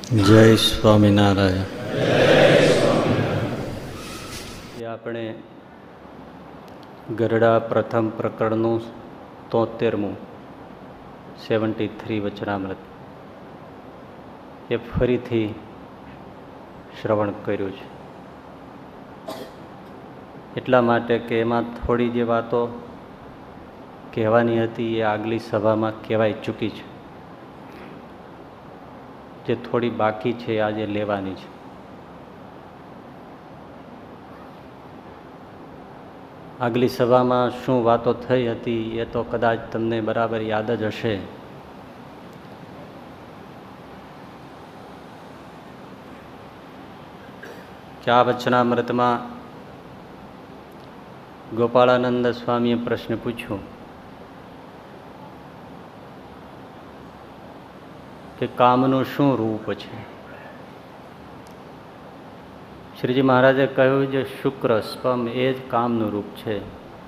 જય સ્વામિનારાયણ. આપણે ગરડા પ્રથમ પ્રકરણનું 73મું 73 વચનામૃત એ ફરીથી શ્રવણ કર્યું છે. એટલા માટે કે એમાં થોડી જે વાતો કહેવાની હતી એ આગલી સભામાં કહેવાઈ ચૂકી છે. જે થોડી બાકી છે આજે લેવાની છે. આગલી સભામાં શું વાતો થઈ હતી એ તો કદાચ તમને બરાબર યાદ જ હશે. કે આ વચનામૃતમાં ગોપાળાનંદ સ્વામીએ પ્રશ્ન પૂછ્યો કે કામનું શું રૂપ છે. શ્રીજી મહારાજે કહ્યું જે શુક્ર સ્પમ એ જ કામનું રૂપ છે.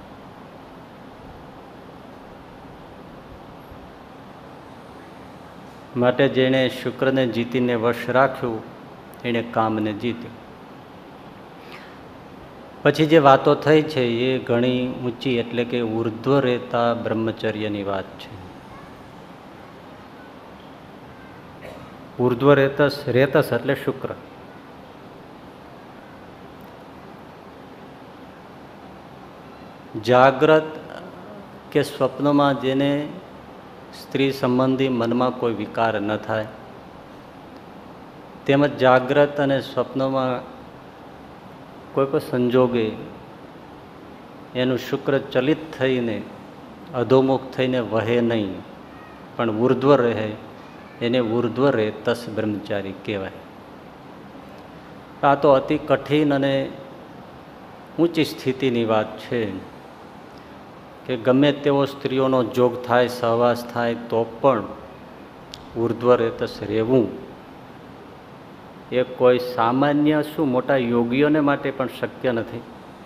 માટે જેણે શુક્રને જીતીને વશ રાખ્યું એણે કામને જીત્યું. પછી જે વાતો થઈ છે એ ઘણી ઊંચી, એટલે કે ઉર્ધ્વ રહેતા બ્રહ્મચર્યની વાત છે. ઉર્ધ્વ રેતસ એટલે શુક્ર. જાગ્રત કે સ્વપ્નમાં જેને સ્ત્રી સંબંધી મનમાં કોઈ વિકાર ન થાય, તેમજ જાગ્રત અને સ્વપ્નમાં કોઈ પણ સંજોગે એનું શુક્ર ચલિત થઈને અધોમુખ થઈને વહે નહીં પણ ઉર્ધ્વ રહે, એને ઉર્ધ્વ રેતસ બ્રહ્મચારી કહેવાય. આ તો અતિ કઠિન અને ઊંચી સ્થિતિની વાત છે કે ગમે તેવો સ્ત્રીઓનો જોગ થાય, સહવાસ થાય તો પણ ઉર્ધ્વ રેતસ રહેવું એ કોઈ સામાન્ય શું મોટા યોગીઓને માટે પણ શક્ય નથી.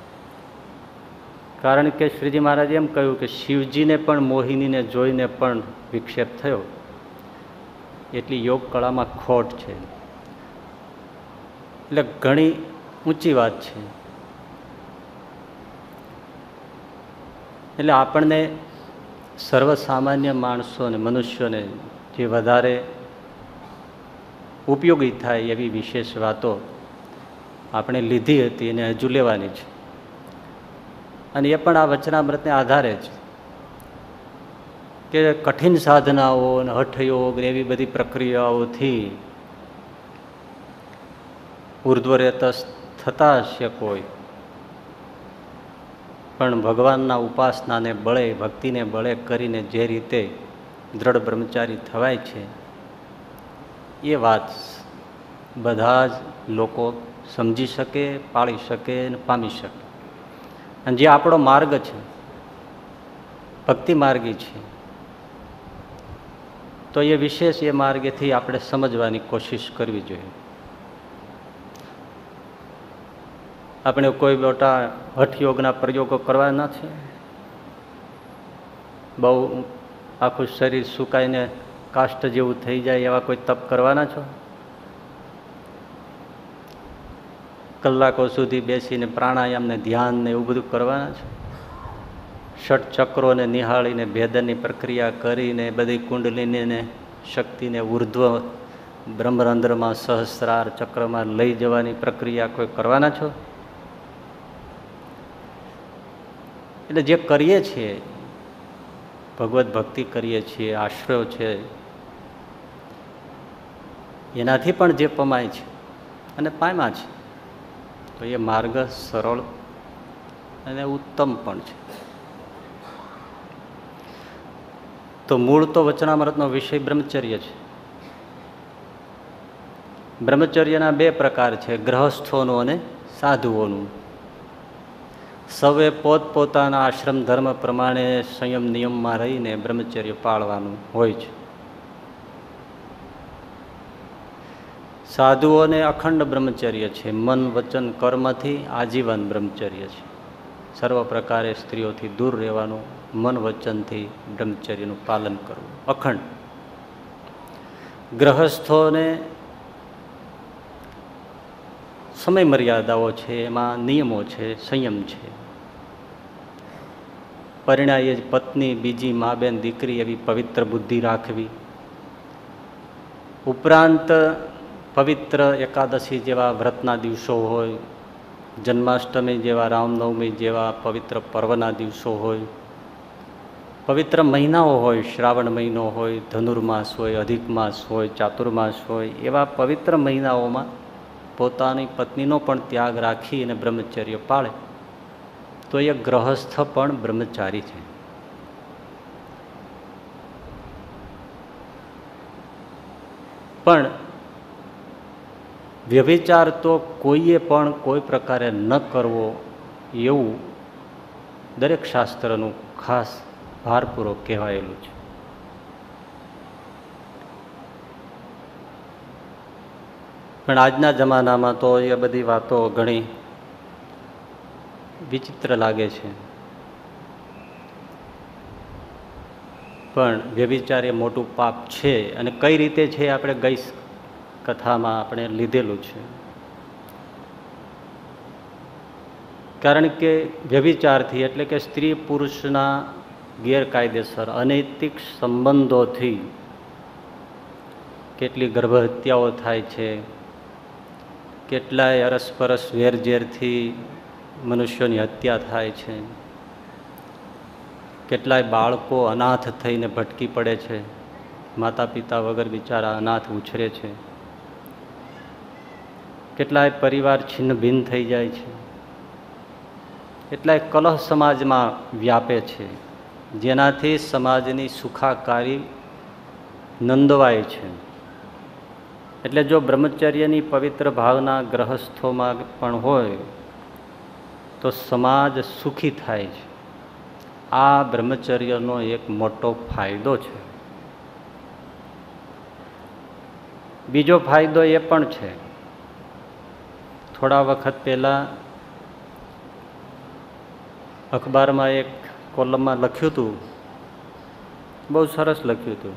કારણ કે શ્રીજી મહારાજે એમ કહ્યું કે શિવજીને પણ મોહિનીને જોઈને પણ વિક્ષેપ થયો. એટલી યોગ કળામાં ખોટ છે. એટલે ઘણી ઊંચી વાત છે. એટલે આપણને સર્વસામાન્ય માણસોને, મનુષ્યોને જે વધારે ઉપયોગી થાય એવી વિશેષ વાતો આપણે લીધી હતી અને હજુ લેવાની છે. અને એ પણ આ વચનામૃતને આધારે છે કે કઠિન સાધનાઓ અને હઠયોગ એવી બધી પ્રક્રિયાઓથી ઉર્ધ્વરેતસ થતા હશે કોઈ, પણ ભગવાનના ઉપાસનાને બળે, ભક્તિને બળે કરીને જે રીતે દ્રઢ બ્રહ્મચારી થવાય છે એ વાત બધા જ લોકો સમજી શકે, પાળી શકે અને પામી શકે. અને જે આપણો માર્ગ છે, ભક્તિ માર્ગી છે, તો એ વિશેષ એ માર્ગેથી આપણે સમજવાની કોશિશ કરવી જોઈએ. આપણે કોઈ મોટા હઠયોગના પ્રયોગો કરવા નથી. બહુ આખું શરીર સુકાઈને કાષ્ઠ જેવું થઈ જાય એવા કોઈ તપ કરવાના છો? કલાકો સુધી બેસીને પ્રાણાયામને, ધ્યાનને એવું બધું કરવાના છો? ષટ ચક્રોને નિહાળીને ભેદનની પ્રક્રિયા કરીને બધી કુંડલીને શક્તિને ઉર્ધ્વ બ્રહ્મરંધ્રમાં, સહસ્રાર ચક્રમાં લઈ જવાની પ્રક્રિયા કોઈ કરવાના છો? એટલે જે કરીએ છીએ, ભગવત ભક્તિ કરીએ છીએ, આશ્રયો છે, એનાથી પણ જે પમાય છે અને પામ્યા છે, તો એ માર્ગ સરળ અને ઉત્તમ પણ છે. તો મૂળ તો વચનામૃતનો વિષય બ્રહ્મચર્ય છે. બ્રહ્મચર્યના બે પ્રકાર છે, ગ્રહસ્થોનું અને સાધુઓનું. સૌએ પોતપોતાના આશ્રમ ધર્મ પ્રમાણે સંયમ નિયમમાં રહીને બ્રહ્મચર્ય પાળવાનું હોય છે. સાધુઓને અખંડ બ્રહ્મચર્ય છે, મન વચન કર્મથી આજીવન બ્રહ્મચર્ય છે. સર્વ પ્રકારે સ્ત્રીઓથી દૂર રહેવાનું, મન વચનથી બ્રહ્મચર્યનું પાલન કરવું, અખંડ. ગ્રહસ્થોને સમય મર્યાદાઓ છે, એમાં નિયમો છે, સંયમ છે. પરિણાયે જ પત્ની, બીજી મા, બેન, દીકરી એવી પવિત્ર બુદ્ધિ રાખવી. ઉપરાંત પવિત્ર એકાદશી જેવા વ્રતના દિવસો હોય, જન્માષ્ટમી જેવા, રામનવમી જેવા પવિત્ર પર્વના દિવસો હોય, પવિત્ર મહિનાઓ હોય, શ્રાવણ મહિનો હોય, ધનુર્માસ હોય, અધિક માસ હોય, ચાતુર્માસ હોય, એવા પવિત્ર મહિનાઓમાં પોતાની પત્નીનો પણ ત્યાગ રાખી અને બ્રહ્મચર્ય પાળે તો એ ગ્રહસ્થ પણ બ્રહ્મચારી છે. પણ વ્યભિચાર તો કોઈએ પણ કોઈ પ્રકારે ન કરવો એવું દરેક શાસ્ત્રનું ખાસ ભારપૂર્વક કહેવાયેલું છે. પણ આજના જમાનામાં તો એ બધી વાતો ઘણી વિચિત્ર લાગે છે. પણ વ્યભિચાર એ મોટું પાપ છે, અને કઈ રીતે છે આપણે ગઈ કથામાં આપણે લીધેલું છે. કારણ કે વ્યભિચારથી એટલે કે સ્ત્રી પુરુષના ગેરકાયદેસર અનૈતિક સંબંધોથી કેટલી ગર્ભહત્યાઓ થાય છે, કેટલાય અરસપરસ વેરઝેરથી મનુષ્યોની હત્યા થાય છે, કેટલાય બાળકો અનાથ થઈને ભટકી પડે છે, માતા પિતા વગર બિચારા અનાથ ઉછરે છે, કેટલાય પરિવાર છિન્ન ભિન્ન થઈ જાય છે, કેટલાય કલહ સમાજમાં વ્યાપે છે, જેનાથી સમાજની સુખાકારી નંદવાય છે. એટલે જો બ્રહ્મચર્યની પવિત્ર ભાવના ગ્રહસ્થોમાં પણ હોય તો સમાજ સુખી થાય છે. આ બ્રહ્મચર્યનો એક મોટો ફાયદો છે. બીજો ફાયદો એ પણ છે, થોડા વખત પહેલાં અખબારમાં એક કોલમમાં લખ્યું હતું, બહુ સરસ લખ્યું હતું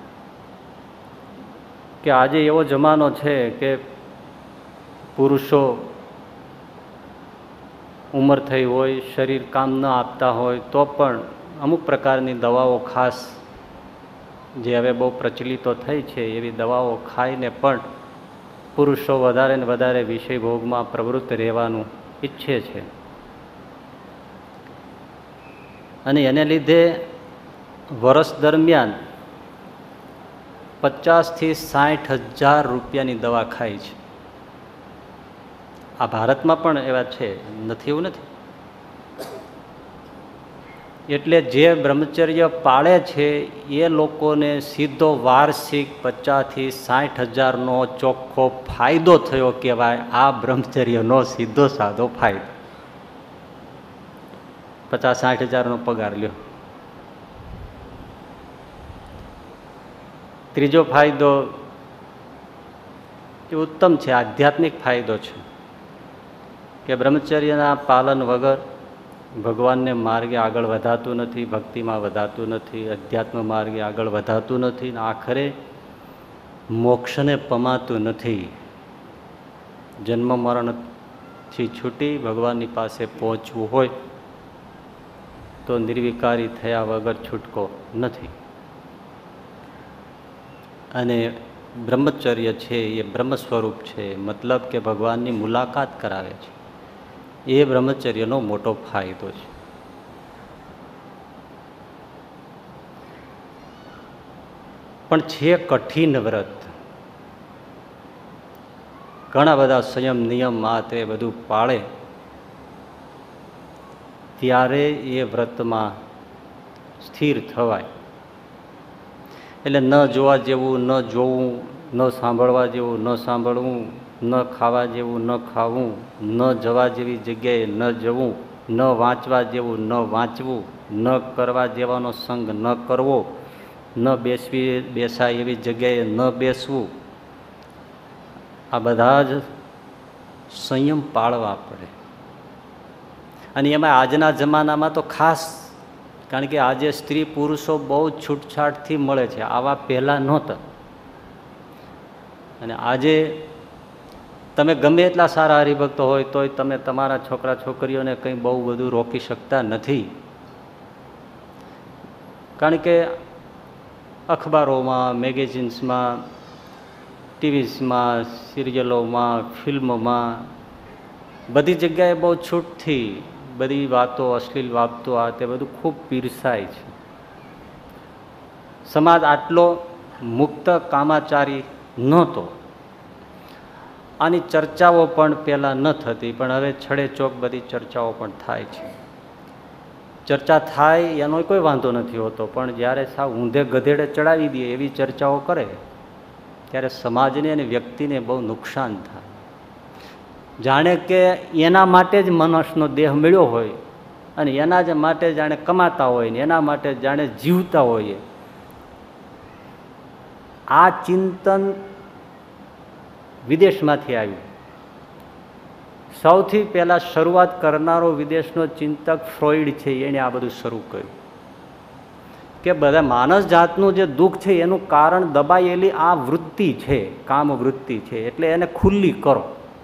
કે આજે એવો જમાનો છે કે પુરુષો ઉંમર થઈ હોય, શરીર કામ ન આપતા હોય તો પણ અમુક પ્રકારની દવાઓ ખાસ જે હવે બહુ પ્રચલિતો થઈ છે એવી દવાઓ ખાઈને પણ પુરુષો વધારે ને વધારે વિષય ભોગમાં પ્રવૃત્ત રહેવાનું ઈચ્છે છે. અને એને લીધે વર્ષ દરમિયાન 50,000 થી 60,000 રૂપિયાની દવા ખાય છે. આ ભારતમાં પણ એવા છે, નથી એવું નથી. એટલે જે બ્રહ્મચર્ય પાળે છે એ લોકોને સીધો વાર્ષિક 50,000 થી 60,000નો ચોખ્ખો ફાયદો થયો કહેવાય. આ બ્રહ્મચર્યનો સીધો સાધો ફાયદો. 50,000-60,000નો પગાર લ્યો. ત્રીજો ફાયદો એ ઉત્તમ છે, આધ્યાત્મિક ફાયદો છે કે બ્રહ્મચર્યના પાલન વગર ભગવાનને માર્ગે આગળ વધાતું નથી, ભક્તિમાં વધાતું નથી, અધ્યાત્મ માર્ગે આગળ વધાતું નથી, ને આખરે મોક્ષને પમાતું નથી. જન્મ મરણથી છૂટી ભગવાનની પાસે પહોંચવું હોય તો નિર્વિકારી થયા વગર છૂટકો નથી. અને બ્રહ્મચર્ય છે એ બ્રહ્મ સ્વરૂપ છે, મતલબ કે ભગવાનની મુલાકાત કરાવે છે. એ બ્રહ્મચર્યનો મોટો ફાયદો છે. પણ છે કઠિન વ્રત. ઘણા બધા સંયમ નિયમ આ તે બધું પાળે ત્યારે એ વ્રતમાં સ્થિર થવાય. એટલે ન જોવા જેવું ન જોવું, ન સાંભળવા જેવું ન સાંભળવું, ન ખાવા જેવું ન ખાવું, ન જવા જેવી જગ્યાએ ન જવું, ન વાંચવા જેવું ન વાંચવું, ન કરવા જેવાનો સંગ ન કરવો, ન બેસાય એવી જગ્યાએ ન બેસવું. આ બધા જ સંયમ પાળવા પડે. અને એમાં આજના જમાનામાં તો ખાસ, કારણ કે આજે સ્ત્રી પુરુષો બહુ છૂટછાટથી મળે છે, આવા પહેલાં નહોતા. અને આજે તમે ગમે એટલા સારા હરિભક્તો હોય તોય તમે તમારા છોકરા છોકરીઓને કંઈ બહુ બધું રોકી શકતા નથી. કારણ કે અખબારોમાં, મેગેઝિન્સમાં, ટીવીઝમાં, સિરિયલોમાં, ફિલ્મોમાં બધી જગ્યાએ બહુ છૂટથી બધી વાતો, અશ્લીલ વાતો, આ તે બધું ખૂબ પીરસાય છે. સમાજ આટલો મુક્ત કામાચારી નહોતો. આની ચર્ચાઓ પણ પહેલાં ન થતી, પણ હવે છડે ચોક બધી ચર્ચાઓ પણ થાય છે. ચર્ચા થાય એનો કોઈ વાંધો નથી હોતો, પણ જ્યારે સાવ ઊંધે ગધેડે ચડાવી દે એવી ચર્ચાઓ કરે ત્યારે સમાજને અને વ્યક્તિને બહુ નુકસાન થાય. જાણે કે એના માટે જ મનુષ્યનો દેહ મળ્યો હોય અને એના જ માટે જાણે કમાતા હોય ને એના માટે જાણે જીવતા હોઈએ. આ ચિંતન વિદેશમાંથી આવ્યું. સૌથી પહેલાં શરૂઆત કરનારો વિદેશનો ચિંતક ફ્રોઈડ છે. એણે આ બધું શરૂ કર્યું કે બધા માનસ જાતનું જે દુઃખ છે એનું કારણ દબાયેલી આ વૃત્તિ છે, કામ વૃત્તિ છે, એટલે એને ખુલ્લી કરો.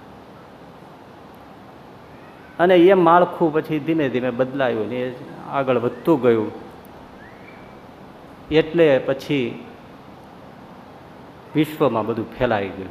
અને એ માળખું પછી ધીમે ધીમે બદલાયું ને આગળ વધતું ગયું. એટલે પછી વિશ્વમાં બધું ફેલાઈ ગયું.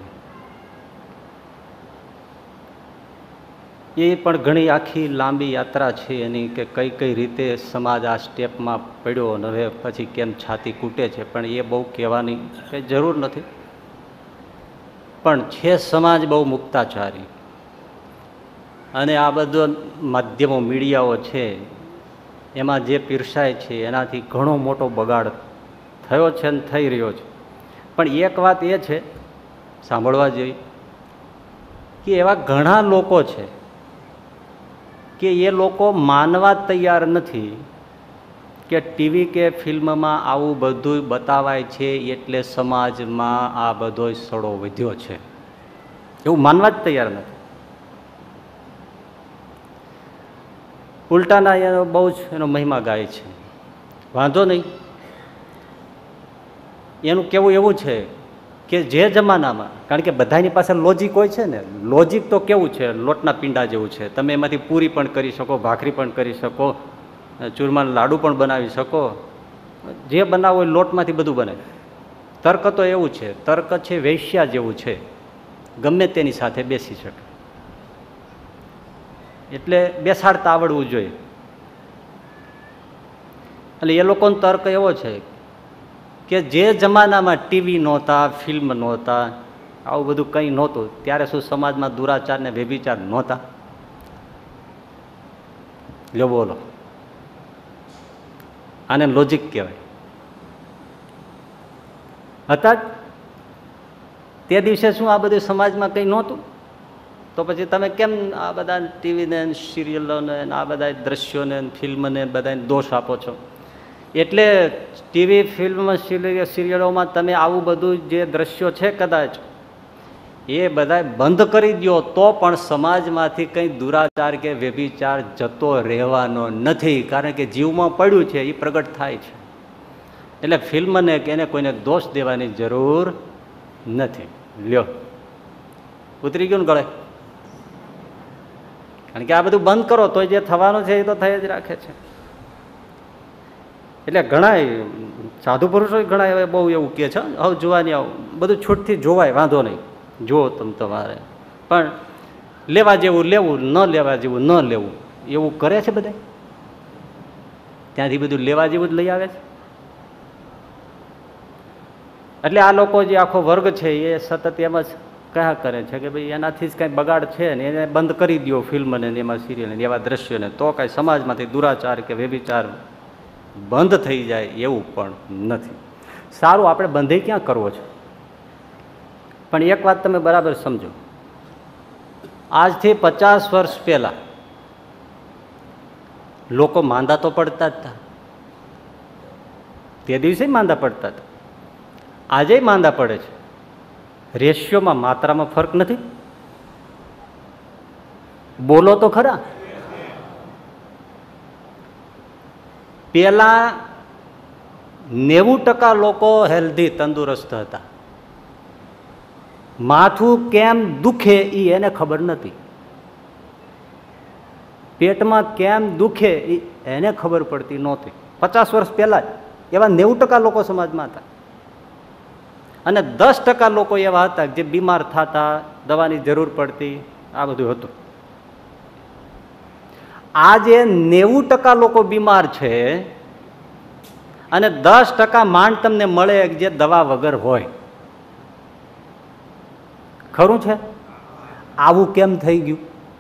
એ પણ ઘણી આખી લાંબી યાત્રા છે એની, કે કઈ કઈ રીતે સમાજ આ સ્ટેપમાં પડ્યો અને હવે પછી કેમ છાતી કૂટે છે, પણ એ બહુ કહેવાની કંઈ જરૂર નથી. પણ છે સમાજ બહુ મુક્તાચારી. અને આ બધા માધ્યમો, મીડિયાઓ છે એમાં જે પીરસાય છે એનાથી ઘણો મોટો બગાડ થયો છે અને થઈ રહ્યો છે. પણ એક વાત એ છે સાંભળવા જેવી, કે એવા ઘણા લોકો છે કે એ લોકો માનવા તૈયાર નથી કે ટીવી કે ફિલ્મમાં આવું બધું બતાવાય છે એટલે સમાજમાં આ બધો સડો વધ્યો છે, એવું માનવા જ તૈયાર નથી. ઉલટાના એનો બહુ જ એનો મહિમા ગાય છે. વાંધો નહીં, એનું કેવું એવું છે કે જે જમાનામાં, કારણ કે બધાની પાસે લોજિક હોય છે ને, લોજિક તો કેવું છે, લોટના પીંડા જેવું છે. તમે એમાંથી પૂરી પણ કરી શકો, ભાખરી પણ કરી શકો, ચૂરમાના લાડુ પણ બનાવી શકો, જે બનાવો એ લોટમાંથી બધું બને. તર્ક તો એવું છે, તર્ક છે વેશ્યા જેવું છે, ગમે તેની સાથે બેસી શકે. એટલે બેસાડતા આવડવું જોઈએ. એટલે એ લોકોનો તર્ક એવો છે કે જે જમાનામાં ટીવી નહોતા, ફિલ્મ નહોતા, આવું બધું કંઈ નહોતું, ત્યારે શું સમાજમાં દુરાચાર ને વ્યભિચાર નહોતા? લ્યો બોલો, આને લોજિક કહેવાય. હતા તે દિવસે શું આ બધું સમાજમાં કંઈ નહોતું? તો પછી તમે કેમ આ બધા ટીવીને, સિરિયલોને, આ બધા દ્રશ્યોને, ફિલ્મને બધાને દોષ આપો છો? એટલે ટીવી, ફિલ્મ, સિરિયલોમાં તમે આવું બધું જે દ્રશ્યો છે કદાચ એ બધા બંધ કરી દો તો પણ સમાજમાંથી કંઈ દુરાચાર કે વ્યભિચાર જતો રહેવાનો નથી. કારણ કે જીવમાં પડ્યું છે એ પ્રગટ થાય છે. એટલે ફિલ્મને કે એને કોઈને દોષ દેવાની જરૂર નથી. લ્યો, ઉતરી ગયું ને ગળે? કારણ કે આ બધું બંધ કરો તો જે થવાનું છે એ તો થઈ જ રાખે છે. એટલે ઘણા સાધુ પુરુષો ઘણા હવે બહુ એવું કહે છે, હવે જોવાની આવું બધું છૂટથી જોવાય, વાંધો નહીં, જુઓ તમારે, પણ લેવા જેવું લેવું, ન લેવા જેવું ન લેવું, એવું કરે છે બધા. ત્યાંથી બધું લેવા જેવું જ લઈ આવે છે. એટલે આ લોકો જે આખો વર્ગ છે એ સતત એમ જ કહ્યા કરે છે કે ભાઈ એનાથી જ કાંઈ બગાડ છે ને એને બંધ કરી દો, ફિલ્મને ને એમાં સિરિયલને એવા દ્રશ્યોને, તો કાંઈ સમાજમાંથી દુરાચાર કે વ્યભિચાર બંધ થઈ જાય એવું પણ નથી. સારું, આપણે બંધ ક્યાં કરવો છે? પણ એક વાત તમે બરાબર સમજો, આજથી 50 વર્ષ પહેલા લોકો માંદા તો પડતા જ હતા. તે દિવસે માંદા પડતા હતા, આજે માંદા પડે છે. રેશિયોમાં, માત્રામાં ફરક નથી. બોલો તો ખરા. પેલા 90% લોકો હેલ્ધી, તંદુરસ્ત હતા. માથું કેમ દુખે એ એને ખબર નથી, પેટમાં કેમ દુખે એ એને ખબર પડતી નહોતી. 50 વર્ષ પહેલા જ એવા 90% લોકો સમાજમાં હતા અને 10% લોકો એવા હતા જે બીમાર થતા, દવાની જરૂર પડતી, આ બધું હતું. આજે 90% લોકો બીમાર છે અને 10% માંડ તમને મળે જે દવા વગર હોય. ખરું છે? આવું કેમ થઈ ગયું?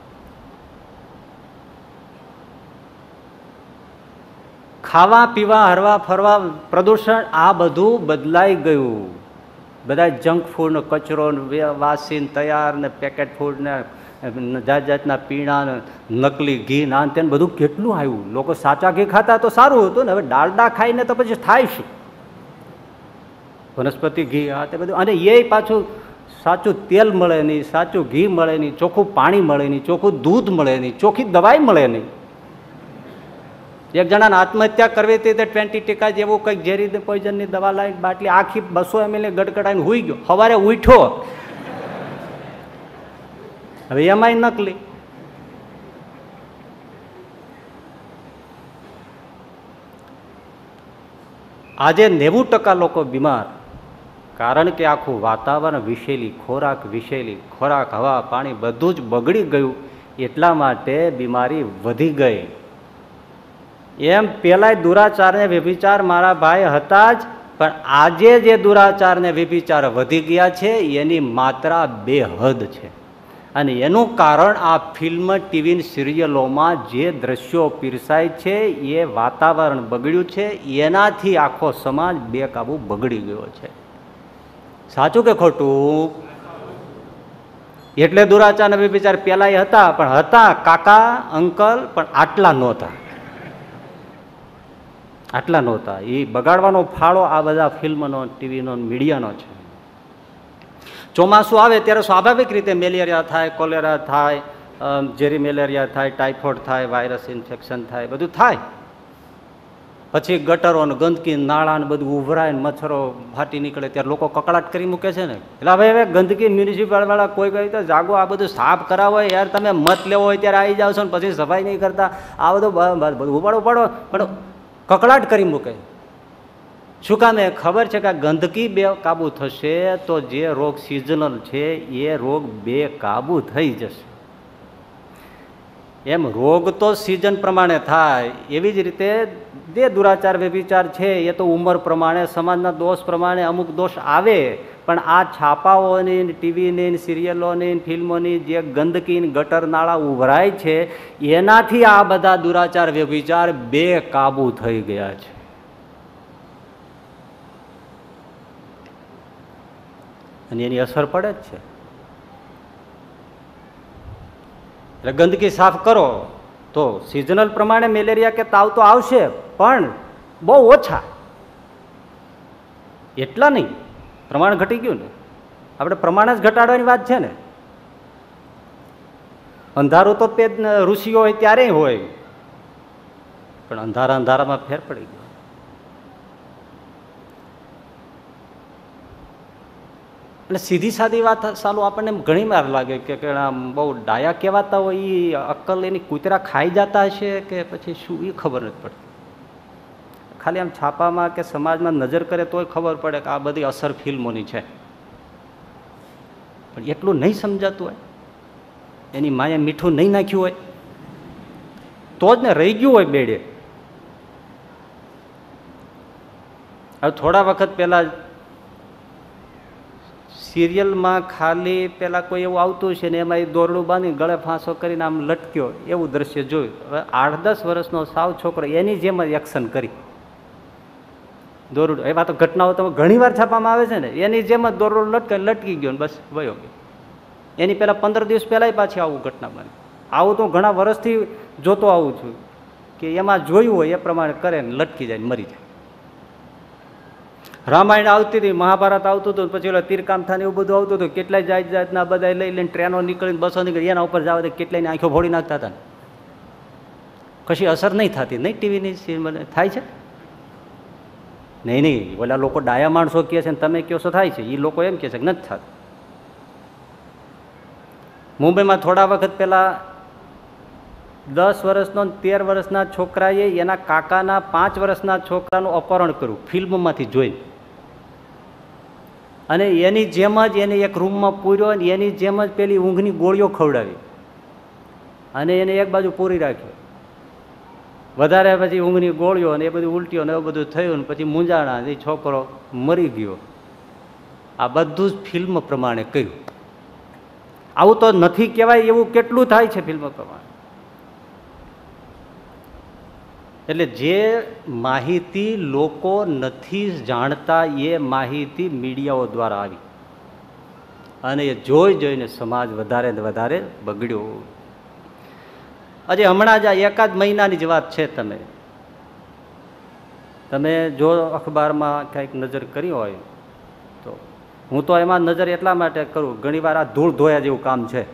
ખાવા પીવા, હરવા ફરવા, પ્રદૂષણ, આ બધું બદલાઈ ગયું. બધા જંક ફૂડ, કચરો, વાસીન તૈયાર ને પેકેટ ફૂડ ને જાત જાતના પીણા, નકલી ઘી, નાન તેન બધું કેટલું આવ્યું. લોકો સાચા ઘી ખાતા તો સારું હતું ને, હવે ડાલડા ખાઈને તો પછી થાય શું? વનસ્પતિ ઘી આ તે બધું, અને એ પાછું સાચું તેલ મળે નહીં, સાચું ઘી મળે નહીં, ચોખ્ખું પાણી મળે નહીં, ચોખ્ખું દૂધ મળે નહીં, ચોખ્ખી દવાઈ મળે નહીં. એક જણાને આત્મહત્યા કરવી હતી તો 20% જેવું કંઈક ઝેરી પોઈઝનની દવા લાવી બાટલી આખી 200 ml ગડગડાઈને હુઈ ગયો. સવારે ઉઠ્યો, હવે એમાંય નકલી. આજે 90% લોકો બીમાર, કારણ કે આખું વાતાવરણ વિષેલી, ખોરાક વિષેલી, ખોરાક, હવા, પાણી બધું જ બગડી ગયું. એટલા માટે બીમારી વધી ગઈ. એમ પેલાય દુરાચાર ને વ્યભિચાર મારા ભાઈ હતા જ, પણ આજે જે દુરાચાર ને વ્યભિચાર વધી ગયા છે એની માત્રા બેહદ છે. અને એનું કારણ આ ફિલ્મ, ટીવી, સિરિયલોમાં જે દ્રશ્યો પીરસાય છે, એ વાતાવરણ બગડ્યું છે, એનાથી આખો સમાજ બેકાબુ બગડી ગયો છે. સાચું કે ખોટું? એટલે દુરાચાર ને વ્યભિચાર પેલાય હતા, પણ હતા કાકા અંકલ, પણ આટલા નહોતા. આટલા નહોતા. એ બગાડવાનો ફાળો આ બધા ફિલ્મનો, ટીવીનો, મીડિયાનો છે. ચોમાસું આવે ત્યારે સ્વાભાવિક રીતે મેલેરિયા થાય, કોલેરા થાય, ઝેરી મેલેરિયા થાય, ટાઇફોઇડ થાય, વાયરસ ઇન્ફેક્શન થાય, બધું થાય. પછી ગટરો ને ગંદકી, નાળા ને બધું ઉભરાય, મચ્છરો ફાટી નીકળે ત્યારે લોકો કકડાટ કરી મૂકે છે ને. એટલે હવે ગંદકી મ્યુનિસિપલ વાળા કોઈ કહે તો જાગો, આ બધું સાફ કરાવો યાર, તમે મત લેવો હોય ત્યારે આવી જાવ છો ને પછી સફાઈ નહીં કરતા, આ બધું ઉપાડો પણ કકડાટ કરી મૂકે. શું કામે? ખબર છે કે આ ગંદકી બેકાબુ થશે તો જે રોગ સિઝનલ છે એ રોગ બેકાબુ થઈ જશે. એમ રોગ તો સિઝન પ્રમાણે થાય, એવી જ રીતે જે દુરાચાર વ્યભિચાર છે એ તો ઉંમર પ્રમાણે, સમાજના દોષ પ્રમાણે અમુક દોષ આવે. પણ આ છાપાઓની, ટીવીની, સિરિયલોની, ફિલ્મોની જે ગંદકી, ગટર નાળા ઉભરાય છે, એનાથી આ બધા દુરાચાર વ્યભિચાર બેકાબુ થઈ ગયા છે. અને એની અસર પડે જ છે. એટલે ગંદકી સાફ કરો તો સિઝનલ પ્રમાણે મેલેરિયા કે તાવ તો આવશે, પણ બહુ ઓછા, એટલા નહીં. પ્રમાણ ઘટી ગયું ને, આપણે પ્રમાણ જ ઘટાડવાની વાત છે ને. અંધારું તો તે ઋષિઓ હોય ત્યારે હોય, પણ અંધારામાં ફેર પડી ગયો. એટલે સીધી સાદી વાત સાલું આપણને ઘણી વાર લાગે કે બહુ ડાયા કહેવાતા હોય, એ અક્કલ એની કૂતરા ખાઈ જતા હશે કે પછી શું, એ ખબર નથી પડતી. ખાલી આમ છાપામાં કે સમાજમાં નજર કરે તોય ખબર પડે કે આ બધી અસર ફિલ્મોની છે. પણ એટલું નહીં સમજાતું હોય, એની માએ મીઠું નહીં નાખ્યું હોય તો જ ને રહી ગયું હોય બેડે. હવે થોડા વખત પહેલા સિરિયલમાં ખાલી પેલા કોઈ એવું આવતું છે ને એમાં એ દોરડું બાંધી ગળે ફાંસો કરીને આમ લટક્યો, એવું દ્રશ્ય જોયું. હવે 8-10 વર્ષનો સાવ છોકરો એની જેમ જ એક્શન કરી દોરડું, એવા તો ઘટનાઓ તો ઘણી વાર છાપવામાં આવે છે ને, એની જેમ જ દોરડું લટકી ગયો ને બસ વયો ગયો. એની પહેલા 15 દિવસ પહેલા પાછી આવું ઘટના બની. આવું તો ઘણા વર્ષથી જોતો આવું છું કે એમાં જોયું હોય એ પ્રમાણે કરે ને લટકી જાય, મરી જાય. રામાયણ આવતી હતી, મહાભારત આવતું હતું, પછી ઓલા તીરકામઠાને એવું બધું આવતું હતું, કેટલાય જાત જાતના બધા લઈ લઈને ટ્રેનો નીકળીને, બસો નીકળી, એના ઉપર જવા દે કેટલાયની આંખો ફોડી નાખતા હતા. કશી અસર નહીં થતી, નહીં ટીવીની થાય છે? નહીં. ઓલા લોકો ડાયા માણસો કહે છે ને તમે કહો છો થાય છે, એ લોકો એમ કહે છે કે નથી થતું. મુંબઈમાં થોડા વખત પહેલાં 10 વર્ષનો 13 વર્ષના છોકરાએ એના કાકાના 5 વર્ષના છોકરાનું અપહરણ કર્યું ફિલ્મમાંથી જોઈને, અને એની જેમ જ એને એક રૂમમાં પૂર્યો અને એની જેમ જ પેલી ઊંઘની ગોળીઓ ખવડાવી અને એને એક બાજુ પૂરી રાખ્યો. વધારે પછી ઊંઘની ગોળીઓ અને એ બધું ઉલટીઓ ને એવું બધું થયું ને પછી મૂંઝાણા, એ છોકરો મરી ગયો. આ બધું જ ફિલ્મ પ્રમાણે કર્યું. આવું તો નથી કહેવાય એવું કેટલું થાય છે ફિલ્મ પ્રમાણે. એટલે જે માહિતી લોકો નથી જાણતા એ માહિતી મીડિયાઓ દ્વારા આવી અને એ જોઈ જોઈને સમાજ વધારે ને વધારે બગડ્યો. હજી હમણાં જ એકાદ મહિનાની જ વાત છે. તમે જો અખબારમાં કંઈક નજર કરી હોય તો, હું તો એમાં નજર એટલા માટે કરું, ઘણી વાર આ ધૂળ ધોયા જેવું કામ છે.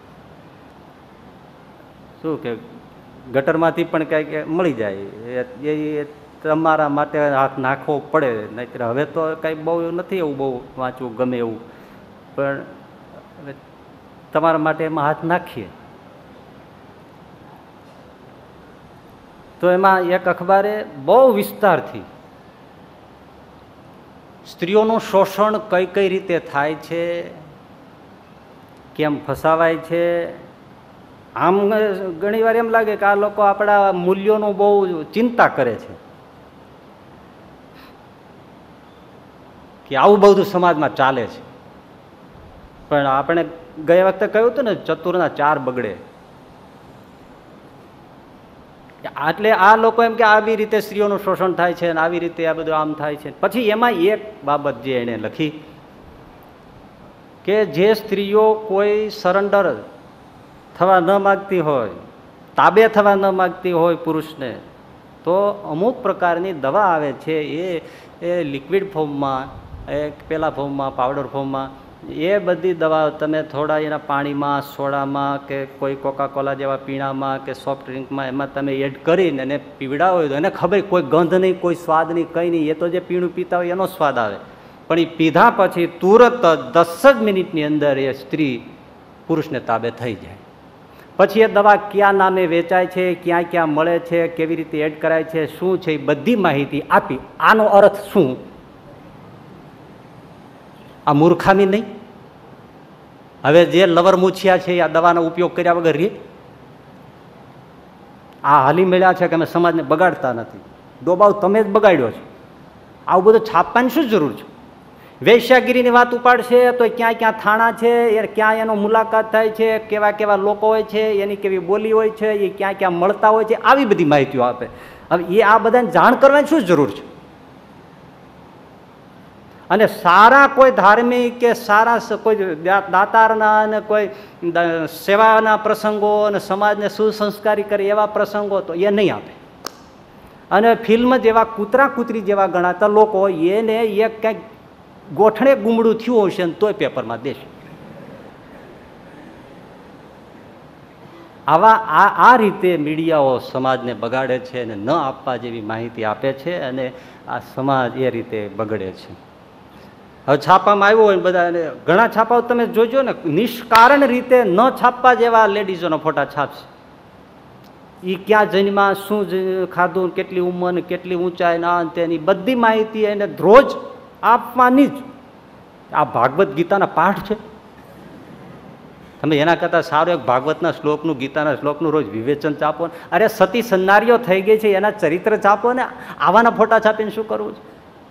શું કે ગટરમાંથી પણ કંઈક મળી જાય, એ તમારા માટે હાથ નાખવો પડે. નહીંતર હવે તો કંઈ બહુ નથી એવું બહુ વાંચવું ગમે એવું, પણ તમારા માટે એમાં હાથ નાખીએ. તો એમાં એક અખબારે બહુ વિસ્તારથી સ્ત્રીઓનું શોષણ કઈ કઈ રીતે થાય છે, કેમ ફસાવાય છે. આમ ઘણી વાર એમ લાગે કે આ લોકો આપણા મૂલ્યોનું બહુ ચિંતા કરે છે, કે આવું બધું સમાજમાં ચાલે છે. પણ આપણે ગયા વખતે કહ્યું હતું ને, ચતુરના 4 બગડે. એટલે આ લોકો એમ કે આવી રીતે સ્ત્રીઓનું શોષણ થાય છે અને આવી રીતે આ બધું આમ થાય છે. પછી એમાં એક બાબત જે એણે લખી કે જે સ્ત્રીઓ કોઈ સરેન્ડર થવા ન માગતી હોય, તાબે થવા ન માગતી હોય પુરુષને, તો અમુક પ્રકારની દવા આવે છે, એ લિક્વિડ ફોર્મમાં, પેલા ફોર્મમાં, પાવડર ફોર્મમાં, એ બધી દવા તમે થોડા એના પાણીમાં, સોડામાં કે કોઈ કોકાકોલા જેવા પીણામાં કે સોફ્ટ ડ્રિંકમાં એમાં તમે એડ કરીને એને પીવડાવો હોય તો એને ખબર કોઈ ગંધ નહીં, કોઈ સ્વાદ નહીં, કંઈ નહીં. એ તો જે પીણું પીતા હોય એનો સ્વાદ આવે, પણ એ પીધા પછી તુરત 10 જ મિનિટની અંદર એ સ્ત્રી પુરુષને તાબે થઈ જાય. પછી એ દવા કયા નામે વેચાય છે, ક્યાં ક્યાં મળે છે, કેવી રીતે એડ કરાય છે, શું છે, એ બધી માહિતી આપી. આનો અર્થ શું? આ મૂર્ખામી નહીં? હવે જે લવર મૂછિયા છે આ દવાનો ઉપયોગ કર્યા વગર રે? આ હાલી મળ્યા છે કે અમે સમાજને બગાડતા નથી. ડોબાવ તમે જ બગાડ્યો છે. આવું બધું છાપવાની શું જરૂર છે? વૈશ્યાગીરીની વાત ઉપાડશે તો ક્યાં ક્યાં થાણા છે, એ ક્યાં એનો મુલાકાત થાય છે, કેવા કેવા લોકો હોય છે, એની કેવી બોલી હોય છે, એ ક્યાં ક્યાં મળતા હોય છે, આવી બધી માહિતીઓ આપે. હવે એ આ બધાને જાણ કરવાની શું જરૂર છે? અને સારા કોઈ ધાર્મિક કે સારા કોઈ દાતારના અને કોઈ સેવાના પ્રસંગો અને સમાજને સુસંસ્કારી કરે એવા પ્રસંગો તો એ નહીં આપે. અને ફિલ્મ જેવા કૂતરા કૂતરી જેવા ગણાતા લોકો એને એક કંઈક ગોઠણે ગુમડું થયું હશે ને તોય પેપરમાં દેશે. આ રીતે મીડિયાઓ સમાજને બગાડે છે અને ન આપવા જેવી માહિતી આપે છે, અને આ સમાજ એ રીતે બગડે છે. હવે છાપામાં આવ્યું હોય બધા, ઘણા છાપાઓ તમે જોજો ને, નિષ્કારણ રીતે ન છાપવા જેવા લેડીઝોના ફોટા છાપશે. એ ક્યાં જન્મા, શું ખાધું, કેટલી ઉંમર, કેટલી ઊંચાઈ, ના તેની બધી માહિતી એને રોજ આપવાની જ. આ ભાગવત ગીતાના પાઠ છે. તમે એના કરતાં સારું એક ભાગવતના શ્લોકનું, ગીતાના શ્લોકનું રોજ વિવેચન ચાપો. અરે સતી સન્નારીઓ થઈ ગઈ છે એના ચરિત્ર ચાપો ને, આવાના ફોટા છાપીને શું કરવું છે?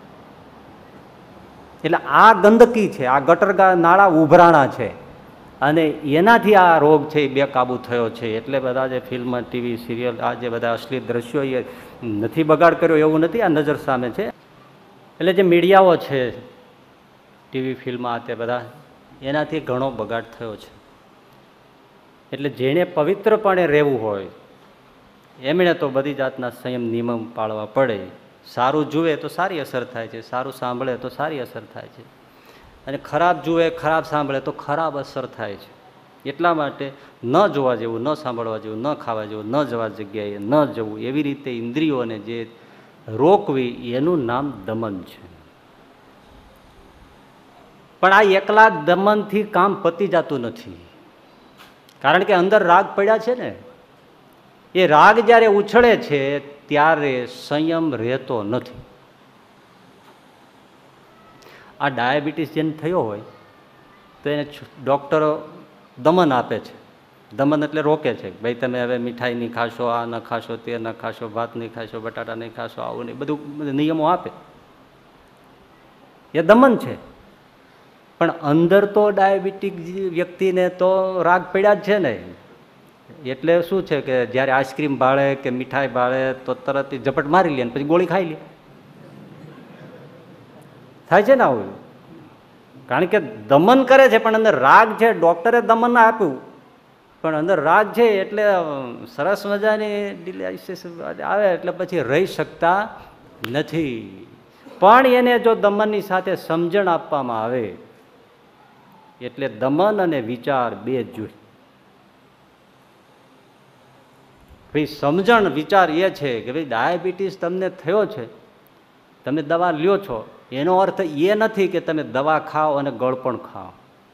એટલે આ ગંદકી છે, આ ગટર નાળા ઉભરાણા છે, અને એનાથી આ રોગ છે એ બેકાબૂ થયો છે. એટલે બધા જે ફિલ્મ, ટીવી, સિરિયલ, આ જે બધા અશ્લીલ દ્રશ્યો, એ નથી બગાડ કર્યો એવું નથી, આ નજર સામે છે. એટલે જે મીડિયાઓ છે, ટીવી, ફિલ્મ, આ તે બધા, એનાથી ઘણો બગાડ થયો છે. એટલે જેણે પવિત્રપણે રહેવું હોય એમણે તો બધી જાતના સંયમ નિયમ પાળવા પડે. સારું જુએ તો સારી અસર થાય છે, સારું સાંભળે તો સારી અસર થાય છે, અને ખરાબ જુએ, ખરાબ સાંભળે તો ખરાબ અસર થાય છે. એટલા માટે ન જોવા જેવું, ન સાંભળવા જેવું, ન ખાવા જેવું, ન જવા જગ્યાએ ન જવું, એવી રીતે ઇન્દ્રિયોને જે રોકવી, એનું નામ દમન છે. પણ આ એકલા દમનથી કામ પતી જતું નથી. કારણ કે અંદર રાગ પડ્યા છે ને, એ રાગ જ્યારે ઉછળે છે ત્યારે સંયમ રહેતો નથી. આ ડાયાબિટીસ જેને થયો હોય તો એને ડૉક્ટરો દમન આપે છે. દમન એટલે રોકે છે, ભાઈ તમે હવે મીઠાઈ નહીં ખાશો, આ ન ખાશો, તે ન ખાશો, ભાત નહીં ખાશો, બટાટા નહીં ખાશો, આવું નહીં, બધું નિયમો આપે. એ દમન છે. પણ અંદર તો ડાયાબિટીક વ્યક્તિને તો રાગ પડ્યા જ છે ને. એટલે શું છે કે જ્યારે આઈસ્ક્રીમ ભાળે કે મીઠાઈ ભાળે તો તરત ઝપટ મારી લે, પછી ગોળી ખાઈ લે. થાય છે ને આવું, કારણ કે દમન કરે છે પણ અંદર રાગ છે. ડૉક્ટરે દમન આપ્યું પણ અંદર રાગ છે, એટલે સરસ મજાની ડિલાઇસિસ આવે એટલે પછી રહી શકતા નથી. પણ એને જો દમનની સાથે સમજણ આપવામાં આવે, એટલે દમન અને વિચાર બે જ જોઈએ. ભાઈ સમજણ વિચાર એ છે કે ભાઈ ડાયાબિટીસ તમને થયો છે, તમે દવા લ્યો છો, એનો અર્થ એ નથી કે તમે દવા ખાઓ અને ગળપણ ખાઓ.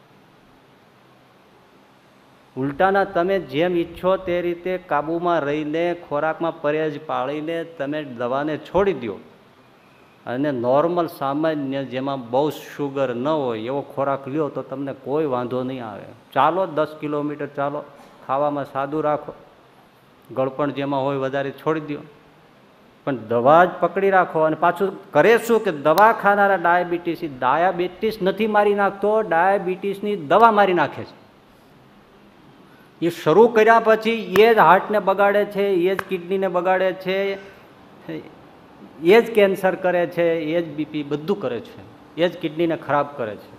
ઉલટાના તમે જેમ ઈચ્છો તે રીતે કાબૂમાં રહીને ખોરાકમાં પરેજ પાળીને તમે દવાને છોડી દો અને નોર્મલ સામાન્ય જેમાં બહુ શુગર ન હોય એવો ખોરાક લ્યો તો તમને કોઈ વાંધો નહીં આવે. ચાલો 10 કિલોમીટર ચાલો, ખાવામાં સાદું રાખો, ગળપણ જેમાં હોય વધારે છોડી દો, પણ દવા જ પકડી રાખો. અને પાછું કરે શું કે દવા ખાનારા ડાયાબિટીસ નથી મારી નાખતો, ડાયાબિટીસની દવા મારી નાખે છે. એ શરૂ કર્યા પછી એ જ હાર્ટને બગાડે છે, એ જ કિડનીને બગાડે છે, એ જ કેન્સર કરે છે, એ જ બીપી બધું કરે છે, એ જ કિડનીને ખરાબ કરે છે.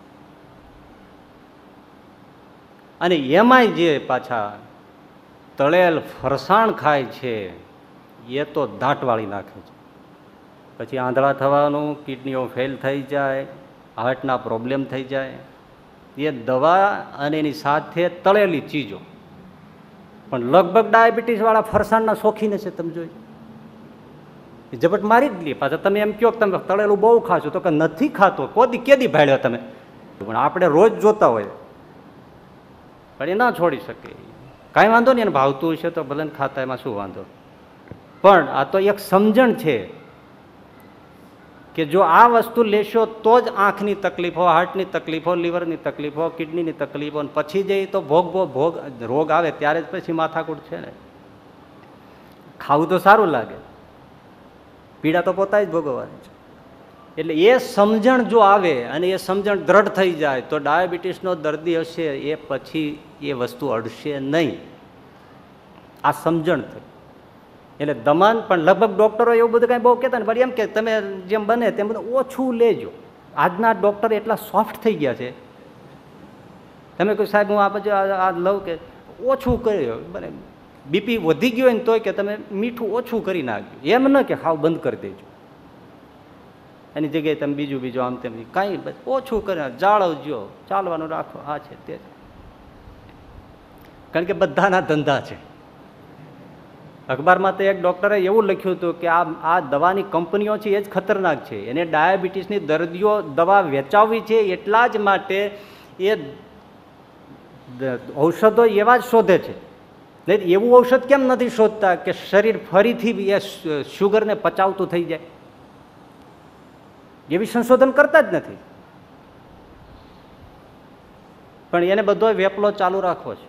અને એમાંય જે પાછા તળેલ ફરસાણ ખાય છે એ તો દાંટ વાળી નાખે છે. પછી આંધળા થવાનું, કિડનીઓ ફેલ થઈ જાય, હાર્ટના પ્રોબ્લેમ થઈ જાય. એ દવા અને એની સાથે તળેલી ચીજો. પણ લગભગ ડાયાબિટીસ વાળા ફરસાણના શોખીને છે, તમે જોઈ ઝપટ મારી જ લે. પાછા તમે એમ કહો કે તમે તળેલું બહુ ખાશો, તો કે નથી ખાતો, કેદી ભાડ્યો તમે. પણ આપણે રોજ જોતા હોય પણ એ ના છોડી શકે. કાંઈ વાંધો નહીં, એને ભાવતું હશે તો ભલે ખાતા, એમાં શું વાંધો. પણ આ તો એક સમજણ છે કે જો આ વસ્તુ લેશો તો જ આંખની તકલીફો, હાર્ટની તકલીફો, લીવરની તકલીફો, કિડનીની તકલીફો, પછી જઈ તો ભોગ રોગ આવે ત્યારે જ પછી માથાકૂટ છે ને. ખાવું તો સારું લાગે, પીડા તો પોતા જ ભોગવવાની છે. એટલે એ સમજણ જો આવે અને એ સમજણ દ્રઢ થઈ જાય તો ડાયાબિટીસનો દર્દી હશે એ પછી એ વસ્તુ અડશે નહીં. આ સમજણ થઈ. એટલે દમન પણ લગભગ ડૉક્ટરો એવું બધું કાંઈ બહુ કહેતા ને, પણ એમ કે તમે જેમ બને તેમ બધું ઓછું લેજો. આજના ડૉક્ટર એટલા સોફ્ટ થઈ ગયા છે, તમે કહો સાહેબ હું આ પછી આ લઉં કે ઓછું કર્યો, બને બીપી વધી ગયો હોય ને તોય કે તમે મીઠું ઓછું કરી નાખજો, એમ ન કે ખાવ બંધ કરી દેજો, એની જગ્યાએ તમે બીજું આમ તેમ કાંઈ ઓછું કરી જાળવજો, ચાલવાનું રાખો, આ છે તે. કારણ કે બધાના ધંધા છે. અખબારમાં તો એક ડૉક્ટરે એવું લખ્યું હતું કે આ દવાની કંપનીઓ છે એ જ ખતરનાક છે. એને ડાયાબિટીસની દર્દીઓ દવા વેચાવવી છે એટલા જ માટે એ ઔષધો એવા જ શોધે છે. નહીં એવું ઔષધ કેમ નથી શોધતા કે શરીર ફરીથી એ શુગરને પચાવતું થઈ જાય? એવી સંશોધન કરતા જ નથી. પણ એને બધો વેપલો ચાલુ રાખવો છે.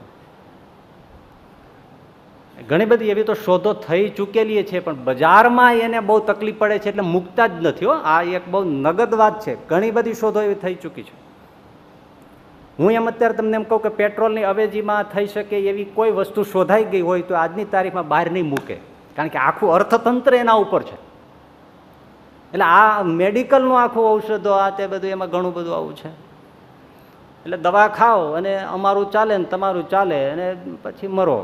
ઘણી બધી એવી તો શોધો થઈ ચૂકેલી છે પણ બજારમાં એને બહુ તકલીફ પડે છે એટલે મૂકતા જ નથી. આ એક બહુ નગદ વાત છે. ઘણી બધી શોધો એવી થઈ ચૂકી છે. હું એમ અત્યારે તમને એમ કહું કે પેટ્રોલની અવેજીમાં થઈ શકે એવી કોઈ વસ્તુ શોધાઈ ગઈ હોય તો આજની તારીખમાં બહાર નહીં મૂકે, કારણ કે આખું અર્થતંત્ર એના ઉપર છે. એટલે આ મેડિકલનું આખું ઔષધો આ તે બધું એમાં ઘણું બધું આવું છે. એટલે દવા ખાઓ અને અમારું ચાલે ને તમારું ચાલે અને પછી મરો.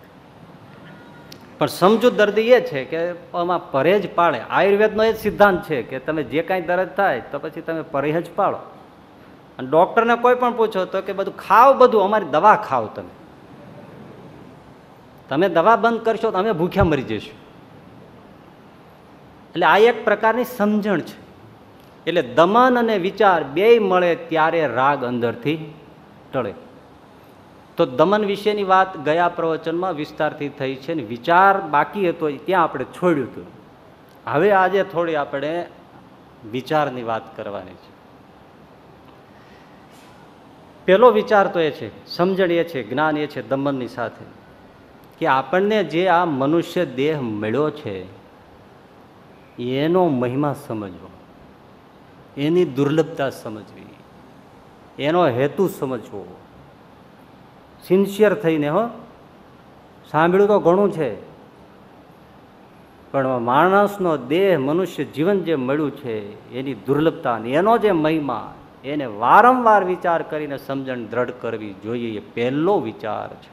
પણ સમજુ દર્દી એ છે કે આમાં પરેજ પાળે. આયુર્વેદનો એ જ સિદ્ધાંત છે કે તમે જે કાંઈ દર્દ થાય તો પછી તમે પરેજ પાળો. અને ડૉક્ટરને કોઈ પણ પૂછો તો કે બધું ખાઓ, બધું અમારી દવા ખાઓ. તમે દવા બંધ કરશો તો અમે ભૂખ્યા મરી જઈશું. એટલે આ એક પ્રકારની સમજણ છે. એટલે દમન અને વિચાર બેય મળે ત્યારે રાગ અંદરથી ટળે. તો દમન વિશેની વાત ગયા પ્રવચનમાં વિસ્તારથી થઈ છે ને વિચાર બાકી હતો ત્યાં આપણે છોડ્યું હતું. હવે આજે થોડી આપણે વિચારની વાત કરવાની છે. પહેલો વિચાર તો એ છે, સમજણ એ છે, જ્ઞાન એ છે દમનની સાથે કે આપણને જે આ મનુષ્ય દેહ મળ્યો છે એનો મહિમા સમજવો, એની દુર્લભતા સમજવી, એનો હેતુ સમજવો, સિન્સિયર થઈને. હો, સાંભળ્યું તો ઘણું છે, પણ માણસનો દેહ મનુષ્ય જીવન જે મળ્યું છે એની દુર્લભતા, એનો જે મહિમા, એને વારંવાર વિચાર કરીને સમજણ દ્રઢ કરવી જોઈએ. એ પહેલો વિચાર છે.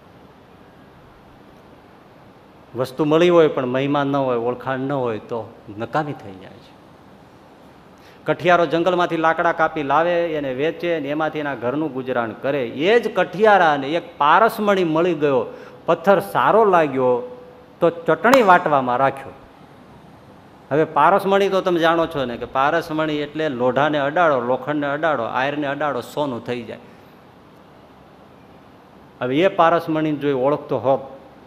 વસ્તુ મળી હોય પણ મહિમા ન હોય, ઓળખાણ ન હોય તો નકામી થઈ જાય છે. કઠિયારો જંગલમાંથી લાકડા કાપી લાવે, એને વેચે ને એમાંથી એના ઘરનું ગુજરાન કરે. એ જ કઠિયારાને એક પારસમણી મળી ગયો, પથ્થર સારો લાગ્યો તો ચટણી વાટવામાં રાખ્યો. હવે પારસમણી તો તમે જાણો છો ને કે પારસમણી એટલે લોઢાને અડાડો, લોખંડને અડાડો, આયરને અડાડો, સોનું થઈ જાય. હવે એ પારસમણી જો ઓળખતો હોત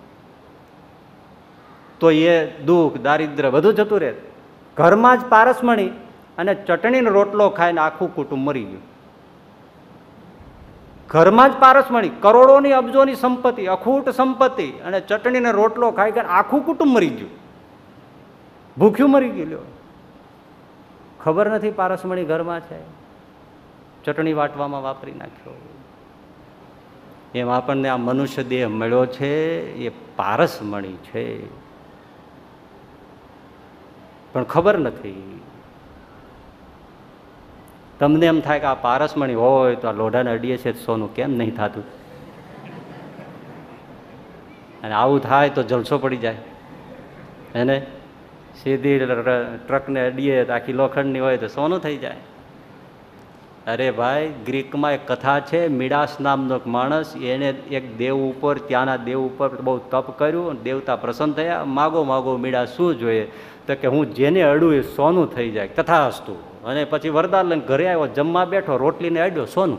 તો એ દુઃખ, દારિદ્ર બધું જતું રહે. ઘરમાં જ પારસમણી અને ચટણીનો રોટલો ખાઈને આખું કુટુંબ મરી ગયું. ઘરમાં જ પારસમણી, કરોડોની અબજોની સંપત્તિ, અખૂટ સંપત્તિ, અને ચટણીને રોટલો ખાઈ કરીને આખું કુટુંબ મરી ગયું, ભૂખ્યું મરી ગયું. લ્યો, ખબર નથી પારસમણી ઘરમાં છે, ચટણી વાટવામાં વાપરી નાખ્યો. એમ આપણને આ મનુષ્ય દેહ મળ્યો છે એ પારસમણી છે, પણ ખબર નથી. તમને એમ થાય કે આ પારસમણી હોય તો આ લોઢાને અડીએ છે સોનું કેમ નહીં થતું, અને આવું થાય તો જલસો પડી જાય. એને સીધી ટ્રકને અડીએ તો આખી લોખંડની હોય તો સોનું થઈ જાય. અરે ભાઈ, ગ્રીકમાં એક કથા છે, મિડાસ નામનો એક માણસ, એને એક દેવ ઉપર, ત્યાંના દેવ ઉપર બહુ તપ કર્યું, દેવતા પ્રસન્ન થયા. માગો માગો મિડાસ શું જોઈએ? તો કે હું જેને અડું એ સોનું થઈ જાય. તથાસ્તુ. અને પછી વરદાન લઈને ઘરે આવ્યો, જમવા બેઠો, રોટલીને અડ્યો, સોનું.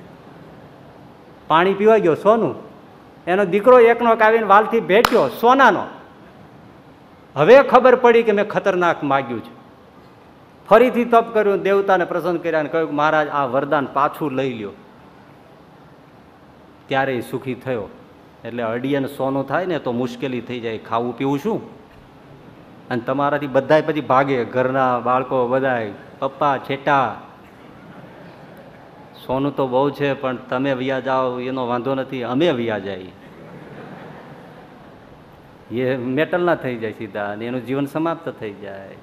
પાણી પીવા ગયો, સોનું. એનો દીકરો એકનો આવીને વાલથી ભેટ્યો, સોનાનો. હવે ખબર પડી કે મેં ખતરનાક માગ્યું છે. ફરીથી તપ કર્યું, દેવતાને પ્રસન્ન કર્યા અને કહ્યું મહારાજ આ વરદાન પાછું લઈ લ્યો. ત્યારે એ સુખી થયો. એટલે અડીને સોનું થાય ને તો મુશ્કેલી થઈ જાય, ખાવું પીવું શું? અને તમારાથી બધા પછી ભાગે, ઘરના બાળકો બધા, પપ્પા છેટા. સોનું તો બહુ છે પણ તમે વ્યા જાઓ એનો વાંધો નથી, અમે વ્યા જાય. એ મેટલ ના થઈ જાય સીધા, અને એનું જીવન સમાપ્ત થઈ જાય.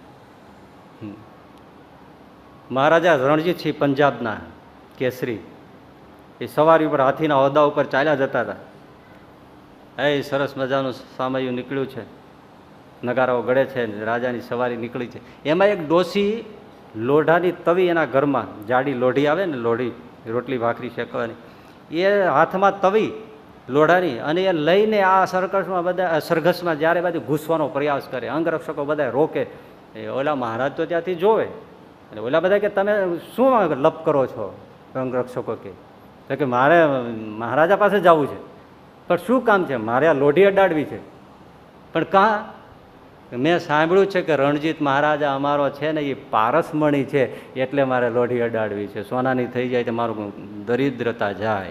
મહારાજા રણજીતસિંહ પંજાબના કેસરી, એ સવારી ઉપર હાથીના હોદ્દા ઉપર ચાલ્યા જતા હતા. એ સરસ મજાનું સામયું નીકળ્યું છે, નગારાઓ ગળે છે, રાજાની સવારી નીકળી છે. એમાં એક ડોસી લોઢાની તવી એના ઘરમાં, જાડી લોઢી આવે ને, લોઢી રોટલી ભાખરી શેકવાની, એ હાથમાં તવી લોઢાની, અને એ લઈને આ સરઘસમાં જ્યારે બાજુ ઘૂસવાનો પ્રયાસ કરે. અંગરક્ષકો બધા રોકે. ઓલા મહારાજ તો ત્યાંથી જોવે, અને ઓલા બધા કે તમે શું લપ કરો છો? અંગરક્ષકો કે મારે મહારાજા પાસે જવું છે. પણ શું કામ છે? મારે આ લોઢી અડાડવી છે. પણ કાં? મેં સાંભળ્યું છે કે રણજીત મહારાજા અમારો છે ને એ પારસમણી છે, એટલે મારે લોઢી અડાડવી છે. સોનાની થઈ જાય તો મારું દરિદ્રતા જાય.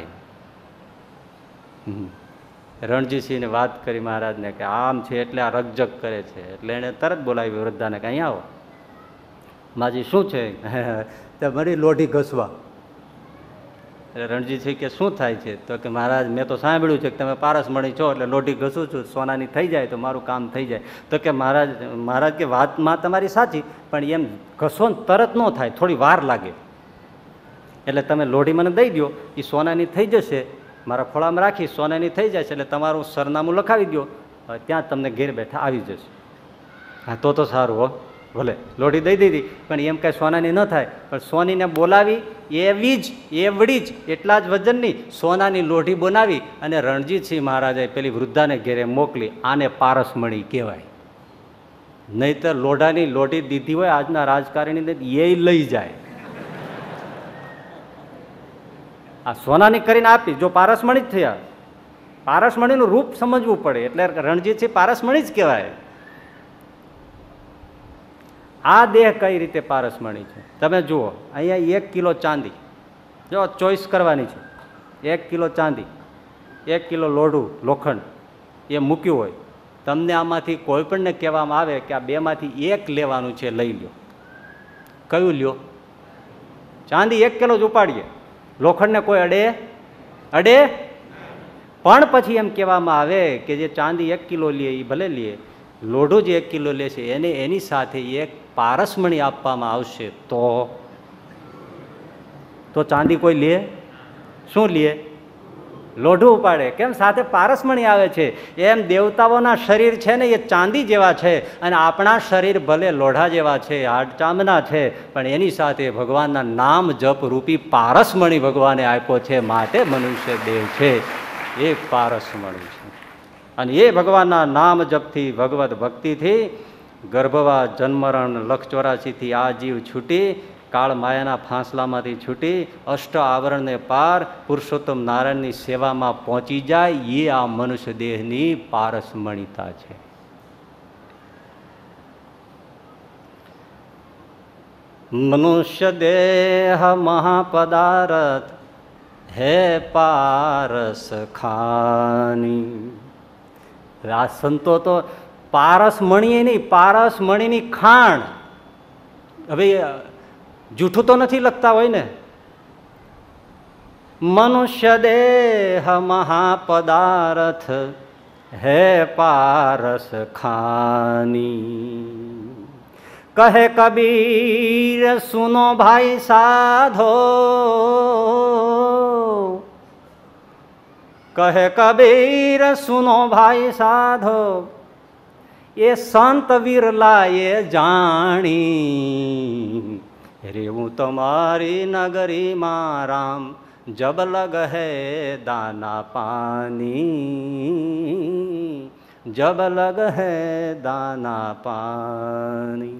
રણજીતસિંહને વાત કરી મહારાજને કે આમ છે, એટલે આ રકજક કરે છે. એટલે એને તરત બોલાવી વૃદ્ધાને કે અહીંયા આવો. માજી શું છે? તો મારી લોઢી ઘસવા. એટલે રણજીતસિંહ કે શું થાય છે? તો કે મહારાજ મેં તો સાંભળ્યું છે કે તમે પારસમણી છો એટલે લોઢી ઘસું છું, સોનાની થઈ જાય તો મારું કામ થઈ જાય. તો કે મહારાજ કે વાતમાં તમારી સાચી, પણ એમ ઘસો ને તરત ન થાય, થોડી વાર લાગે. એટલે તમે લોઢી મને દઈ દો, એ સોનાની થઈ જશે, મારા ખોળામાં રાખી સોનાની થઈ જશે, એટલે તમારું સરનામું લખાવી દો, ત્યાં તમને ઘેર બેઠા આવી જશે. હા તો સારું હો, ભલે. લોઢી દઈ દીધી, પણ એમ કાંઈ સોનાની ન થાય. પણ સોનીને બોલાવી, એવડી જ એટલા જ વજનની સોનાની લોઢી બનાવી અને રણજીતસિંહ મહારાજે પેલી વૃદ્ધાને ઘેરે મોકલી. આને પારસમણી કહેવાય. નહીતર લોઢાની લોઢી દીધી હોય આજના રાજકારણી એ લઈ જાય. આ સોનાની કરીને આપી, જો પારસમણી જ થયા. પારસમણીનું રૂપ સમજવું પડે, એટલે રણજીતસિંહ પારસમણી જ કહેવાય. આ દેહ કઈ રીતે પારસમણી છે તમે જુઓ. અહીંયા 1 કિલો ચાંદી, જો ચોઈસ કરવાની છે. 1 કિલો ચાંદી, 1 કિલો લોઢું લોખંડ એ મૂક્યું હોય, તમને આમાંથી કોઈ પણને કહેવામાં આવે કે આ બેમાંથી એક લેવાનું છે, લઈ લ્યો. કયું લ્યો? ચાંદી 1 કિલો જ ઉપાડીએ, લોખંડને કોઈ અડે અડે. પણ પછી એમ કહેવામાં આવે કે જે ચાંદી 1 કિલો લે એ ભલે લે, લોઢું જે 1 કિલો લે છે એને એની સાથે એક પારસમણી આપવામાં આવશે તો ચાંદી કોઈ લે? શું લે? લોઢું ઉપાડે. કેમ? સાથે પારસમણી આવે છે. એમ દેવતાઓના શરીર છે ને એ ચાંદી જેવા છે, અને આપણા શરીર ભલે લોઢા જેવા છે, હાડચામના છે, પણ એની સાથે ભગવાનના નામ જપ રૂપી પારસમણી ભગવાને આપ્યો છે. માટે મનુષ્ય દેહ છે એ પારસમણી છે. અને એ ભગવાનના નામ જપથી, ભગવત ભક્તિથી ગર્ભવાસ, જન્મરણ, લખ 84થી આ જીવ છૂટી, કાળ માયાના ફાંસલામાંથી છૂટી, અષ્ટ આવરણને પાર પુરુષોત્તમ નારાયણની સેવામાં પહોંચી જાય. એ આ મનુષ્ય દેહની પારસમણીતા છે. મનુષ્ય દેહ મહાપદાર્થ હે પારસ ખાની. આ સંતો તો પારસમણી નહીં, પારસમણીની ખાણ. હવે જૂઠું તો નથી લખતા હોય ને. મનુષ્ય દેહ મહાપદાર્થ હે પારસ ખાની. કહે કબીર સુનો ભાઈ સાધો, કહે કબીર સુનો ભાઈ સાધો, એ સંત વિરલા એ જાણી, રેવું તમારી નગરીમાં રામ જબ લગ હે દાના પાની, જબ લગ હે દાના પાની.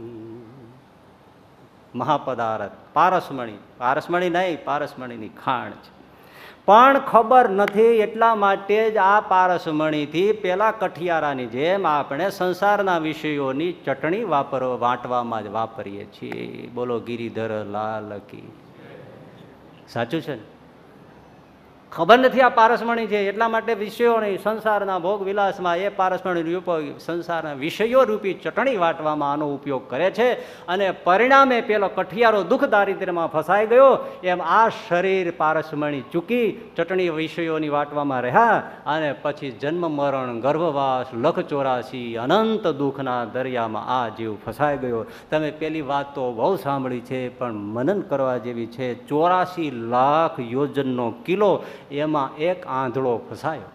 મહાપદાર્થ પારસમણી, પારસમણી નહીં, પારસમણીની ખાણ છે. પણ ખબર નથી, એટલા માટે જ આ પારસમણીથી પેલા કઠિયારાની જેમ આપણે સંસારના વિષયોની ચટણી વાટવામાં જ વાપરીએ છીએ. બોલો ગિરિધર લાલ કી. સાચું છે ને? ખબર નથી આ પારસમણી છે, એટલા માટે વિષયોની સંસારના ભોગ વિલાસમાં એ પારસમણી ઉપયોગ, સંસારના વિષયો રૂપી ચટણી વાટવામાં આનો ઉપયોગ કરે છે. અને પરિણામે પેલો કઠિયારો દુઃખ દારિદ્ર્યમાં ફસાઈ ગયો, એમ આ શરીર પારસમણી ચૂકી ચટણી વિષયોની વાટવામાં રહ્યા, અને પછી જન્મ મરણ, ગર્ભવાસ, લખ 84 અનંત દુઃખના દરિયામાં આ જીવ ફસાઈ ગયો. તમે પેલી વાત તો બહુ સાંભળી છે, પણ મનન કરવા જેવી છે. 84 લાખ યોજનનો કિલો, એમાં એક આંધળો ફસાયો.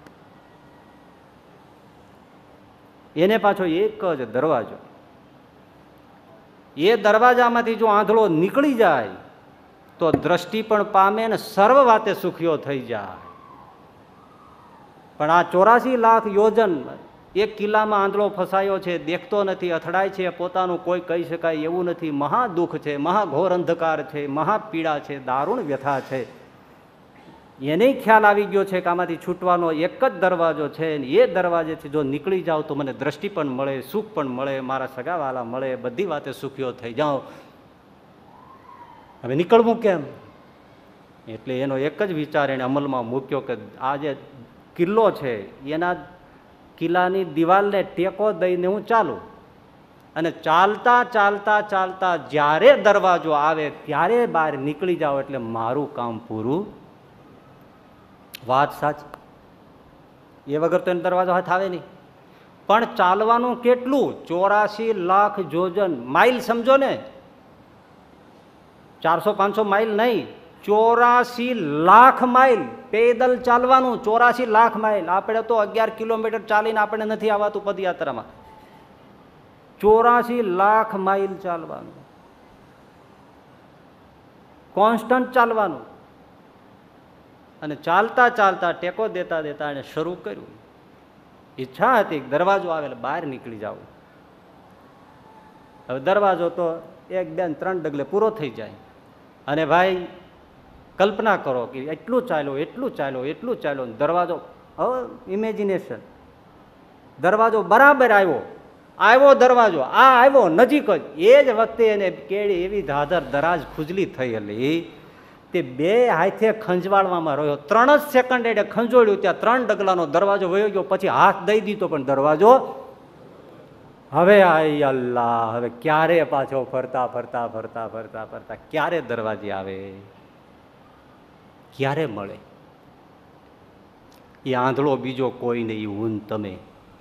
એને પાછો એક જ દરવાજો. એ દરવાજામાંથી જો આંધળો નીકળી જાય તો દ્રષ્ટિ પણ પામે ને સર્વ વાતે સુખીઓ થઈ જાય. પણ આ 84 લાખ યોજન એક કિલ્લામાં આંધળો ફસાયો છે, દેખતો નથી, અથડાય છે, પોતાનું કોઈ કહી શકાય એવું નથી. મહા દુઃખ છે, મહાઘોર અંધકાર છે, મહાપીડા છે, દારૂણ વ્યથા છે. એને ખ્યાલ આવી ગયો છે કે આમાંથી છૂટવાનો એક જ દરવાજો છે, એ દરવાજેથી જો નીકળી જાઓ તો મને દ્રષ્ટિ પણ મળે, સુખ પણ મળે, મારા સગાવાલા મળે, બધી વાતે સુખીઓ થઈ જાઓ. હવે નીકળવું કેમ? એટલે એનો એક જ વિચાર એને અમલમાં મૂક્યો કે આ જે કિલ્લો છે એના કિલ્લાની દિવાલને ટેકો દઈને હું ચાલું, અને ચાલતા ચાલતા ચાલતા જ્યારે દરવાજો આવે ત્યારે બહાર નીકળી જાઓ, એટલે મારું કામ પૂરું. વાત સાચી. એ વગર તો એનો દરવાજો હાથ આવે નહીં. પણ ચાલવાનું કેટલું? 84 લાખ યોજન, માઇલ સમજો ને, 400-500 માઇલ નહીં, 84 લાખ માઇલ પેદલ ચાલવાનું. 84 લાખ માઇલ. આપણે તો 11 કિલોમીટર ચાલીને આપણે નથી આવતું પદયાત્રામાં. 84 લાખ માઇલ ચાલવાનું, કોન્સ્ટન્ટ ચાલવાનું. અને ચાલતા ચાલતા ટેકો દેતા દેતા એને શરૂ કર્યું. ઈચ્છા હતી દરવાજો આવે એટલે બહાર નીકળી જાવ. હવે દરવાજો તો 1, 2, 3 ડગલે પૂરો થઈ જાય. અને ભાઈ કલ્પના કરો કે એટલું ચાલ્યો એટલું ચાલ્યો એટલું ચાલ્યો, દરવાજો ઇમેજિનેશન, દરવાજો બરાબર આવ્યો દરવાજો, આ આવ્યો નજીક જ. એ જ વખતે એને કેળી એવી ધાધર દરાજ ખુજલી થયેલી, તે બે હાથે ખંજવાળવામાં રહ્યો. 3 જ સેકન્ડ એને ખંજોળ્યું, ત્યાં 3 ડગલાનો દરવાજો વયો ગયો. પછી હાથ દઈ દીધો પણ દરવાજો હવે આઈ અલ્લાહ, હવે ક્યારે પાછો ફરતા ફરતા ફરતા ફરતા ફરતા ક્યારે દરવાજે આવે, ક્યારે મળે? એ આંધળો બીજો કોઈ નહીં, હું તમે.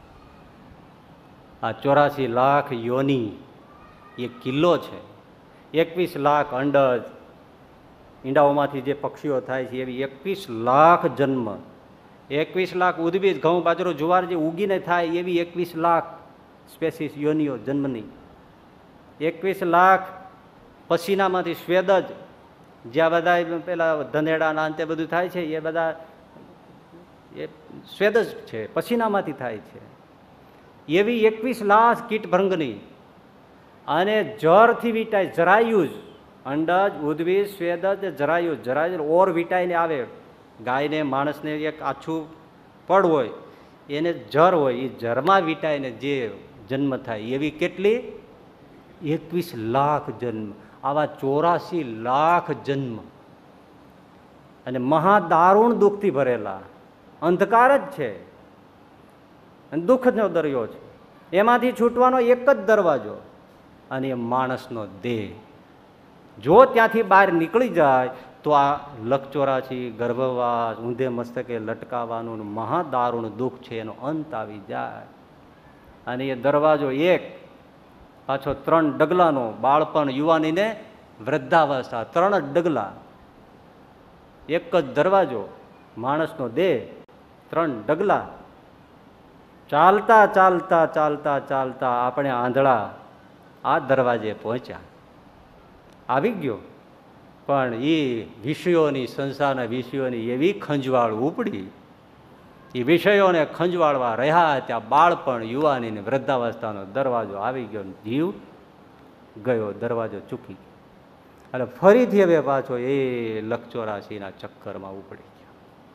આ 84 લાખ યોની એ કિલ્લો છે. 21 લાખ અંડજ, ઈંડાઓમાંથી જે પક્ષીઓ થાય છે એવી 21 લાખ જન્મ, 21 લાખ ઉદ્ભીજ, ઘઉં બાજરો જુવાર જે ઉગીને થાય એવી 21 લાખ સ્પેસીસ યોનીઓ જન્મની, 21 લાખ પસીનામાંથી સ્વેદજ, જ્યાં બધા પેલા ધનેડાના અંતે બધું થાય છે એ બધા એ સ્વેદજ છે, પસીનામાંથી થાય છે. એવી 21 લાખ કીટભંગની, અને જરથી વીટાય, જરાયુજ, અંડજ, ઉદ્ભીજ, સ્વેદજ, જરાયુજ. જરાયુજ ઓર વીટાઈને આવે. ગાયને માણસને એક આછું પડ હોય એને જર હોય, એ જરમાં વીટાઈને જે જન્મ થાય એવી કેટલી? 21 લાખ જન્મ. આવા 84 લાખ જન્મ, અને મહાદારુણ દુઃખથી ભરેલા, અંધકાર જ છે અને દુઃખનો દરિયો છે. એમાંથી છૂટવાનો એક જ દરવાજો, અને એ માણસનો દેહ. જો ત્યાંથી બહાર નીકળી જાય તો આ લખ 84, ગર્ભવાસ, ઊંધે મસ્તકે લટકાવાનું મહાદારુણ દુઃખ છે, એનો અંત આવી જાય. અને એ દરવાજો એક, પાછો 3 ડગલાનો, બાળપણ, યુવાનીને વૃદ્ધાવસ્થા, 3 જ ડગલા, એક જ દરવાજો, માણસનો દેહ, 3 ડગલા. ચાલતા ચાલતા ચાલતા ચાલતા આપણે આંધળા આ દરવાજે પહોંચ્યા, આવી ગયો. પણ એ વિષયોની, સંસારના વિષયોની એવી ખંજવાળ ઉપડી, એ વિષયોને ખંજવાળવા રહ્યા ત્યાં બાળપણ, યુવાની ને વૃદ્ધાવસ્થાનો દરવાજો આવી ગયો, જીવ ગયો, દરવાજો ચૂકી ગયો. એટલે ફરીથી હવે પાછો એ લખ 84ના ચક્કરમાં ઉપડી ગયો.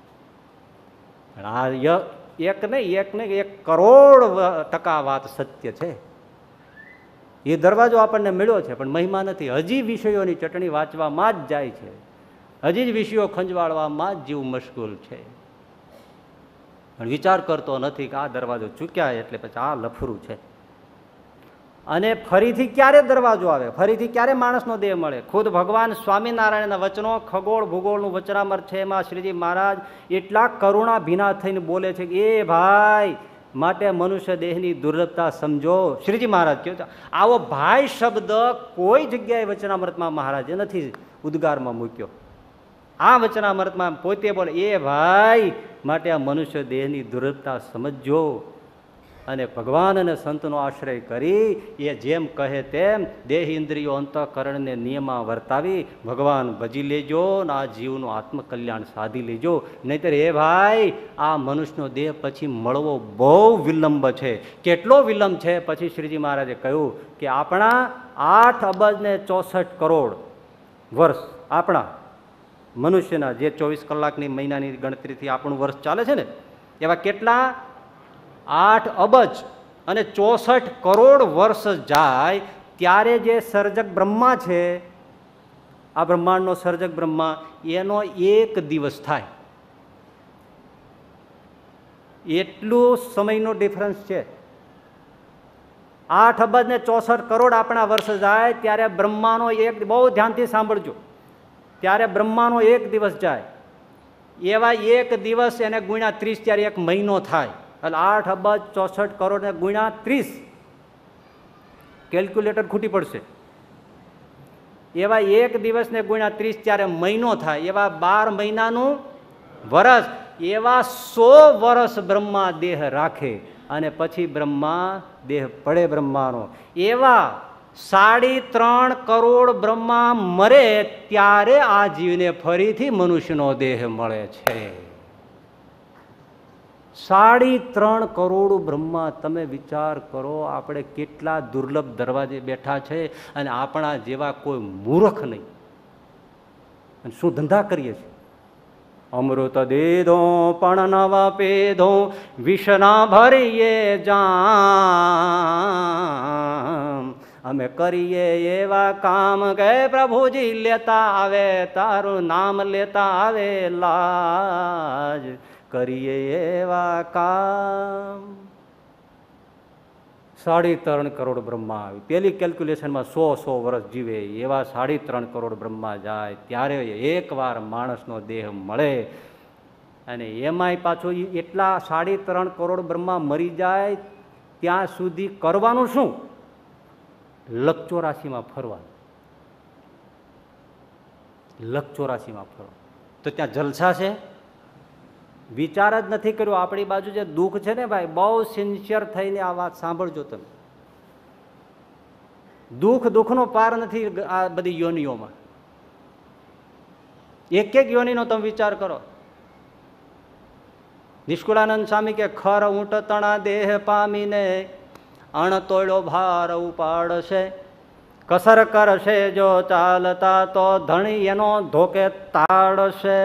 આ એક નહીં 1 કરોડ ટકા વાત સત્ય છે. એ દરવાજો આપણને મળ્યો છે, પણ મહિમા નથી. હજી વિષયોની ચટણી વાંચવામાં જ જાય છે, હજી જ વિષયો ખંજવાળવામાં જ જીવ મશગુલ છે, પણ વિચાર કરતો નથી કે આ દરવાજો ચૂક્યા એટલે પછી આ લફરું છે. અને ફરીથી ક્યારે દરવાજો આવે, ફરીથી ક્યારે માણસનો દેહ મળે? ખુદ ભગવાન સ્વામિનારાયણના વચનો, ખગોળ ભૂગોળનું વચનામૃત છે, એમાં શ્રીજી મહારાજ એટલા કરુણા ભીના થઈને બોલે છે કે એ ભાઈ, માટે મનુષ્ય દેહની દુર્લભતા સમજો. શ્રીજી મહારાજ કહે છે, આવો ભાઈ શબ્દ કોઈ જગ્યાએ વચનામૃતમાં મહારાજે નથી ઉદ્ગારમાં મૂક્યો. આ વચનામૃતમાં પોતે બોલે, એ ભાઈ, માટે આ મનુષ્ય દેહની દુર્લભતા સમજજો, અને ભગવાન અને સંતનો આશ્રય કરી એ જેમ કહે તેમ દેહ ઇન્દ્રિયો અંતઃકરણને નિયમમાં વર્તાવી ભગવાન ભજી લેજો, ને આ જીવનું આત્મકલ્યાણ સાધી લેજો. નહીતર એ ભાઈ, આ મનુષ્યનો દેહ પછી મળવો બહુ વિલંબ છે. કેટલો વિલંબ છે? પછી શ્રીજી મહારાજે કહ્યું કે આપણા 8 અબજ ને 64 કરોડ વર્ષ, આપણા મનુષ્યના જે 24 કલાકની મહિનાની ગણતરીથી આપણું વર્ષ ચાલે છે ને, એવા કેટલા 8 અબજ અને 64 કરોડ વર્ષ જાય ત્યારે જે સર્જક બ્રહ્મા છે, આ બ્રહ્માંડનો સર્જક બ્રહ્મા, એનો 1 દિવસ થાય. એટલું સમયનો ડિફરન્સ છે. 8 અબજ ને 64 કરોડ આપણા વર્ષ જાય ત્યારે બ્રહ્માનો બહુ ધ્યાનથી સાંભળજો, ત્યારે બ્રહ્માનો 1 દિવસ જાય. એવા 1 દિવસ એને ગુણ્યા 30 ત્યારે 1 મહિનો થાય. એટલે 8 અબજ 64 કરોડ ને ગુણ્યા 30, કેલ્ક્યુલેટર ખૂટી પડશે. એવા 1 દિવસને ગુણ્યા 30 ત્યારે મહિનો થાય. એવા 12 મહિનાનું વર્ષ, એવા 100 વર્ષ બ્રહ્મા દેહ રાખે, અને પછી બ્રહ્મા દેહ પડે બ્રહ્માનો. એવા 3.5 કરોડ બ્રહ્મા મરે ત્યારે આ જીવને ફરીથી મનુષ્યનો દેહ મળે છે. 3.5 કરોડ બ્રહ્મા. તમે વિચાર કરો, આપણે કેટલા દુર્લભ દરવાજે બેઠા છે, અને આપણા જેવા કોઈ મૂર્ખ નહીં. અને શું ધંધા કરીએ છીએ? અમૃત દીધો પણ નવા પીધો, વિષના ભરીએ જામ. અમે કરીએ એવા કામ કે પ્રભુજી લેતા આવે, તારું નામ લેતા આવે લાજ. કરીએ એવા કામ. 3.5 કરોડ બ્રહ્મા આવી. પેલી કેલ્ક્યુલેશનમાં 100 વર્ષ જીવે એવા 3.5 કરોડ બ્રહ્મા જાય ત્યારે એકવાર માણસનો દેહ મળે. અને એમાંય પાછું એટલા 3.5 કરોડ બ્રહ્મા મરી જાય ત્યાં સુધી કરવાનું શું? લક 84માં ફરવાનું. લક 84માં ફરવાનું. તો ત્યાં જલસા છે? વિચાર જ નથી કર્યો. આપણી બાજુ જે દુઃખ છે ને ભાઈ, બહુ સિન્સિયર થઈને આ વાત સાંભળજો તમે. દુઃખનો પાર નથી આ બધી યોનિઓમાં. એક યોનિનો તમે વિચાર કરો. નિષ્કુળાનંદ સ્વામી કે ખર ઊંટ તણા દેહ પામીને અણતોડ્યો ભાર ઉપાડશે, કસર કરશે જો ચાલતા તો ધણી એનો ધોકે તાડશે.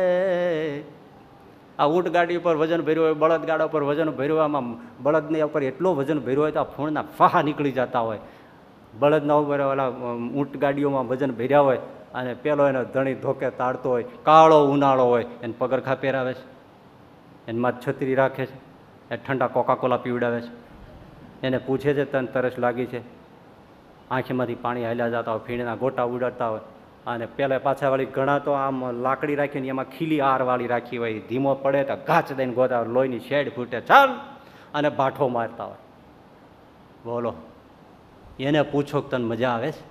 આ ઊંટ ગાડી ઉપર વજન ભર્યું હોય, બળદ ગાડા ઉપર વજન ભર્યું, આમાં બળદની ઉપર એટલો વજન ભર્યું હોય તો આ ફૂણના ફાહા નીકળી જતા હોય. બળદના ઉપર ઓલા ઊંટ ગાડીઓમાં વજન ભર્યા હોય અને પેલો એનો ધણી ધોકે તાડતો હોય, કાળો ઉનાળો હોય, એને પગરખા પહેરાવે છે, એમાં છત્રી રાખે છે, એ ઠંડા કોકાકોલા પીવડાવે છે, એને પૂછે છે તને તરસ લાગી છે, આંખીમાંથી પાણી હાલ્યા જતા હોય, ફીણના ગોટા ઉડાડતા હોય. અને પેલા પાછાવાળી ઘણા તો આમ લાકડી રાખીને એમાં ખીલી આરવાળી રાખી હોય, ધીમો પડે તો ઘાચ દઈને ગોતા લોહીની શેડ ફૂટે, ચાલ, અને ભાઠો મારતા હોય. બોલો, એને પૂછો કે તને મજા આવે છે?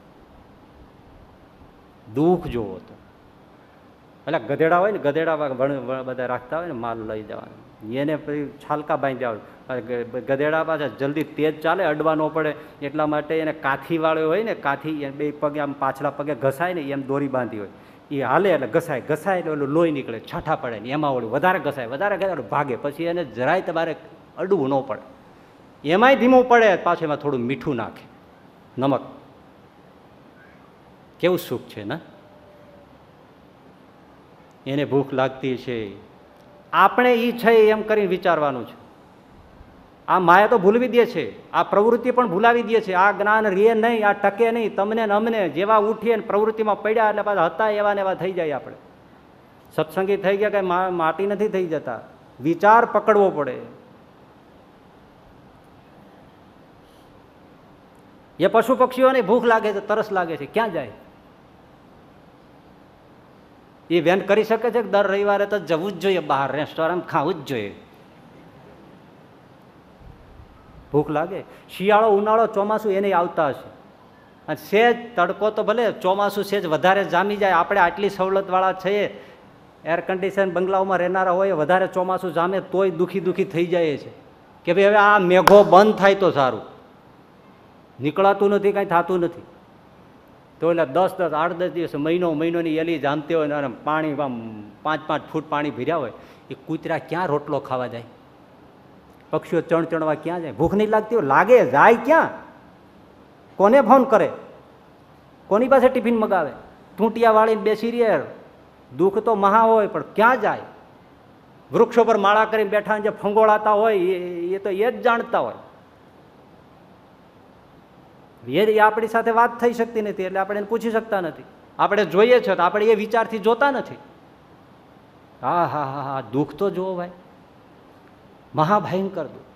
દુઃખ જોવો તો એટલે ગધેડા હોય ને, ગધેડા બધા રાખતા હોય ને માલ લઈ જવાનું, એને પછી છાલકા બાંધી આવે. ગધેડા પાછા જલ્દી તેજ ચાલે, અડવા ન પડે એટલા માટે એને કાથી વાળો હોય ને, કાથી બે પગે આમ પાછલા પગે ઘસાય ને એમ દોરી બાંધી હોય, એ હાલે એટલે ઘસાય એટલે ઓલું લોહી નીકળે, છાંઠા પડે ને એમાં ઓલું વધારે ઘસાય ભાગે, પછી એને જરાય તમારે અડવું ન પડે. એમાંય ધીમું પડે, પાછું એમાં થોડું મીઠું નાખે, નમક. કેવું સુખ છે ને? એને ભૂખ લાગતી છે, આપણે ઈ છે એમ કરીને વિચારવાનું છે. આ માયા તો ભૂલવી દે છે, આ પ્રવૃત્તિ પણ ભૂલાવી દે છે. આ જ્ઞાન રે નહીં, આ ટકે નહીં. તમને ને અમને જેવા ઉઠીએ ને પ્રવૃત્તિમાં પડ્યા એટલે પાછા હતા એવા ને એવા થઈ જાય. આપણે સત્સંગી થઈ ગયા કઈ માટી નથી થઈ જતા, વિચાર પકડવો પડે. એ પશુ પક્ષીઓને ભૂખ લાગે છે, તરસ લાગે છે, ક્યાં જાય? એ વેન કરી શકે છે કે દર રવિવારે તો જવું જ જોઈએ બહાર, રેસ્ટોરન્ટ ખાવું જ જોઈએ? ભૂખ લાગે. શિયાળો, ઉનાળો, ચોમાસું એને આવતા હશે. અને સેજ તડકો તો ભલે, ચોમાસું સેજ વધારે જામી જાય. આપણે આટલી સવલતવાળા છીએ, એર કન્ડિશન બંગલાઓમાં રહેનારા હોય, વધારે ચોમાસું જામે તોય દુઃખી થઈ જાય છે કે ભાઈ હવે આ મેઘો બંધ થાય તો સારું. નીકળાતું નથી, કાંઈ થતું નથી. તો એટલે 10-10, 8-10 દિવસ, મહિનોની એલી જામતી હોય અને પાણી આમ 5-5 ફૂટ પાણી ભર્યા હોય, એ કૂતરા ક્યાં રોટલો ખાવા જાય? પક્ષીઓ ચણવા ક્યાં જાય? ભૂખ નહીં લાગતી હોય, લાગે, જાય ક્યાં? કોને ફોન કરે? કોની પાસે ટિફિન મગાવે? ટૂંટિયા વાળીને બેસી રહે. દુઃખ તો મહા હોય, પણ ક્યાં જાય? વૃક્ષો પર માળા કરીને બેઠા જે ફંગોળાતા હોય એ તો એ જ જાણતા હોય. એ આપણી સાથે વાત થઈ શકતી નથી એટલે આપણે એને પૂછી શકતા નથી. આપણે જોઈએ છે તો આપણે એ વિચારથી જોતા નથી. હા હા હા હા, દુઃખ તો જુઓ ભાઈ, મહાભયંકર દુઃખ.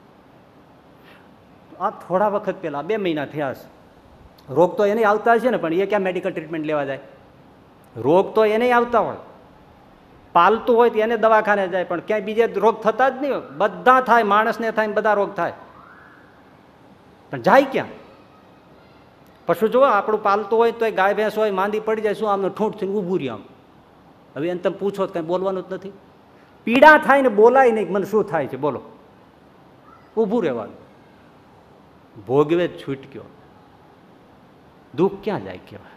આ થોડા વખત પહેલા 2 મહિના થયા છે. રોગ તો એને આવતા છે ને, પણ એ ક્યાં મેડિકલ ટ્રીટમેન્ટ લેવા જાય? રોગ તો એને આવતા હોય, પાલતું હોય તો એને દવાખાને જાય, પણ ક્યાંય બીજે રોગ થતા જ નહીં હોય. બધા થાય, માણસને થાય ને બધા રોગ થાય, પણ જાય ક્યાં? પશુ જુઓ, આપણું પાલતું હોય તો ગાય ભેંસ હોય, માંદી પડી જાય, શું આમનું ઠૂંઠ થઈને ઊભું રહ્યું આમ. હવે એને તમે પૂછો તો કંઈ બોલવાનું જ નથી. પીડા થાય ને બોલાય નહીં, મને શું થાય છે બોલો? ઊભું રહેવાનું. ભોગવે છૂટક્યો. દુઃખ ક્યાં જાય કહેવાય?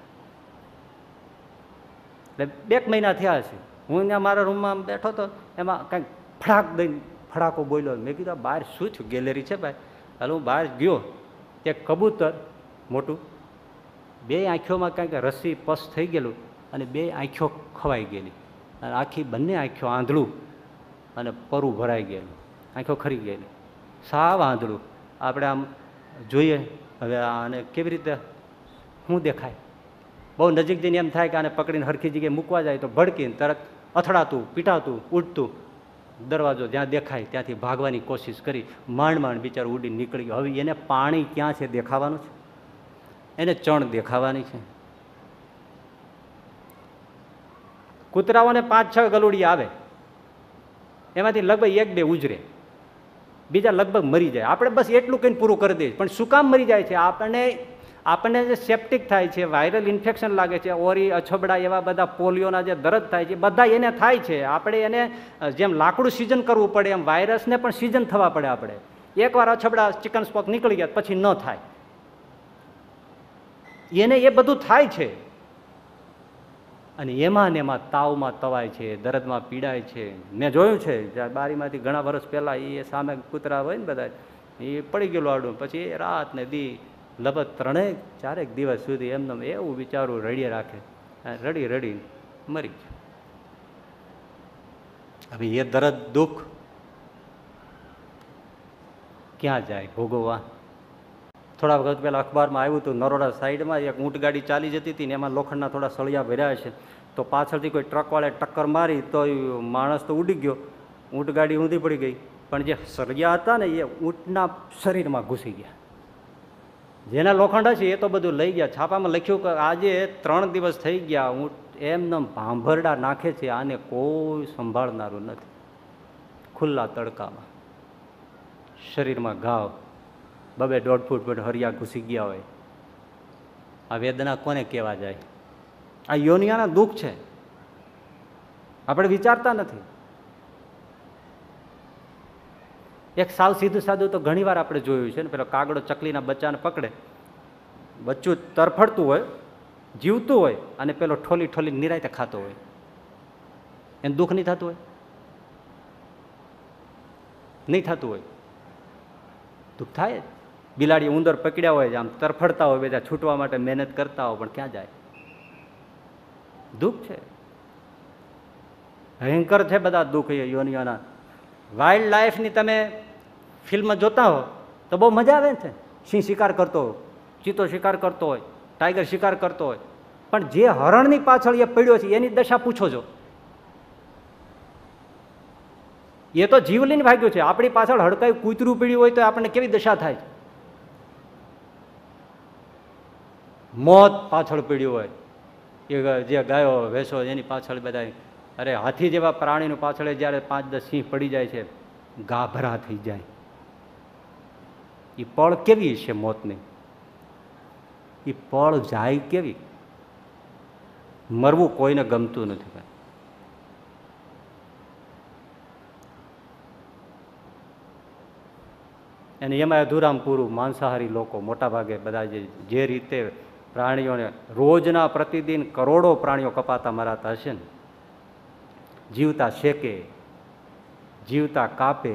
એટલે 2 મહિના થયા છે. હું ત્યાં મારા રૂમમાં બેઠો હતો, એમાં કંઈક ફડાક દઈને ફડાકો બોલ્યો. મેં કીધું બહાર શું થયું? ગેલેરી છે ભાઈ. હાલ હું બહાર ગયો, એક કબૂતર મોટું, 2 આંખોમાં કંઈક રસી પસ થઈ ગયેલું, અને બે આંખો ખવાઈ ગયેલી, અને આખી બંને આંખો આંધળું અને પરું ભરાઈ ગયેલું, આંખો ખરી ગયેલી, સાવ આંધળું. આપણે આમ જોઈએ હવે આને કેવી રીતે શું દેખાય? બહુ નજીક જઈને એમ થાય કે આને પકડીને હરખી જગ્યાએ મૂકવા જાય તો ભડકીને તરત અથડાતું, પીટાતું, ઉડતું, દરવાજો જ્યાં દેખાય ત્યાંથી ભાગવાની કોશિશ કરી, માંડ માંડ બિચારું ઉડીને નીકળી ગયો. હવે એને પાણી ક્યાં છે દેખાવાનું છે, એને ચણ દેખાવાની છે. કૂતરાઓને 5-6 ગલુડી આવે, એમાંથી લગભગ 1-2 ઉજરે, બીજા લગભગ મરી જાય. આપણે બસ એટલું કહીને પૂરું કરી દઈએ. પણ શું કામ મરી જાય છે? આપણને જે સેપ્ટિક થાય છે, વાયરલ ઇન્ફેક્શન લાગે છે, ઓરી, અછબડા, એવા બધા પોલિયોના જે દર્દ થાય છે, બધા એને થાય છે. આપણે એને જેમ લાકડું સિઝન કરવું પડે એમ વાયરસને પણ સિઝન થવા પડે. આપણે એકવાર અછબડા, ચિકન સ્પોક નીકળી ગયા પછી ન થાય. એને એ બધું થાય છે, અને એમાં ને એમાં તાવમાં તવાય છે, દર્દમાં પીડાય છે. મેં જોયું છે બારીમાંથી ઘણા વર્ષ પહેલાં એ સામે કૂતરા હોય ને બધા, એ પડી ગયેલું આડું, પછી એ રાત ને દી લગભગ 3-4 દિવસ સુધી એમને એવું વિચારું રડીએ રાખે, રડી રડી મરી ગયું. હવે એ દર્દ, દુઃખ ક્યાં જાય ભોગવવા? થોડા વખત પહેલાં અખબારમાં આવ્યું હતું, નરોડા સાઈડમાં એક ઊંટ ગાડી ચાલી જતી હતી ને એમાં લોખંડના થોડા સળિયા ભર્યા છે, તો પાછળથી કોઈ ટ્રકવાળાએ ટક્કર મારી તો માણસ તો ઉડી ગયો, ઊંટ ગાડી ઊંધી પડી ગઈ, પણ જે સળિયા હતા ને એ ઊંટના શરીરમાં ઘૂસી ગયા. જેના લોખંડ હશે એ તો બધું લઈ ગયા. છાપામાં લખ્યું કે આજે 3 દિવસ થઈ ગયા, ઊંટ એમને ભાંભરડા નાખે છે, આને કોઈ સંભાળનારું નથી. ખુલ્લા તડકામાં શરીરમાં ઘાવ, 2-2.5 ફૂટ હરિયા ઘૂસી ગયા હોય. આ વેદના કોને કહેવા જાય? આ યોનિયાના દુઃખ છે, આપણે વિચારતા નથી. એક સાવ સીધું સાધું તો ઘણી વાર આપણે જોયું છે ને, પેલો કાગડો ચકલીના બચ્ચાને પકડે, બચ્ચું તરફડતું હોય, જીવતું હોય, અને પેલો ઠોલી ઠોલી નિરાયતે ખાતો હોય, એને દુઃખ નહીં થતું હોય? નહીં થતું હોય? દુઃખ થાય. બિલાડી ઉંદર પકડ્યા હોય, આમ તરફડતા હોય, બધા છૂટવા માટે મહેનત કરતા હોય, પણ ક્યાં જાય? દુઃખ છે, ભયંકર છે બધા દુઃખ એ યોનિઓના. વાઇલ્ડ લાઈફની તમે ફિલ્મ જોતા હો તો બહુ મજા આવે છે. સિંહ શિકાર કરતો હોય, ચિત્તો શિકાર કરતો હોય, ટાઈગર શિકાર કરતો હોય, પણ જે હરણની પાછળ એ પડ્યો છે એની દશા પૂછો છો. એ તો જીવ લઈને ભાગ્યો છે. આપણી પાછળ હડકાયું કૂતરું પીડ્યું હોય તો આપણને કેવી દશા થાય? મોત પાછળ પીડ્યું હોય, એ જે ગાયો ભેંસો એની પાછળ બધા, અરે હાથી જેવા પ્રાણીનું પાછળ જ્યારે 5-10 સિંહ પડી જાય છે, ગાભરા થઈ જાય. એ પળ કેવી છે મોતની? એ પળ જાય કેવી? મરવું કોઈને ગમતું નથી ભાઈ. અને એમાં અધૂરામ પૂરું માંસાહારી લોકો મોટા ભાગે બધા જે રીતે પ્રાણીઓને રોજના પ્રતિદિન કરોડો પ્રાણીઓ કપાતા મરાતા હશે ને, જીવતા શેકે, જીવતા કાપે,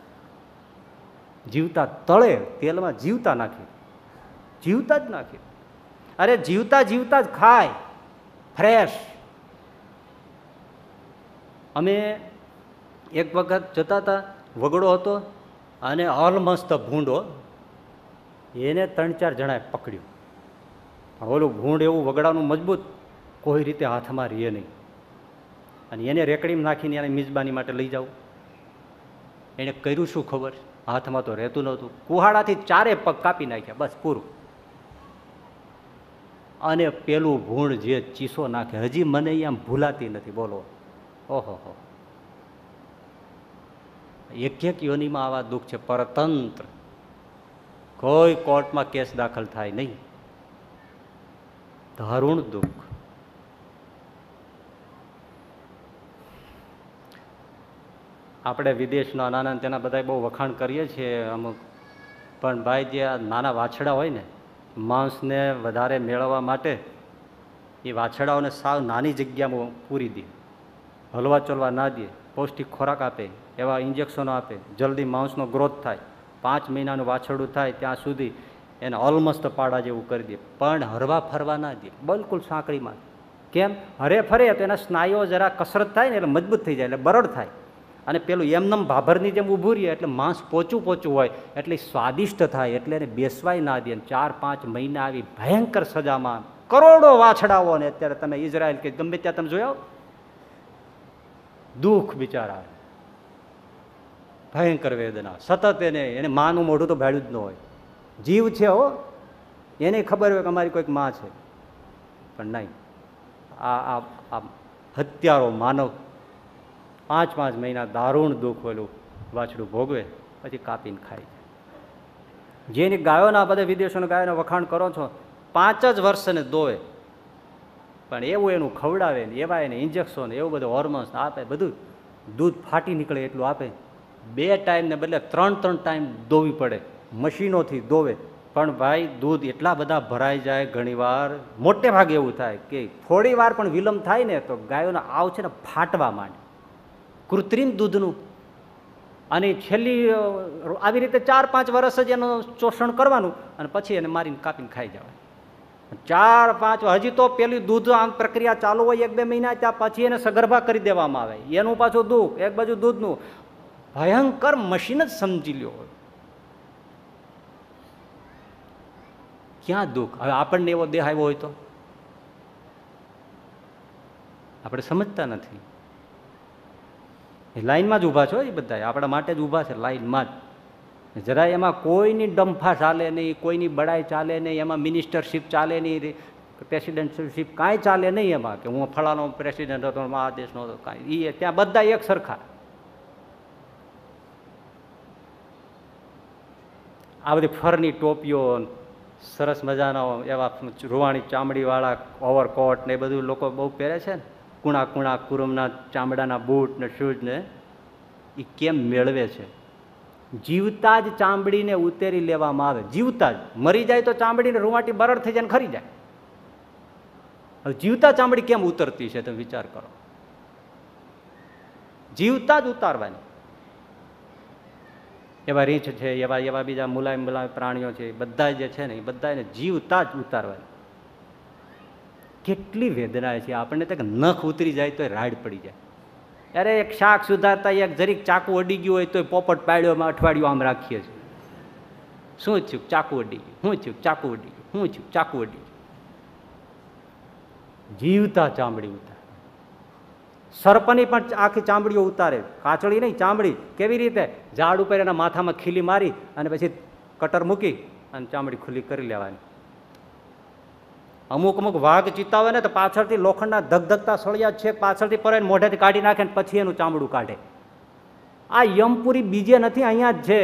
જીવતા તળે, તેલમાં જીવતા નાખે, જીવતા જ નાખે. અરે જીવતા જીવતા જ ખાય ફ્રેશ. અમે એક વખત જતા હતા, વગડો હતો અને ઓલમસ્ત ભૂંડો, એને 3-4 જણાએ પકડ્યું. ઓલું ભૂંડ એવું વગડાનું મજબૂત, કોઈ રીતે હાથમાં રહે નહીં, અને એને રેકડીમાં નાખીને એને મિજબાની માટે લઈ જાવ. એને કર્યું શું ખબર? હાથમાં તો રહેતું નહોતું, કુહાડાથી 4 પગ કાપી નાખ્યા, બસ પૂરું. અને પેલું ભૂંડ જે ચીસો નાખે, હજી મને આમ ભૂલાતી નથી. બોલો, ઓહો હો. એક યોનિમાં આવા દુઃખ છે. પરતંત્ર, કોઈ કોર્ટમાં કેસ દાખલ થાય નહીં. દારૂણ દુઃખ. આપણે વિદેશના નાના તેના બધા બહુ વખાણ કરીએ છીએ અમુક, પણ ભાઈ જે આ નાના વાછડા હોય ને, માંસને વધારે મેળવવા માટે એ વાછડાઓને સાવ નાની જગ્યામાં પૂરી દે, હલવા ચલવા ના દે, પૌષ્ટિક ખોરાક આપે, એવા ઇન્જેક્શનો આપે, જલ્દી માંસનો ગ્રોથ થાય. 5 મહિનાનું વાછરડું થાય ત્યાં સુધી એને ઓલમસ્ત પાડા જેવું કરી દે, પણ હરવા ફરવા ના દે, બિલકુલ સાંકળીમાં. કેમ? હરે ફરે તો એના સ્નાયુઓ જરા કસરત થાય ને એટલે મજબૂત થઈ જાય, એટલે બરડ થાય. અને પેલું એમનેમ ભાભરની જેમ ઊભું રહીએ એટલે માંસ પોચું હોય એટલે સ્વાદિષ્ટ થાય, એટલે એને બેસવાય ના દે. 4-5 મહિના આવી ભયંકર સજામાં કરોડો વાછડાઓ ને અત્યારે તમે ઇઝરાયલ કે ગમે ત્યાં તમે જોયા દુઃખ બિચારા, ભયંકર વેદના સતત. એને માનું મોઢું તો ભાડ્યું જ ન હોય. જીવ છે હો, એને ખબર હોય કે અમારી કોઈક માં છે, પણ નહીં. આ હત્યારો માનવ 5-5 મહિના દારૂણ દુઃખ ઓલું વાછડું ભોગવે, પછી કાપીને ખાઈ જાય. જેની ગાયોના બધા વિદેશોના ગાયોના વખાણ કરો છો, 5 જ વર્ષને દોવે, પણ એવું એનું ખવડાવે ને, એવા એને ઇન્જેક્શન, એવું બધું હોર્મોન્સ આપે, બધું દૂધ ફાટી નીકળે એટલું આપે. 2 ટાઈમને બદલે 3 ટાઈમ દોવી પડે, મશીનોથી દોવે. પણ ભાઈ દૂધ એટલા બધા ભરાઈ જાય, ઘણીવાર મોટે ભાગે એવું થાય કે થોડી વાર પણ વિલંબ થાય ને તો ગાયોના આવ છે ને ફાટવા માંડે, કૃત્રિમ દૂધનું. અને છેલ્લી આવી રીતે 4-5 વર્ષ જ એનું શોષણ કરવાનું અને પછી એને મારીને કાપીને ખાઈ જવાય. 4-5 હજી તો પેલી દૂધ આમ પ્રક્રિયા ચાલુ હોય 1-2 મહિના, ત્યાં પછી એને સગર્ભા કરી દેવામાં આવે. એનું પાછું દુઃખ, એક બાજુ દૂધનું ભયંકર મશીન જ સમજી લ્યો. ક્યાં દુઃખ? હવે આપણને એવો દેહ આવ્યો હોય તો આપણે સમજતા નથી. લાઈનમાં જ ઊભા છો એ બધા, આપણા માટે જ ઊભા છે લાઈનમાં જ. જરા એમાં કોઈની ડંફા ચાલે નહીં, કોઈની બડાઈ ચાલે નહીં, એમાં મિનિસ્ટરશીપ ચાલે નહીં, પ્રેસિડેન્ટશીપ કાંઈ ચાલે નહીં એમાં કે હું ફલાનો પ્રેસિડેન્ટ હતો, આ દેશનો હતો, કાંઈ. એ ત્યાં બધા એક સરખા. આ બધી ફરની ટોપીઓ, સરસ મજાના એવા રૂવાણી ચામડીવાળા ઓવરકોટ ને એ બધું લોકો બહુ પહેરે છે ને, કુણા કુરુમના ચામડાના બૂટ ને શૂઝ ને, એ કેમ મેળવે છે? જીવતા જ ચામડીને ઉતેરી લેવામાં આવે, જીવતા જ. મરી જાય તો ચામડીને રૂવાટી બરડ થઈ જાય ને ખરી જાય. હવે જીવતા ચામડી કેમ ઉતરતી છે તમે વિચાર કરો. જીવતા જ ઉતારવાની. એવા રીંછ છે, એવા બીજા મુલાયમ પ્રાણીઓ છે, બધા જે છે ને એ બધાને જીવતા જ ઉતારવાની. કેટલી વેદના છે આપણને તો, કે નખ ઉતરી જાય તો રાડ પડી જાય. અરે એક શાક સુધારતા એક જરીક ચાકુ અડી ગયું હોય તો પોપટ પાડ્યોમાં અઠવાડિયું આમ રાખીએ છીએ. શું થયું? ચાકુ અડી ગયું. શું થયું? ચાકુ અડી ગયું. શું થયું? ચાકુ અડી ગયું. જીવતા ચામડી ઉતારે. સર્પની પણ આખી ચામડીઓ ઉતારે, કાચળી નહીં ચામડી. કેવી રીતે? ઝાડ ઉપર એના માથામાં ખીલી મારી અને પછી કટર મૂકી અને ચામડી ખુલ્લી કરી લેવાની. અમુક વાઘ ચિત્તા હોય ને તો પાછળથી લોખંડના ધગધગતા સળિયા છે, પાછળથી પર મોઢેથી કાઢી નાખે ને પછી એનું ચામડું કાઢે. આ યમપુરી બીજે નથી, અહીંયા જ છે.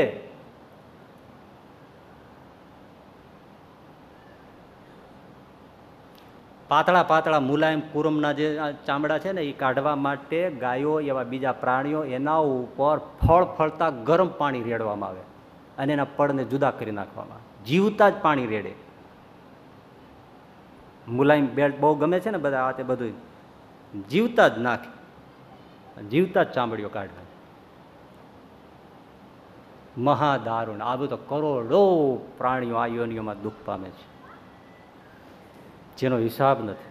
પાતળા પાતળા મુલાયમ કુરમના જે ચામડા છે ને એ કાઢવા માટે ગાયો એવા બીજા પ્રાણીઓ એના ઉપર ફળતા ગરમ પાણી રેડવામાં આવે અને એના પડને જુદા કરી નાખવામાં આવે. જીવતા જ પાણી રેડે. મુલાયમ બેલ્ટ બહુ ગમે છે ને બધા, આ તે બધું જીવતા જ નાખે, જીવતા જ ચામડીઓ કાઢવા. મહાદારુણ. આ બધું કરોડો પ્રાણીઓ આ યોનિઓમાં દુઃખ પામે છે, જેનો હિસાબ નથી.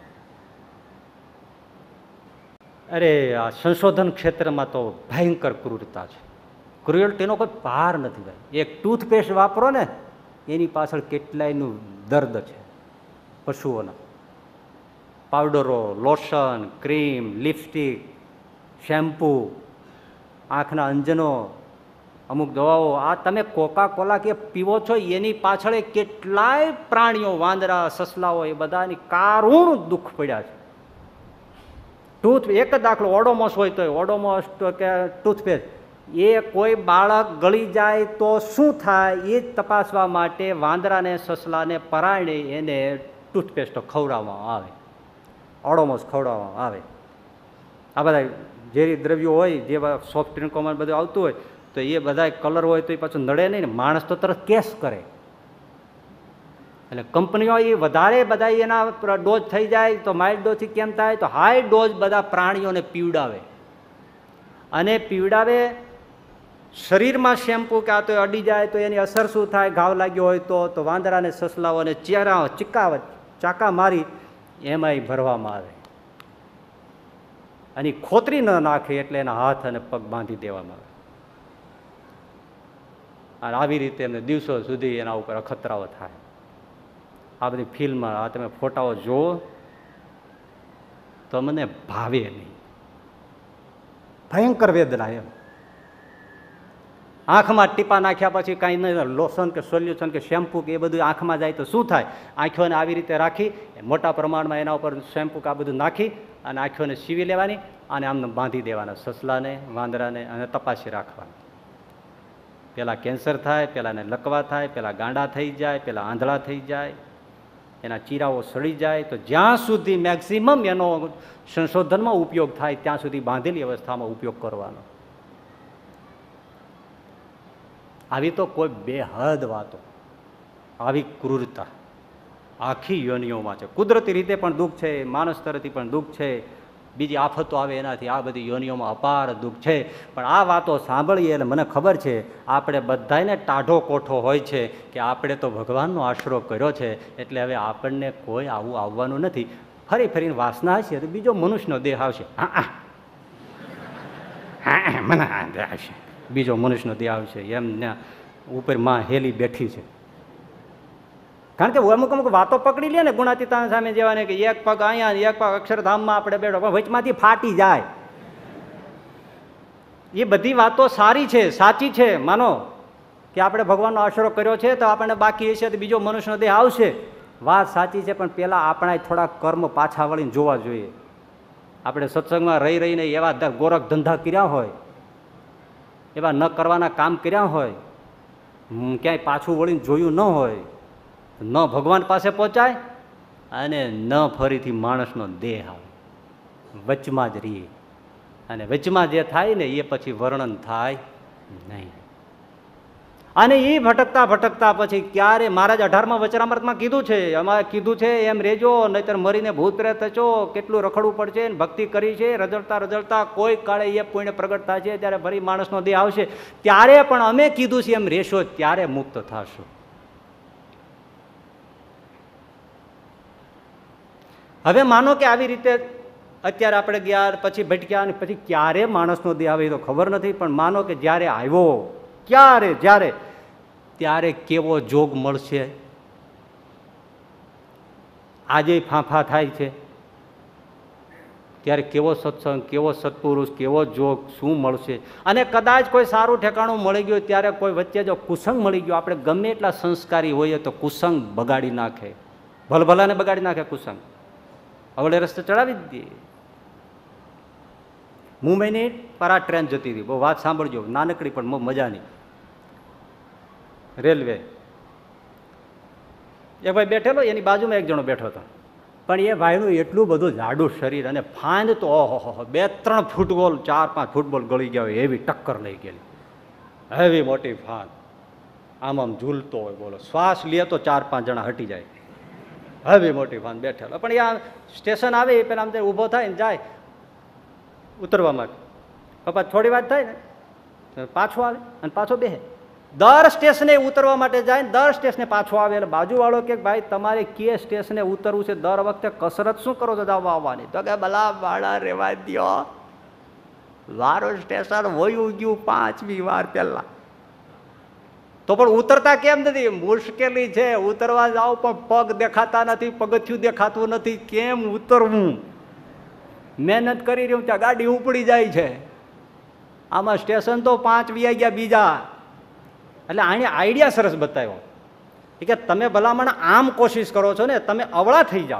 અરે આ સંશોધન ક્ષેત્રમાં તો ભયંકર ક્રૂરતા છે. ક્રુએલ્ટીનો કોઈ પાર નથી ભાઈ. એક ટૂથપેસ્ટ વાપરો ને એની પાછળ કેટલાયનું દર્દ છે પશુઓના. પાવડરો, લોશન, ક્રીમ, લિપસ્ટિક, શેમ્પૂ, આંખના અંજનો, અમુક દવાઓ. આ તમે કોકા કોલા કે પીવો છો એની પાછળ કેટલાય પ્રાણીઓ, વાંદરા, સસલાઓ, એ બધાની કારુણ દુઃખ પડ્યા છે. એક જ દાખલો, ઓડોમોસ હોય તો ઓડોમોસ કે ટૂથપેસ્ટ, એ કોઈ બાળક ગળી જાય તો શું થાય એ તપાસવા માટે વાંદરાને સસલાને પરાયણે એને ટૂથપેસ્ટ ખવડાવવામાં આવે, ઓડોમોસ ખવડાવવામાં આવે. આ બધા ઝેરી દ્રવ્યો હોય, જેવા સોફ્ટ ડ્રિંકોમાં બધું આવતું હોય તો એ બધા કલર હોય તો એ પાછું નડે નહીં ને, માણસ તો તરત કેસ કરે. એટલે કંપનીઓ એ વધારે બધા એના ડોઝ થઈ જાય તો માઇલ્ડ ડોઝથી કેમ થાય તો હાઈ ડોઝ બધા પ્રાણીઓને પીવડાવે. અને પીવડાવે શરીરમાં શેમ્પૂ કે આ તો અડી જાય તો એની અસર શું થાય, ઘાવ લાગ્યો હોય તો વાંદરાને સસલાઓને ચાકા મારી એમાંય ભરવામાં આવે. અને ખોતરી ન નાખે એટલે એના હાથ અને પગ બાંધી દેવામાં આવે. અને આવી રીતે એમને દિવસો સુધી એના ઉપર અખતરાઓ થાય. આ બધી ફિલ્મ, આ તમે ફોટાઓ જુઓ તો મને ભાવે નહીં. ભયંકર વેદના એમ. આંખમાં ટીપા નાખ્યા પછી કાંઈ નહીં, લોશન કે સોલ્યુશન કે શેમ્પુ કે એ બધું આંખમાં જાય તો શું થાય? આંખોને આવી રીતે રાખી મોટા પ્રમાણમાં એના ઉપર શેમ્પુ કે આ બધું નાખી અને આંખોને સીવી લેવાની અને આમને બાંધી દેવાના, સસલાને વાંદરાને, અને તપાસી રાખવાના. પેલા કેન્સર થાય, પેલાને લકવા થાય, પેલા ગાંડા થઈ જાય, પેલા આંધળા થઈ જાય, એના ચીરાઓ સડી જાય. તો જ્યાં સુધી મેક્સિમમ એનો સંશોધનમાં ઉપયોગ થાય ત્યાં સુધી બાંધેલી અવસ્થામાં ઉપયોગ કરવાનો. આવી તો કોઈ બેહદ વાતો, આવી ક્રૂરતા આખી યોનિઓમાં છે. કુદરતી રીતે પણ દુઃખ છે, માણસ તરફથી પણ દુઃખ છે, બીજી આફતો આવે એનાથી આ બધી યોનિઓમાં અપાર દુઃખ છે. પણ આ વાતો સાંભળીએ એટલે મને ખબર છે આપણે બધાને ટાઢો કોઠો હોય છે કે આપણે તો ભગવાનનો આશરો કર્યો છે એટલે હવે આપણને કોઈ આવું આવવાનું નથી. ફરી ફરીને વાસના હશે તો બીજો મનુષ્યનો દેહ આવશે. મને આ દેહ આવશે, બીજો મનુષ્યનો દેહ આવશે. એમને ઉપર માં હેલી બેઠી છે. કારણ કે અમુક અમુક વાતો પકડી લે ને ગુણાતીતા સામે જેવાને કે એક પગ અહીંયા, એક પગ અક્ષરધામમાં આપણે બેઠો, પણ વચમાંથી ફાટી જાય. એ બધી વાતો સારી છે, સાચી છે. માનો કે આપણે ભગવાનનો આશરો કર્યો છે તો આપણને બાકી હશે તો બીજો મનુષ્યનો દેહ આવશે. વાત સાચી છે, પણ પેલા આપણા થોડા કર્મ પાછા વળીને જોવા જોઈએ. આપણે સત્સંગમાં રહી રહીને એવા ગોરખ ધંધા કર્યા હોય, એવા ન કરવાના કામ કર્યા હોય, ક્યાંય પાછું વળીને જોયું ન હોય, ન ભગવાન પાસે પહોંચાય અને ન ફરીથી માણસનો દેહ આવે. વચમાં જ રહીએ અને વચમાં જે થાય ને એ પછી વર્ણન થાય નહીં. અને એ ભટકતા ભટકતા પછી ક્યારે મહારાજ 18મા વચનામૃતમાં કીધું છે, અમારે કીધું છે એમ રેજો, નહીતર મરીને ભૂત પ્રેત થશો, કેટલું રખડવું પડશે, ભક્તિ કરી છે, રજળતા રજળતા કોઈ કાળે એ પુણ્ય પ્રગટ થાય છે ત્યારે ફરી માણસનો દેહ આવશે. ત્યારે પણ અમે કીધું છે એમ રહેશો ત્યારે મુક્ત થશો. હવે માનો કે આવી રીતે અત્યારે આપણે ગયા, પછી ભટક્યા, અને પછી ક્યારે માણસનો દેહ આવે તો ખબર નથી, પણ માનો કે જ્યારે આવ્યો, જ્યારે ત્યારે કેવો જોગ મળશે. આજે ફાંફા થાય છે ત્યારે કેવો સત્સંગ, કેવો સત્પુરુષ, કેવો જોગ, શું મળશે. અને કદાચ કોઈ સારું ઠેકાણું મળી ગયું ત્યારે કોઈ વચ્ચે જો કુસંગ મળી ગયો, આપણે ગમે એટલા સંસ્કારી હોઈએ તો કુસંગ બગાડી નાખે, ભલભલાને બગાડી નાખે કુસંગ, અવળે રસ્તે ચડાવી જ દઈએ. મુંબઈની પરા ટ્રેન જતી હતી, બહુ વાત સાંભળજો, નાનકડી પણ મજાની. રેલવે એક ભાઈ બેઠેલો, એની બાજુમાં એક જણો બેઠો હતો, પણ એ ભાઈનું એટલું બધું જાડું શરીર અને ફાંદ તો ઓહો 2-3 ફૂટબોલ, 4-5 ફૂટબોલ ગળી ગયા હોય એવી ટક્કર લઈ ગયેલી, એવી મોટી ફાંદ, આમ ઝૂલતો હોય, બોલો શ્વાસ લે તો 4-5 જણા હટી જાય, એવી મોટી ફાંદ બેઠેલો. પણ એ સ્ટેશન આવે એ પેલા આમ ઊભો થાય ને જાય ઉતરવા માટે, પપ્પા થોડી વાત થાય ને પાછો આવે અને પાછો બેસે. દર સ્ટેશને ઉતરવા માટે જાય ને દર સ્ટેશને પાછો આવે. એટલે બાજુવાળો કે ભાઈ તમારે કે સ્ટેશને ઉતરવું છે, દર વખતે કસરત શું કરો છો જવા આવવાની? તો કે ભલા ભાડા રેવા દો, વારો સ્ટેશન વયું ગયું 5મી વાર પહેલા. તો પણ ઉતરતા કેમ નથી? મુશ્કેલી છે, ઉતરવા જાઓ પણ પગ દેખાતા નથી, પગથિયું દેખાતું નથી, કેમ ઉતરવું? મહેનત કરી રહ્યું ત્યાં ગાડી ઉપડી જાય છે. આમાં સ્ટેશન તો 5 વી ગયા બીજા. એટલે આને આઈડિયા સરસ બતાવ્યો કે તમે ભલામણ આમ કોશિશ કરો છો ને, તમે અવળા થઈ જાઓ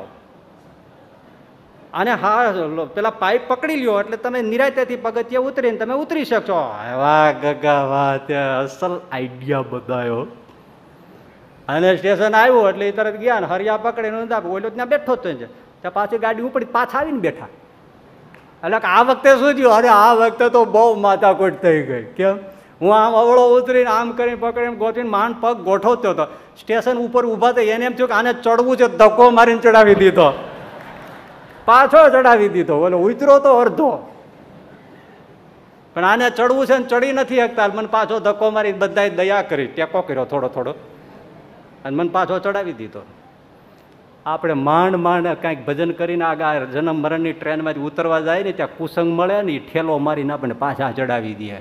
અને હા પેલા પાઇપ પકડી લ્યો એટલે તમે નિરાંતેથી પગથિયે ઉતરીને તમે ઉતરી શકશો. વાહ ગગા વાહ, ત્યાં અસલ આઈડિયા બતાવ્યો. અને સ્ટેશન આવ્યું એટલે એ તરત ગયા ને હરિયા પકડીને ઓલો ત્યાં બેઠો જ ત્યાં પાછી ગાડી ઉપડી પાછા આવીને બેઠા. એટલે આ વખતે શું થયું? અરે આ વખતે તો બહુ માથાકૂટ થઈ ગઈ. કેમ? હું આમ અવળો ઉતરીને આમ કરીને પકડીને ગોઠવીને માંડ પગ ગોઠવતો હતો. સ્ટેશન ઉપર ઊભા તો એને એમ થયું કે આને ચડવું છે, ધક્કો મારીને ચડાવી દીધો, પાછો ચડાવી દીધો. બોલો ઉતરો તો અડધો, પણ આને ચડવું છે ને ચડી નથી શકતા. મને પાછો ધક્કો મારી, બધાએ દયા કરી, ટેકો કર્યો થોડો થોડો અને મને પાછો ચડાવી દીધો. આપણે માંડ માંડ કાંઈક ભજન કરીને આગળ જન્મ મરણની ટ્રેનમાંથી ઉતરવા જાય ને ત્યાં કુસંગ મળે ને એ ઠેલો મારીને આપણને પાછા ચડાવી દે.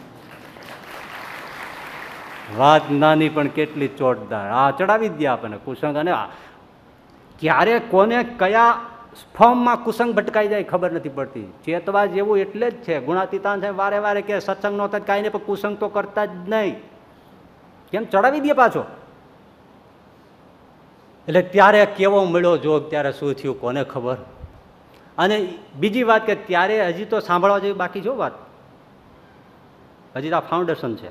વાત નાની પણ કેટલી ચોટદાર. આ ચડાવી જ દે આપણને કુસંગ. અને ક્યારે કોને કયા ફોર્મમાં કુસંગ ભટકાઈ જાય ખબર નથી પડતી. ચેતવા જેવું એટલે જ છે. ગુણાતીતાન છે વારે વારે કે સત્સંગ નો થાય કાંઈ નહીં, પણ કુસંગ તો કરતા જ નહીં. કેમ ચડાવી દે પાછો. એટલે ત્યારે કેવો મળ્યો જોગ, ત્યારે શું થયું કોને ખબર. અને બીજી વાત કે ત્યારે હજી તો સાંભળવા જેવી બાકી જો વાત, હજી તો આ ફાઉન્ડેશન છે.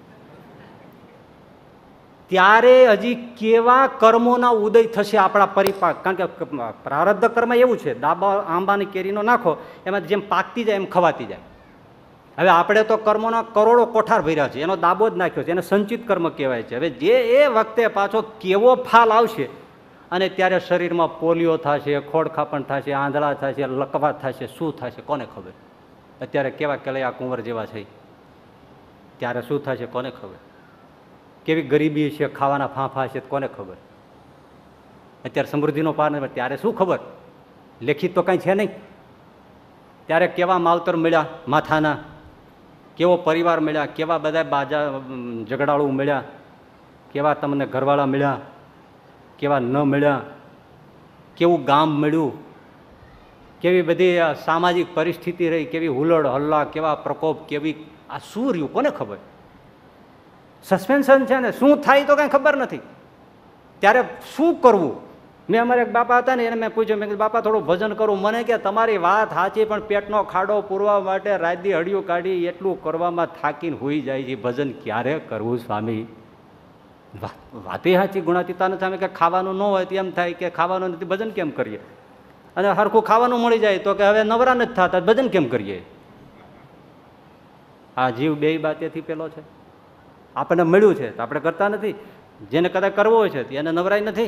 ત્યારે હજી કેવા કર્મોના ઉદય થશે આપણા પરિપાક. કારણ કે પ્રારબ્ધ કર્મ એવું છે, દાબા આંબાની કેરીનો નાખો એમાં જેમ પાકતી જાય એમ ખવાતી જાય. હવે આપણે તો કર્મોના કરોડો કોઠાર ભર્યા છે, એનો દાબો જ નાખ્યો છે, એને સંચિત કર્મ કહેવાય છે. હવે જે એ વખતે પાછો કેવો ફાલ આવશે, અને ત્યારે શરીરમાં પોલિયો થશે, ખોડખાપણ થશે, આંધળા થશે, લકવા થશે, શું થશે કોને ખબર. અત્યારે કેવા કેલૈયા કુંવર જેવા છે, ત્યારે શું થશે કોને ખબર. કેવી ગરીબી છે, ખાવાના ફાંફા છે કોને ખબર. અત્યારે સમૃદ્ધિનો પાર નથી, ત્યારે શું ખબર. લેખિત તો કાંઈ છે નહીં. ત્યારે કેવા માવતર મળ્યા માથાના, કેવો પરિવાર મળ્યા, કેવા બધા બાજા ઝઘડાળુ મળ્યા, કેવા તમને ઘરવાળા મળ્યા, કેવા ન મળ્યા, કેવું ગામ મળ્યું, કેવી બધી સામાજિક પરિસ્થિતિ રહી, કેવી હુલડ હલ્લા, કેવા પ્રકોપ, કેવી આ શું રહ્યું કોને ખબર. સસ્પેન્શન છે ને, શું થાય તો કાંઈ ખબર નથી. ત્યારે શું કરવું. મેં અમારે એક બાપા હતા ને, એને મેં પૂછ્યું, મેં કીધું બાપા થોડું ભજન કરું. મને કે તમારી વાત સાચી, પણ પેટનો ખાડો પૂરવા માટે રાતદી હડિયું કાઢી એટલું કરવામાં થાકીને હોઈ જાય છે, ભજન ક્યારે કરવું સ્વામી. વાતે સાચી ગુણાતીતાને સામે કે ખાવાનું ન હોય તો એમ થાય કે ખાવાનું નથી ભજન કેમ કરીએ, અને હરખું ખાવાનું મળી જાય તો કે હવે નવરા નથી થતા ભજન કેમ કરીએ. આ જીવ બે બાતેથી પેલો છે. આપણને મળ્યું છે તો આપણે કરતા નથી, જેને કદાચ કરવો હોય છે એને નવરાય નથી.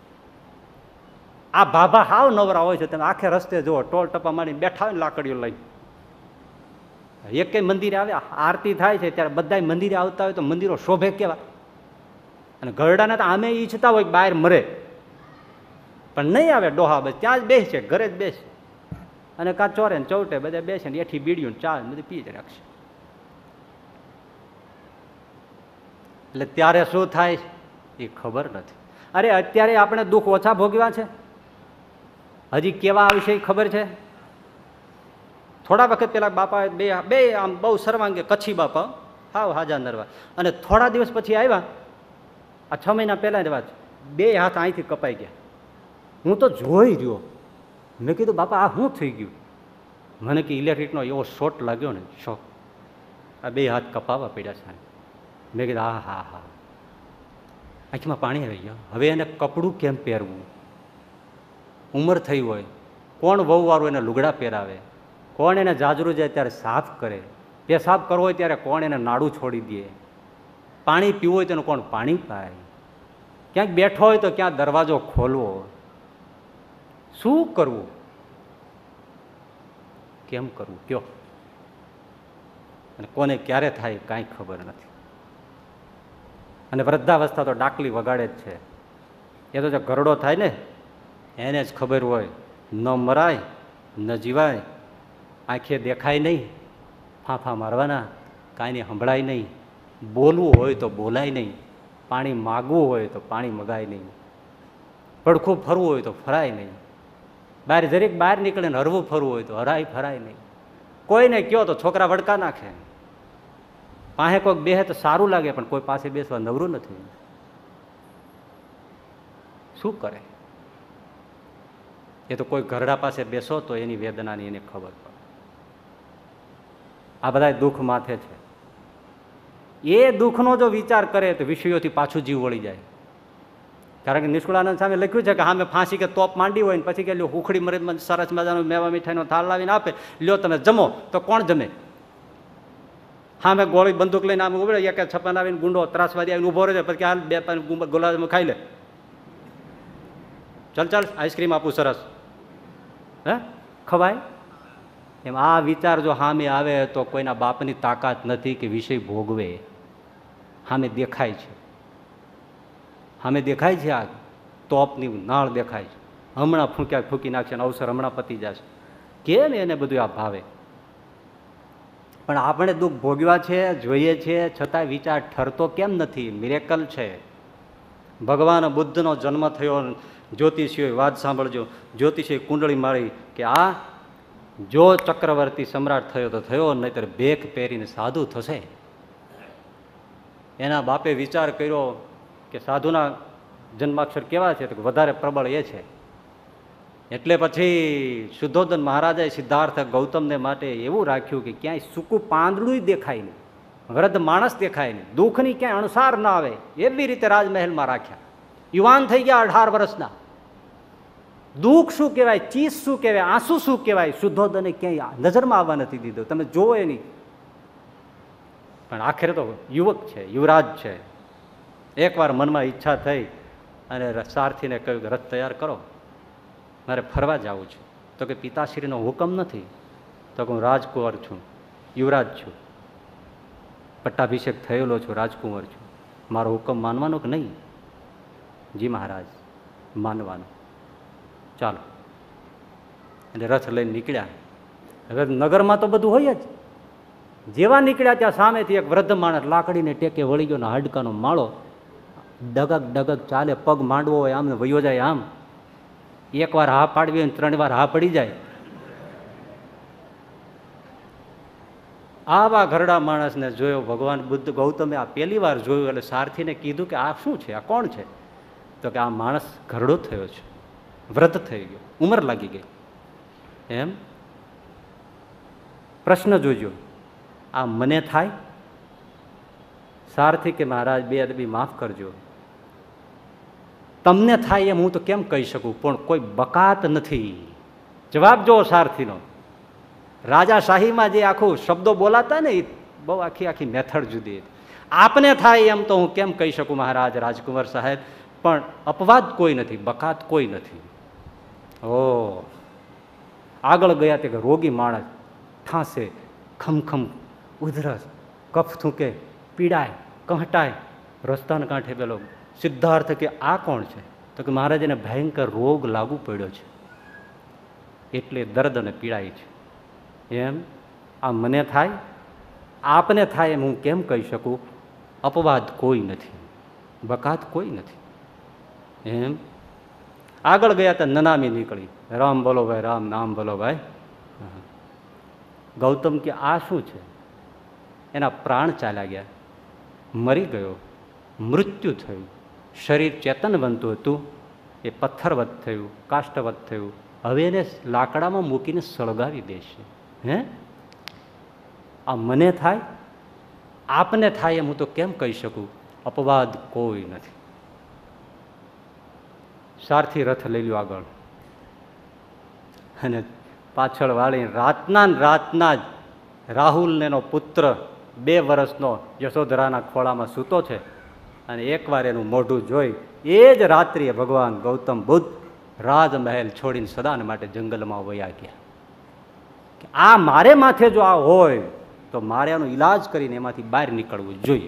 આ ભાભા હાવ નવરા હોય છે, તમે આખે રસ્તે જુઓ ટોલ ટપા મારીને બેઠા હોય ને લાકડીઓ લઈ. એક કઈ મંદિરે આવે આરતી થાય છે ત્યારે બધા મંદિરે આવતા હોય તો મંદિરો શોભે કેવા. અને ગરડાને તો આમે ઈચ્છતા હોય બહાર મરે, પણ નહીં આવે ડોહા બસ ત્યાં જ બેસે, ઘરે જ બેસે, અને કાં ચોરે ને ચૌટે બધા બેસે ને એઠી બીડીયું ચા બધી પી જ રાખશે. એટલે ત્યારે શું થાય એ ખબર નથી. અરે અત્યારે આપણે દુઃખ ઓછા ભોગવ્યા છે, હજી કેવા આવશે એ ખબર છે. થોડા વખત પેલા બાપા બે આમ બહુ સર્વાંગે કચ્છી બાપા હાવ હાજા નરવા, અને થોડા દિવસ પછી આવ્યા, આ 6 મહિના પહેલા વાત, બે હાથ અહીંથી કપાઈ ગયા. હું તો જોઈ રહ્યો, મેં કીધું બાપા આ શું થઈ ગયું. મને કે ઇલેક્ટ્રિકનો એવો શોર્ટ લાગ્યો ને, શોક, આ બે હાથ કપાવવા પડ્યા છે. મેં કીધું હા હા હા, આંખમાં પાણી આવી ગયું. હવે એને કપડું કેમ પહેરવું. ઉંમર થઈ હોય, કોણ વહુવાળું એને લુગડા પહેરાવે, કોણ એને જાજરૂ જાય ત્યારે સાફ કરે, પેશાબ કરવો હોય ત્યારે કોણ એને નાડું છોડી દે, પાણી પીવું હોય તો કોણ પાણી પાય, ક્યાંક બેઠો હોય તો ક્યાં દરવાજો ખોલવો, શું કરવું, કેમ કરવું કયો. અને કોને ક્યારે થાય કાંઈ ખબર નથી. અને વૃદ્ધાવસ્થા તો ડાકલી વગાડે જ છે. એ તો જો ગરડો થાય ને એને જ ખબર હોય, ન મરાય ન જીવાય, આંખે દેખાય નહીં, ફાંફા મારવાના, કાંઈ નહીં સંભળાય નહીં, બોલવું હોય તો બોલાય નહીં, પાણી માગવું હોય તો પાણી મગાય નહીં, પડખું ફરવું હોય તો ફરાય નહીં, બહાર જરીક બહાર નીકળે ને હરવું ફરવું હોય તો ફરાય નહીં. કોઈને કહો તો છોકરા વડકા નાખે, પાસે કોઈક બેહે તો સારું લાગે, પણ કોઈ પાસે બેસવા નવરું નથી. શું કરે. એ તો કોઈ ઘરડા પાસે બેસો તો એની વેદનાની એને ખબર પડે. આ બધા દુઃખ માથે છે. એ દુઃખનો જો વિચાર કરે તો વિષયોથી પાછું જીવ વળી જાય. કારણ કે નિષ્કુળાનંદ સામે લખ્યું છે કે હા મેં ફાંસી કે તોપ માંડી હોય ને પછી કે લ્યો ઉખડી મરી સરસ મજાનો મેવા મીઠાઈનો થાળ લાવીને આપે, લ્યો તમે જમો, તો કોણ જમે. હા મેં ગોળી બંદૂક લઈને આમ ઉભરે, એક છપ્પન આવીને ગુંડો ત્રાસવાદી આવીને ઉભો રહે, પછી હાલ 2 ગુલાબ ખાઈ લે, ચાલ આઈસ્ક્રીમ આપું સરસ, હે ખવાય. એમ આ વિચાર જો સામે આવે તો કોઈના બાપની તાકાત નથી કે વિષય ભોગવે. સામે દેખાય છે, સામે દેખાય છે. આ તોપની નાળ દેખાય છે, હમણાં ફૂંકી નાખશે, અવસર હમણાં પતી જશે. કેમ એને બધું આ ભાવે? પણ આપણે દુઃખ ભોગવ્યા છે, જોઈએ છે, છતાં વિચાર ઠરતો કેમ નથી? મિરેકલ છે. ભગવાન બુદ્ધનો જન્મ થયો, જ્યોતિષીઓએ વાત સાંભળજો, જ્યોતિષીએ કુંડળી મારી કે આ જો ચક્રવર્તી સમ્રાટ થયો તો થયો, નહીતર ભેખ પહેરીને સાધુ થશે. એના બાપે વિચાર કર્યો કે સાધુના જન્માક્ષર કેવા છે? તો વધારે પ્રબળ એ છે. એટલે પછી શુદ્ધોધન મહારાજાએ સિદ્ધાર્થ ગૌતમને માટે એવું રાખ્યું કે ક્યાંય સૂકું પાંદડું દેખાય નહીં, વૃદ્ધ માણસ દેખાય નહીં, દુઃખની ક્યાંય અણસાર ના આવે, એવી રીતે રાજમહેલમાં રાખ્યા. યુવાન થઈ ગયા 18 વર્ષના. દુઃખ શું કહેવાય, ચીસ શું કહેવાય, આંસુ શું કહેવાય, શુદ્ધોધને ક્યાંય નજરમાં આવવા નથી દીધો. તમે જોવો એ નહીં. પણ આખરે તો યુવક છે, યુવરાજ છે. એકવાર મનમાં ઈચ્છા થઈ અને સારથીને કહ્યું રથ તૈયાર કરો, મારે ફરવા જવું છે. તો કે પિતાશ્રીનો હુકમ નથી. તો કે હું રાજકુંવર છું, યુવરાજ છું, પટ્ટાભિષેક થયેલો છું, રાજકુંવર છું, મારો હુકમ માનવાનો કે નહીં? જી મહારાજ, માનવાનો. ચાલો. એટલે રથ લઈને નીકળ્યા. હવે નગરમાં તો બધું હોય જ. જેવા નીકળ્યા ત્યાં સામેથી એક વૃદ્ધ માણસ લાકડીને ટેકે વળી ગયો ને હાડકાનો માળો, ડગક ડગક ચાલે, પગ માંડવો હોય આમ ને વયો જાય આમ. એકવાર હા પાડવી હોય 3 વાર હા પડી જાય. આવા ઘરડા માણસને જોયો ભગવાન બુદ્ધ ગૌતમે આ પહેલી વાર જોયું. એટલે સારથીને કીધું કે આ શું છે, આ કોણ છે? તો કે આ માણસ ઘરડો થયો છે, વૃદ્ધ થઈ ગયો, ઉંમર લાગી ગઈ. એમ પ્રશ્ન જોજો, આ મને થાય? સારથી કે મહારાજ બે અદબી માફ કરજો, તમને થાય એમ હું તો કેમ કહી શકું, પણ કોઈ બકાત નથી. જવાબ જો સારથીનો. રાજાશાહીમાં જે આખું શબ્દો બોલાતા ને એ બહુ આખી મેથડ જુદી. આપને થાય એમ તો હું કેમ કહી શકું મહારાજ, રાજકુમાર સાહેબ, પણ અપવાદ કોઈ નથી, બકાત કોઈ નથી. ઓ આગળ ગયા તે રોગી માણસ, ઠાંસે, ખમખમ, ઉધરસ, કફ થૂકે, પીડાય, કહટાય. રસ્તાના કાંઠે પેલો સિદ્ધાર્થ કે આ કોણ છે? તો કે મહારાજ એને ભયંકર રોગ લાગુ પડ્યો છે, એટલે દર્દ અને પીડાય છે. એમ આ મને થાય, આપને થાય એમ હું કેમ કહી શકું? અપવાદ કોઈ નથી, બકાત કોઈ નથી. એમ આગળ ગયા તો નનામી નીકળી, રામ બોલો ભાઈ, રામ નામ બોલો ભાઈ. ગૌતમ કે આ શું છે? એના પ્રાણ ચાલ્યા ગયા, મરી ગયો, મૃત્યુ થયું. શરીર ચેતન બનતું હતું, એ પથ્થરવત થયું, કાષ્ટવત થયું. હવે એને લાકડામાં મૂકીને સળગાવી દેશે. હે આ મને થાય, આપને થાય એમ હું તો કેમ કહી શકું? અપવાદ કોઈ નથી. સારથી રથ લઈ લ્યો આગળ, અને પાછળ વાળી રાતના જ રાહુલ એનો પુત્ર 2 વર્ષનો યશોધરાના ખોળામાં સૂતો છે. અને એકવાર એનું મોઢું જોઈ એ જ રાત્રિએ ભગવાન ગૌતમ બુદ્ધ રાજમહેલ છોડીને સદાને માટે જંગલમાં વયા ગયા. આ મારે માથે જો આ હોય તો મારે આનો ઈલાજ કરીને એમાંથી બહાર નીકળવું જોઈએ.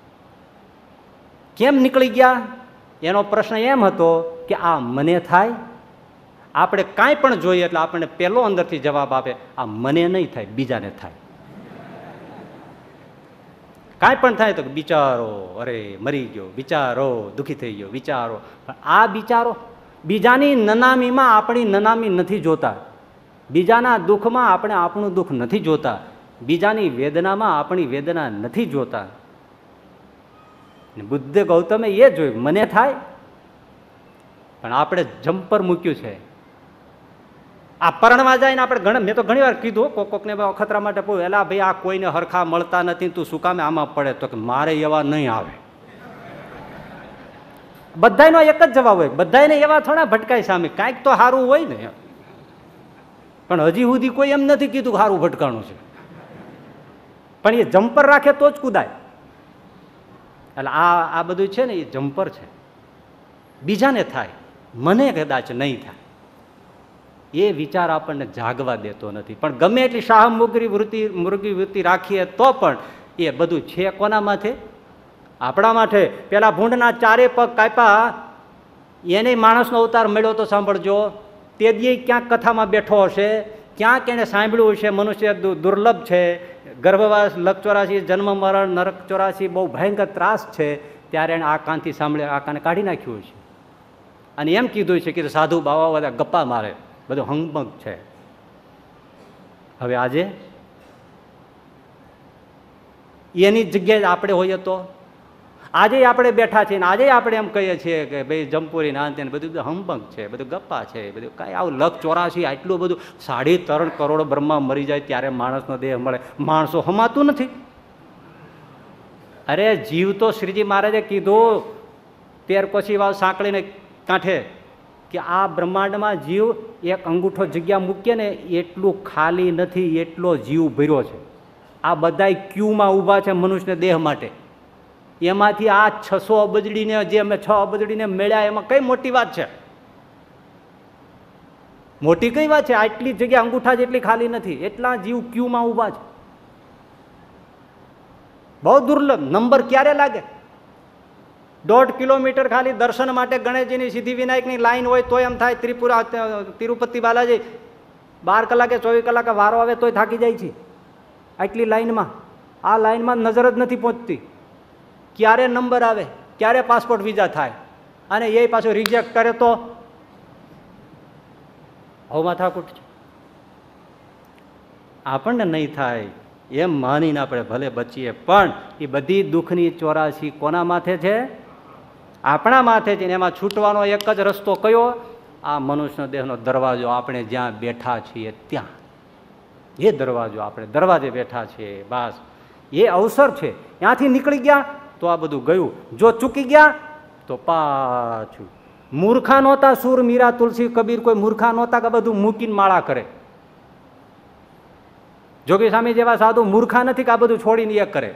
કેમ નીકળી ગયા? એનો પ્રશ્ન એમ હતો કે આ મને થાય. આપણે કાંઈ પણ જોઈએ એટલે આપણને પહેલો અંદરથી જવાબ આપે આ મને નહીં થાય, બીજાને થાય. કાંઈ પણ થાય તો બિચારો, અરે મરી ગયો, બિચારો દુઃખી થઈ ગયો, બિચારો. પણ આ બિચારો બીજાની નનામીમાં આપણી નનામી નથી જોતા, બીજાના દુઃખમાં આપણે આપણું દુઃખ નથી જોતા, બીજાની વેદનામાં આપણી વેદના નથી જોતા. બુદ્ધ ગૌતમે એ જોયું મને થાય, પણ આપણે જમ્પર મૂક્યું છે. આ પરણવા જાય ને આપણે મેં તો ઘણી વાર કીધું, કોકને અખતરા માટે પૂછ્યું, એલા ભાઈ આ કોઈને હરખા મળતા નથી, તું શું કામે આમાં પડે? તો કે મારે એવા નહીં આવે. બધાયનો એક જ જવાબ હોય, બધાને એવા થોડા ભટકાય સામે, કાંઈક તો સારું હોય ને. પણ હજી સુધી કોઈ એમ નથી કીધું સારું ભટકાણું છે. પણ એ જમ્પર રાખે તો જ કુદાય. એટલે આ બધું છે ને એ જમ્પર છે. બીજાને થાય, મને કદાચ નહીં થાય, એ વિચાર આપણને જાગવા દેતો નથી. પણ ગમે એટલી શાહ મુરગી વૃત્તિ રાખીએ તો પણ એ બધું છે કોના માથે? આપણા માથે. પેલા ભૂંડના 4 પગ કાપ્યા એને માણસનો અવતાર મળ્યો તો સાંભળજો, તે દી ક્યાંક કથામાં બેઠો હશે, ક્યાંક એને સાંભળ્યું હશે મનુષ્ય દુર્લભ છે, ગર્ભવાસ, લક 84, જન્મ મરણ, નરક 84 બહુ ભયંકર ત્રાસ છે, ત્યારે એને આ કાનથી સાંભળે, આ કાને કાઢી નાખ્યું છે અને એમ કીધું છે કે સાધુ બાવા બધા ગપ્પા મારે, બધું હંગમંગ છે. હવે આજે એની જગ્યાએ આપણે હોઈએ તો આજે આપણે બેઠા છીએ ને આજે આપણે એમ કહીએ છીએ કે ભાઈ જમપુરી નાંતે બધું હંબંગ છે, બધું ગપ્પા છે, બધું કાંઈ આવું લક 84 આટલું બધું 3.5 કરોડ બ્રહ્મા મરી જાય ત્યારે માણસનો દેહ મળે, માણસો હમાતું નથી. અરે જીવ તો શ્રીજી મહારાજે કીધું 13 કોશી વાવ સાંકળીને કાંઠે કે આ બ્રહ્માંડમાં જીવ એક અંગૂઠો જગ્યા મૂકીએ ને એટલું ખાલી નથી, એટલો જીવ ભર્યો છે. આ બધાય ક્યુમાં ઊભા છે મનુષ્ય દેહ માટે. એમાંથી આ 600 અબજડીને જે અમે 6 અબજડીને મળ્યા એમાં કઈ મોટી વાત છે? મોટી કઈ વાત છે? આટલી જગ્યા અંગૂઠા જેટલી ખાલી નથી, એટલા જીવ ક્યુમાં ઊભા છે. બહુ દુર્લભ. નંબર ક્યારે લાગે? 1.5 કિલોમીટર ખાલી દર્શન માટે ગણેશજીની સિદ્ધિવિનાયકની લાઈન હોય તો એમ થાય ત્રિપુરા તિરુપતિ બાલાજી 12 કલાકે 24 કલાકે વારો આવે તોય થાકી જાય છે આટલી લાઈનમાં. આ લાઈનમાં નજર જ નથી પહોંચતી. ક્યારે નંબર આવે, ક્યારે પાસપોર્ટ વિઝા થાય, અને એ પાછું રિજેક્ટ કરે તો હવે માથાકૂટ છે. આપણને નહીં થાય એમ માનીને આપણે ભલે બચીએ, પણ એ બધી દુઃખની 84 કોના માથે છે? આપણા માથે છે. એમાં છૂટવાનો એક જ રસ્તો કયો? આ મનુષ્ય દેહનો દરવાજો, આપણે જ્યાં બેઠા છીએ ત્યાં, એ દરવાજો, આપણે દરવાજે બેઠા છીએ, બસ એ અવસર છે. ત્યાંથી નીકળી ગયા તો આ બધું ગયું, જો ચૂકી ગયા તો પાછું. મૂર્ખા નહોતા સુર, મીરા, તુલસી, કબીર, કોઈ મૂર્ખા નહોતા કે બધું મૂકીને માળા કરે. જોગી સ્વામી જેવા સાધુ મૂર્ખા નથી કે આ બધું છોડીને એક કરે.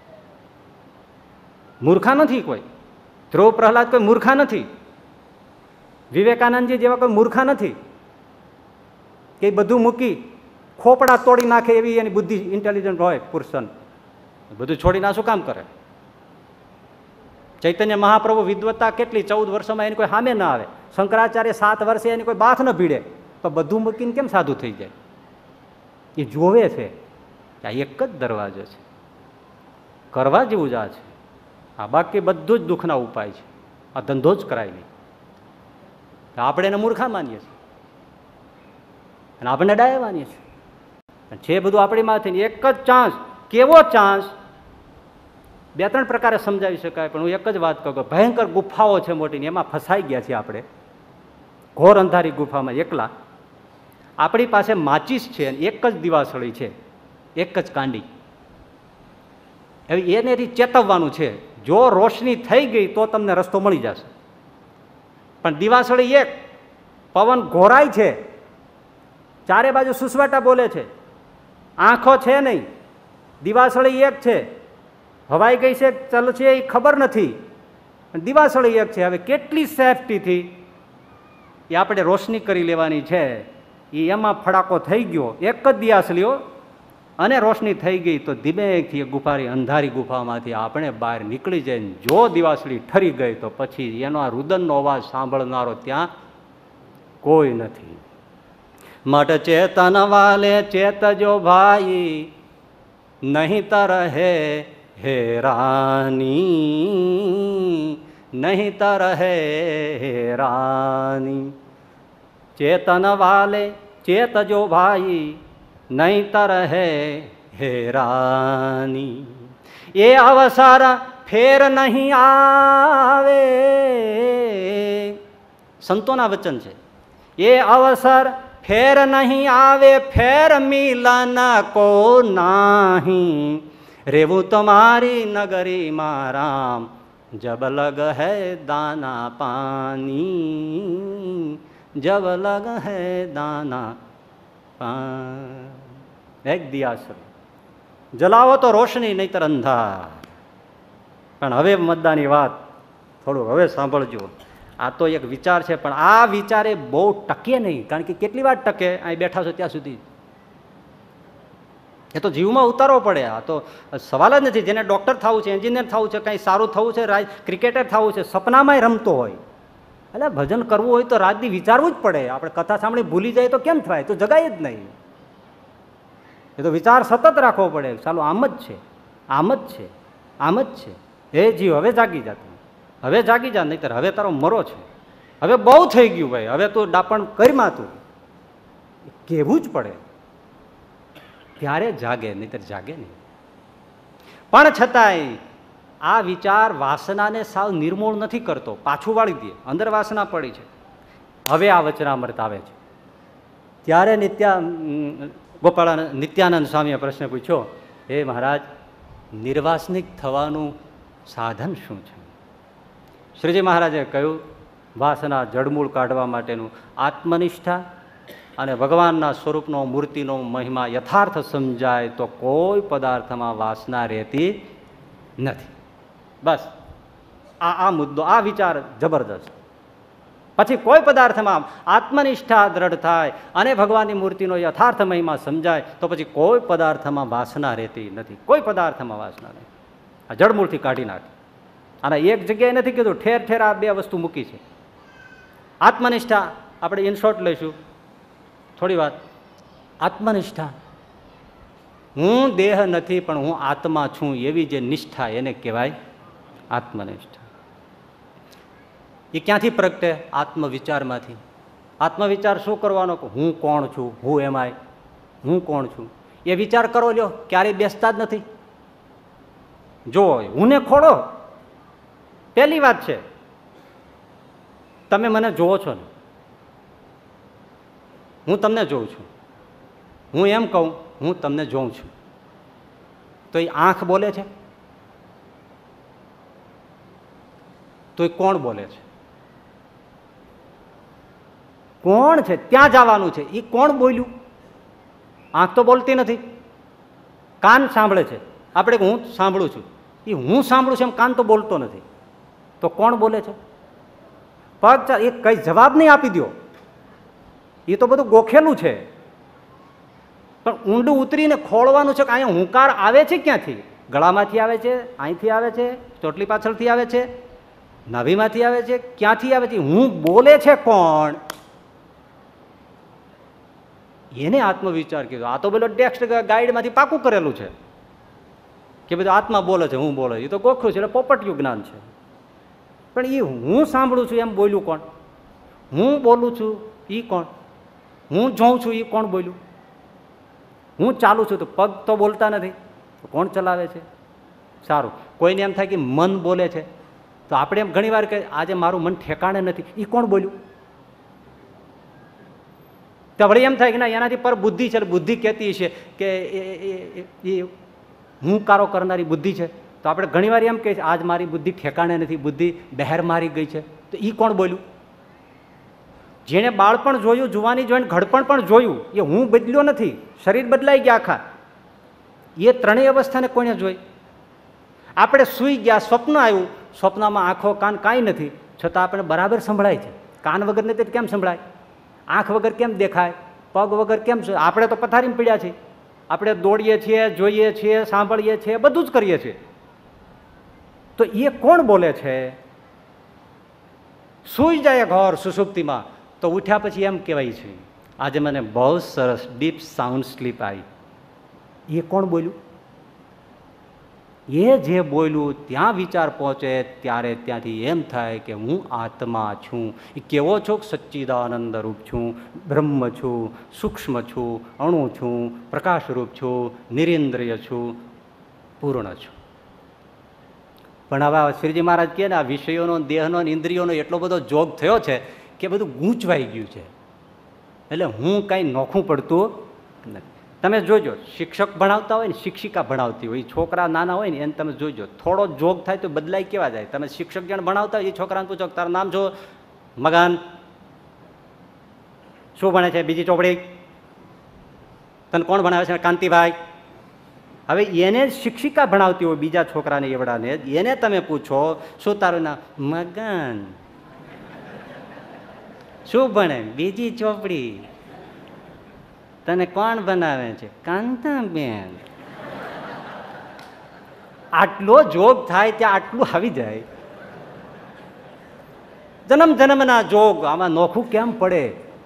મૂર્ખા નથી કોઈ. ધ્રુવ પ્રહલાદ કોઈ મૂર્ખા નથી. વિવેકાનંદજી જેવા કોઈ મૂર્ખા નથી કે બધું મૂકી ખોપડા તોડી નાખે એવી એની બુદ્ધિ ઇન્ટેલિજન્ટ હોય પુરુષન. બધું છોડીને શું કામ કરે? ચૈતન્ય મહાપ્રભુ વિદ્વત્તા કેટલી, 14 વર્ષમાં એની કોઈ સામે ના આવે. શંકરાચાર્ય 7 વર્ષે એની કોઈ બાથ ન ભીડે, તો બધું મૂકીને કેમ સાધુ થઈ જાય? એ જોવે છે કે આ એક જ દરવાજો છે, કરવા જેવું જ આ છે. આ બાકી બધું જ દુઃખના ઉપાય છે. આ ધંધો જ કરાય નહીં. આપણે એને મૂર્ખા માનીએ છીએ અને આપણે ડાયા માનીએ છીએ. છે બધું આપણી માથે. એક જ ચાન્સ. કેવો ચાન્સ? 2-3 પ્રકારે સમજાવી શકાય, પણ હું એક જ વાત કહું કે ભયંકર ગુફાઓ છે મોટી, એમાં ફસાઈ ગયા છીએ આપણે, ઘોર અંધારી ગુફામાં એકલા. આપણી પાસે માચીસ છે, એક જ દિવાસળી છે, એક જ કાંડી. હવે એને ચેતવવાનું છે, જો રોશની થઈ ગઈ તો તમને રસ્તો મળી જશે. પણ દિવાસળી એક, પવન ઘોરાય છે, ચારે બાજુ સુસવાટા બોલે છે, આંખો છે નહીં, દિવાસળી એક છે, હવાઈ ગઈ છે ચાલશે એ ખબર નથી, દિવાસળી એક છે. હવે કેટલી સેફટીથી એ આપણે રોશની કરી લેવાની છે. એ એમાં ફડાકો થઈ ગયો, એક જ દિવાસળીઓ, અને રોશની થઈ ગઈ તો ધીમેથી ગુફારી અંધારી ગુફામાંથી આપણે બહાર નીકળી જાય. જો દિવાસળી ઠરી ગઈ તો પછી એનો આ રુદનનો અવાજ સાંભળનારો ત્યાં કોઈ નથી. મટ ચેતન વાલે ચેતજો ભાઈ, નહીં તર હેરાની, નહીં તર હેરાની. ચેતન વાલે ચેતજો ભાઈ, નહીં તર હેરાની. એ અવસર ફેર નહીં આવે. સંતોના વચન છે. એ અવસર ફેર નહીં આવે, ફેર મિલન કો નહીં. રેવું તમારી નગરીમાં રામ, જબ લગ હૈ દાના પાની, જબ લગ હૈ દાના પાની. એક દિયાસળી જલાવો તો રોશની, નહીતર અંધાર. પણ હવે મતદાની વાત થોડું હવે સાંભળજો. આ તો એક વિચાર છે, પણ આ વિચારે બહુ ટકે નહીં. કારણ કે કેટલી વાર ટકે? અહીં બેઠા છો ત્યાં સુધી. એ તો જીવમાં ઉતારવો પડે. આ તો સવાલ જ નથી. જેને ડૉક્ટર થવું છે, એન્જિનિયર થવું છે, કંઈ સારું થવું છે, ક્રિકેટર થવું છે, સપનામાંય રમતો હોય, એટલે ભજન કરવું હોય તો રાતથી વિચારવું જ પડે. આપણે કથા સાંભળી ભૂલી જાય તો કેમ થાય? તો જગાય જ નહીં. એ તો વિચાર સતત રાખવો પડે. ચાલો આમ જ છે, આમ જ છે, આમ જ છે. હે જીવ, હવે જાગી જા, હવે જાગી જા, નહીતર હવે તારો મરો છે, હવે બહુ થઈ ગયું ભાઈ, હવે તું ડાપણ કરીમાં તું કહેવું જ પડે. ત્યારે જાગે, નહીતર જાગે નહીં. પણ છતાંય આ વિચાર વાસનાને સાવ નિર્મૂળ નથી કરતો, પાછું વાળી દે. અંદર વાસના પડી છે. હવે આ વચનામૃત આવે છે ત્યારે નિત્યાનંદ સ્વામીએ પ્રશ્ન પૂછ્યો, હે મહારાજ, નિર્વાસનિક થવાનું સાધન શું છે? શ્રીજી મહારાજે કહ્યું, વાસના જડમૂળ કાઢવા માટેનું આત્મનિષ્ઠા અને ભગવાનના સ્વરૂપનો મૂર્તિનો મહિમા યથાર્થ સમજાય તો કોઈ પદાર્થમાં વાસના રહેતી નથી. બસ આ મુદ્દો, આ વિચાર જબરદસ્ત. પછી કોઈ પદાર્થમાં આત્મનિષ્ઠા દ્રઢ થાય અને ભગવાનની મૂર્તિનો યથાર્થ મહિમા સમજાય તો પછી કોઈ પદાર્થમાં વાસના રહેતી નથી. કોઈ પદાર્થમાં વાસના નહીં. આ જડમૂળથી કાઢી નાખે. અને એક જગ્યાએ નથી કીધું, ઠેર ઠેર આ બે વસ્તુ મૂકી છે. આત્મનિષ્ઠા આપણે ઇન શોર્ટ લઈશું થોડી વાત. આત્મનિષ્ઠા, હું દેહ નથી પણ હું આત્મા છું એવી જે નિષ્ઠા, એને કહેવાય આત્મનિષ્ઠા. એ ક્યાંથી પ્રગટે? આત્મવિચારમાંથી. આત્મવિચાર શું કરવાનો? હું કોણ છું, હું એમાય, હું કોણ છું એ વિચાર કરો લ્યો, ક્યારેય બેસતા જ નથી. જો હું ને ખોડો, પહેલી વાત છે. તમે મને જોવો છો ને, હું તમને જોઉં છું. હું એમ કહું હું તમને જોઉં છું, તો એ આંખ બોલે છે? તો એ કોણ બોલે છે? કોણ છે? ત્યાં જવાનું છે. એ કોણ બોલ્યું? આંખ તો બોલતી નથી, કાન સાંભળે છે. આપણે હું સાંભળું છું, એ હું સાંભળું છું એમ કાન તો બોલતો નથી. તો કોણ બોલે છે? પગ એ કઈ જવાબ નહીં આપી દો. એ તો બધું ગોખેલું છે. પણ ઊંડું ઉતરીને ખોળવાનું છે કે અહીંયા હુંકાર આવે છે ક્યાંથી? ગળામાંથી આવે છે, અહીંથી આવે છે, ચોટલી પાછળથી આવે છે, નાભીમાંથી આવે છે, ક્યાંથી આવે છે? હું બોલે છે કોણ? એને આત્મવિચાર કીધો. આ તો પેલો ટેક્સ્ટ ગાઈડમાંથી પાકું કરેલું છે કે બધું આત્મા બોલે છે, હું બોલે. એ તો ગોખ્યું છે, એટલે પોપટિયું જ્ઞાન છે. પણ એ હું સાંભળું છું એમ બોલ્યું કોણ? હું બોલું છું એ કોણ? હું જોઉં છું એ કોણ બોલ્યું? હું ચાલું છું તો પગ તો બોલતા નથી, તો કોણ ચલાવે છે? સારું, કોઈને એમ થાય કે મન બોલે છે, તો આપણે એમ ઘણી વાર કે આજે મારું મન ઠેકાણે નથી, એ કોણ બોલ્યું? તો વળી એમ થાય કે ના, એનાથી પર બુદ્ધિ છે, બુદ્ધિ કહેતી છે કે એ હું કારો કરનારી બુદ્ધિ છે. તો આપણે ઘણી વાર એમ કહે છે આજ મારી બુદ્ધિ ઠેકાણે નથી, બુદ્ધિ બહેર મારી ગઈ છે. તો એ કોણ બોલ્યું? જેણે બાળપણ જોયું, જુવાની જોઈને ઘડપણ પણ જોયું, એ હું બદલ્યો નથી, શરીર બદલાઈ ગયા આખા. એ ત્રણેય અવસ્થાને કોને જોઈ? આપણે સૂઈ ગયા, સ્વપ્ન આવ્યું, સ્વપ્નમાં આંખો કાન કાંઈ નથી, છતાં આપણે બરાબર સંભળાય છે. કાન વગર નથી કેમ સંભળાય? આંખ વગર કેમ દેખાય? પગ વગર કેમ? આપણે તો પથારીમાં પડ્યા છીએ, આપણે દોડીએ છીએ, જોઈએ છીએ, સાંભળીએ છીએ, બધું જ કરીએ છીએ. તો એ કોણ બોલે છે? સૂઈ જાય ઘોર સુષુપ્તિમાં, તો ઉઠ્યા પછી એમ કહેવાય છે આજે મને બહુ સરસ ડીપ સાઉન્ડ સ્લીપ આવી. એ કોણ બોલ્યું? એ જે બોલ્યું ત્યાં વિચાર પહોંચે ત્યારે ત્યાંથી એમ થાય કે હું આત્મા છું. એ કેવો છો? સચ્ચિદાનંદ રૂપ છું, બ્રહ્મ છું, સૂક્ષ્મ છું, અણુ છું, પ્રકાશરૂપ છું, નિરેન્દ્રિય છું, પૂર્ણ છું. પણ હવે શ્રીજી મહારાજ કહે ને આ વિષયોનો, દેહનો, ઇન્દ્રિયોનો એટલો બધો જોગ થયો છે કે બધું ગૂંચવાઈ ગયું છે, એટલે હું કાંઈ નોખું પડતું નથી. તમે જોજો, શિક્ષક ભણાવતા હોય ને, શિક્ષિકા ભણાવતી હોય, છોકરા નાના હોય ને એને તમે જોજો, થોડો જોગ થાય તો બદલાઈ કેવા જાય. તમે શિક્ષક જણ ભણાવતા હોય એ છોકરાને પૂછો તારું નામ જો, મગાન શું ભણે છે, બીજી ચોપડી, તને કોણ ભણાવે છે? કાંતિભાઈ. હવે એને શિક્ષિકા ભણાવતી હોય બીજા છોકરાને, એવડાને, એને તમે પૂછો શું તારું નામ? મગન. શું ભણે? બીજી ચોપડી. તને કોણ બનાવે છે? કાંતાબેન. આટલો જોગ થાય ત્યાં આટલું આવી જાય. જન્મ જન્મના જોગ. આમાં નોખું કેમ પડે?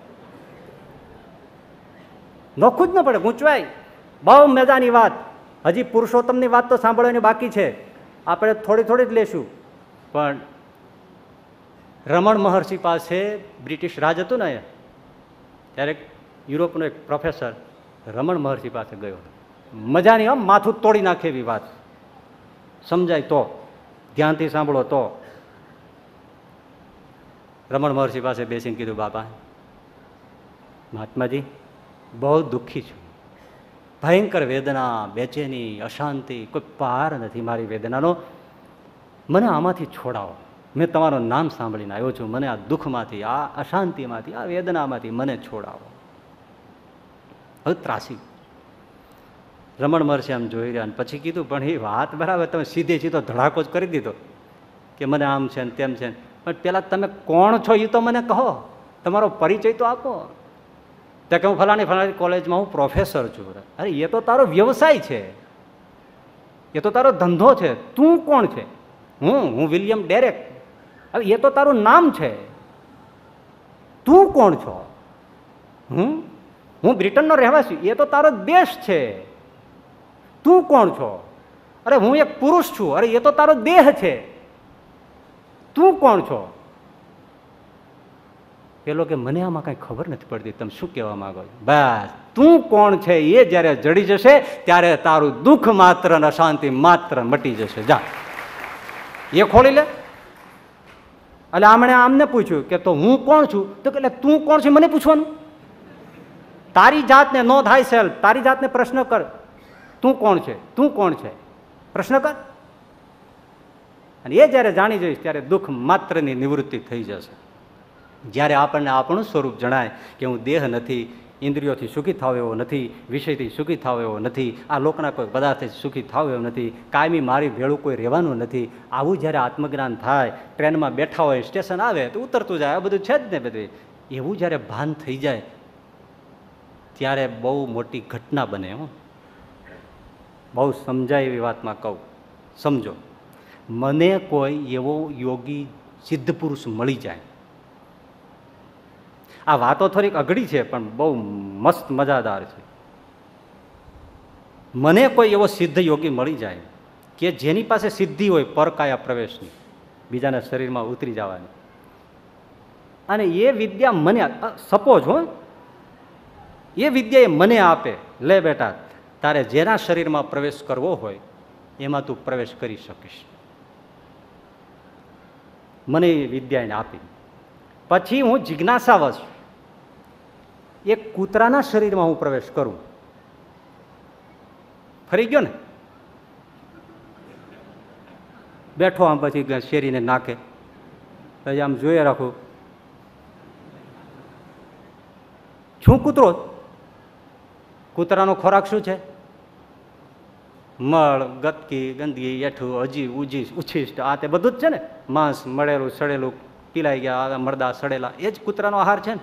નોખું જ ન પડે, ગૂંચવાય. બહુ મજાની વાત. હજી પુરુષોત્તમની વાત તો સાંભળવાની બાકી છે, આપણે થોડી થોડી જ લેશું. પણ રમણ મહર્ષિ પાસે બ્રિટિશ રાજ હતું ને, ત્યારે યુરોપનો એક પ્રોફેસર રમણ મહર્ષિ પાસે ગયો. મજાની, આમ માથું તોડી નાખે એવી વાત, સમજાય તો, ધ્યાનથી સાંભળો તો. રમણ મહર્ષિ પાસે બેસીને કીધું, બાપા મહાત્માજી, બહુ દુઃખી છું, ભયંકર વેદના, બેચેની, અશાંતિ, કોઈ પાર નથી મારી વેદનાનો, મને આમાંથી છોડાવો. મેં તમારું નામ સાંભળીને આવ્યો છું, મને આ દુઃખમાંથી, આ અશાંતિમાંથી, આ વેદનામાંથી મને છોડાવો. હવે ત્રાસી. રમણ મહર્ષિ આમ જોઈ રહ્યા, અને પછી કીધું, પણ એ વાત બરાબર, તમે સીધે સીધો ધડાકો જ કરી દીધો કે મને આમ છે ને તેમ છે, પણ પેલા તમે કોણ છો એ તો મને કહો, તમારો પરિચય તો આપો. ત્યાં કે હું ફલાણી કોલેજમાં હું પ્રોફેસર છું. અરે એ તો તારો વ્યવસાય છે, એ તો તારો ધંધો છે. તું કોણ છે? હું વિલિયમ ડેરેક. હવે એ તો તારું નામ છે. તું કોણ છો? હું બ્રિટનનો રહેવાસી. એ તો તારો દેશ છે. તું કોણ છો? અરે હું એક પુરુષ છું. અરે એ તો તારો દેહ છે. તું કોણ છો? પેલો કે મને આમાં કઈ ખબર નથી પડતી, તમે શું કહેવા માંગો છો? બસ, તું કોણ છે એ જયારે જડી જશે ત્યારે તારું દુઃખ માત્ર અને અશાંતિ માત્ર મટી જશે. જા, એ ખોલી લે. એટલે આમણે આમને પૂછ્યું કે તો હું કોણ છું? તો કે તું કોણ છે મને પૂછવાનું? તારી જાતને નો થાય સેલ્ફ, તારી જાતને પ્રશ્ન કર, તું કોણ છે? તું કોણ છે? પ્રશ્ન કર. અને એ જયારે જાણી જઈશ ત્યારે દુઃખ માત્રની નિવૃત્તિ થઈ જશે. જ્યારે આપણને આપણું સ્વરૂપ જણાય કે હું દેહ નથી, ઇન્દ્રિયોથી સુખી થાવ એવો નથી, વિષયથી સુખી થાવ એવો નથી, આ લોકના કોઈ પદાર્થથી સુખી થાવ એવો નથી, કાયમી મારી ભેળું કોઈ રહેવાનું નથી, આવું જ્યારે આત્મજ્ઞાન થાય, ટ્રેનમાં બેઠા હોય, સ્ટેશન આવે તો ઉતરતું જાય, આ બધું છે જ ને બધું, એવું જ્યારે ભાન થઈ જાય ત્યારે બહુ મોટી ઘટના બને. હું બહુ સમજાય એવી વાતમાં કહું, સમજો. મને કોઈ એવો યોગી સિદ્ધ પુરુષ મળી જાય, આ વાતો થોડીક અઘડી છે પણ બહુ મસ્ત મજાદાર છે. મને કોઈ એવો સિદ્ધ યોગી મળી જાય કે જેની પાસે સિદ્ધિ હોય પરકાયા પ્રવેશની, બીજાના શરીરમાં ઉતરી જવાની, અને એ વિદ્યા મને સપોઝ હો, એ વિદ્યા એ મને આપે, લે બેટા તારે જેના શરીરમાં પ્રવેશ કરવો હોય એમાં તું પ્રવેશ કરી શકીશ. મને એ વિદ્યા એને આપી. પછી હું જિજ્ઞાસાવશ એક કૂતરાના શરીરમાં હું પ્રવેશ કરું, ફરી ગયો ને, બેઠો આમ, પછી શેરીને નાખે, પછી આમ જોઈએ રાખું, છું કૂતરો. કૂતરાનો ખોરાક શું છે? મળ, ગતકી, ગંદકી, એઠું, અજી, ઉજી, ઉચ્છિષ્ટ, આ તે બધું જ છે ને. માંસ મળેલું, સડેલું, પીલાઈ ગયા મરદા સડેલા, એ જ કૂતરાનો આહાર છે ને.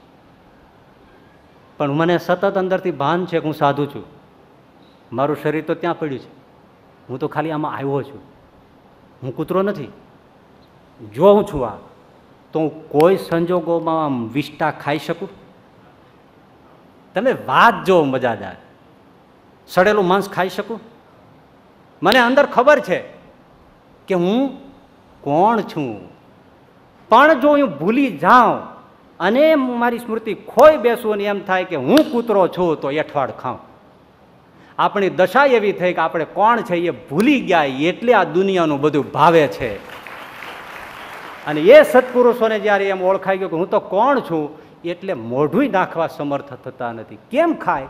પણ મને સતત અંદરથી ભાન છે કે હું સાધુ છું, મારું શરીર તો ત્યાં પડ્યું છે, હું તો ખાલી આમાં આવ્યો છું, હું કૂતરો નથી. જો હું છું આ, તો હું કોઈ સંજોગોમાં વિષ્ટા ખાઈ શકું? તમે વાત જો મજાદાર, સડેલું માંસ ખાઈ શકું? મને અંદર ખબર છે કે હું કોણ છું, પણ જો હું ભૂલી જાઉં અને મારી સ્મૃતિ ખોઈ બેસું અને એમ થાય કે હું કૂતરો છું તો એઠવાડ ખાઉં. આપણી દશા એવી થઈ કે આપણે કોણ છે એ ભૂલી ગયા, એટલે આ દુનિયાનું બધું ભાવે છે. અને એ સત્પુરુષોને જ્યારે એમ ઓળખાઈ ગયું કે હું તો કોણ છું, એટલે મોઢું નાખવા સમર્થ થતા નથી. કેમ ખાય?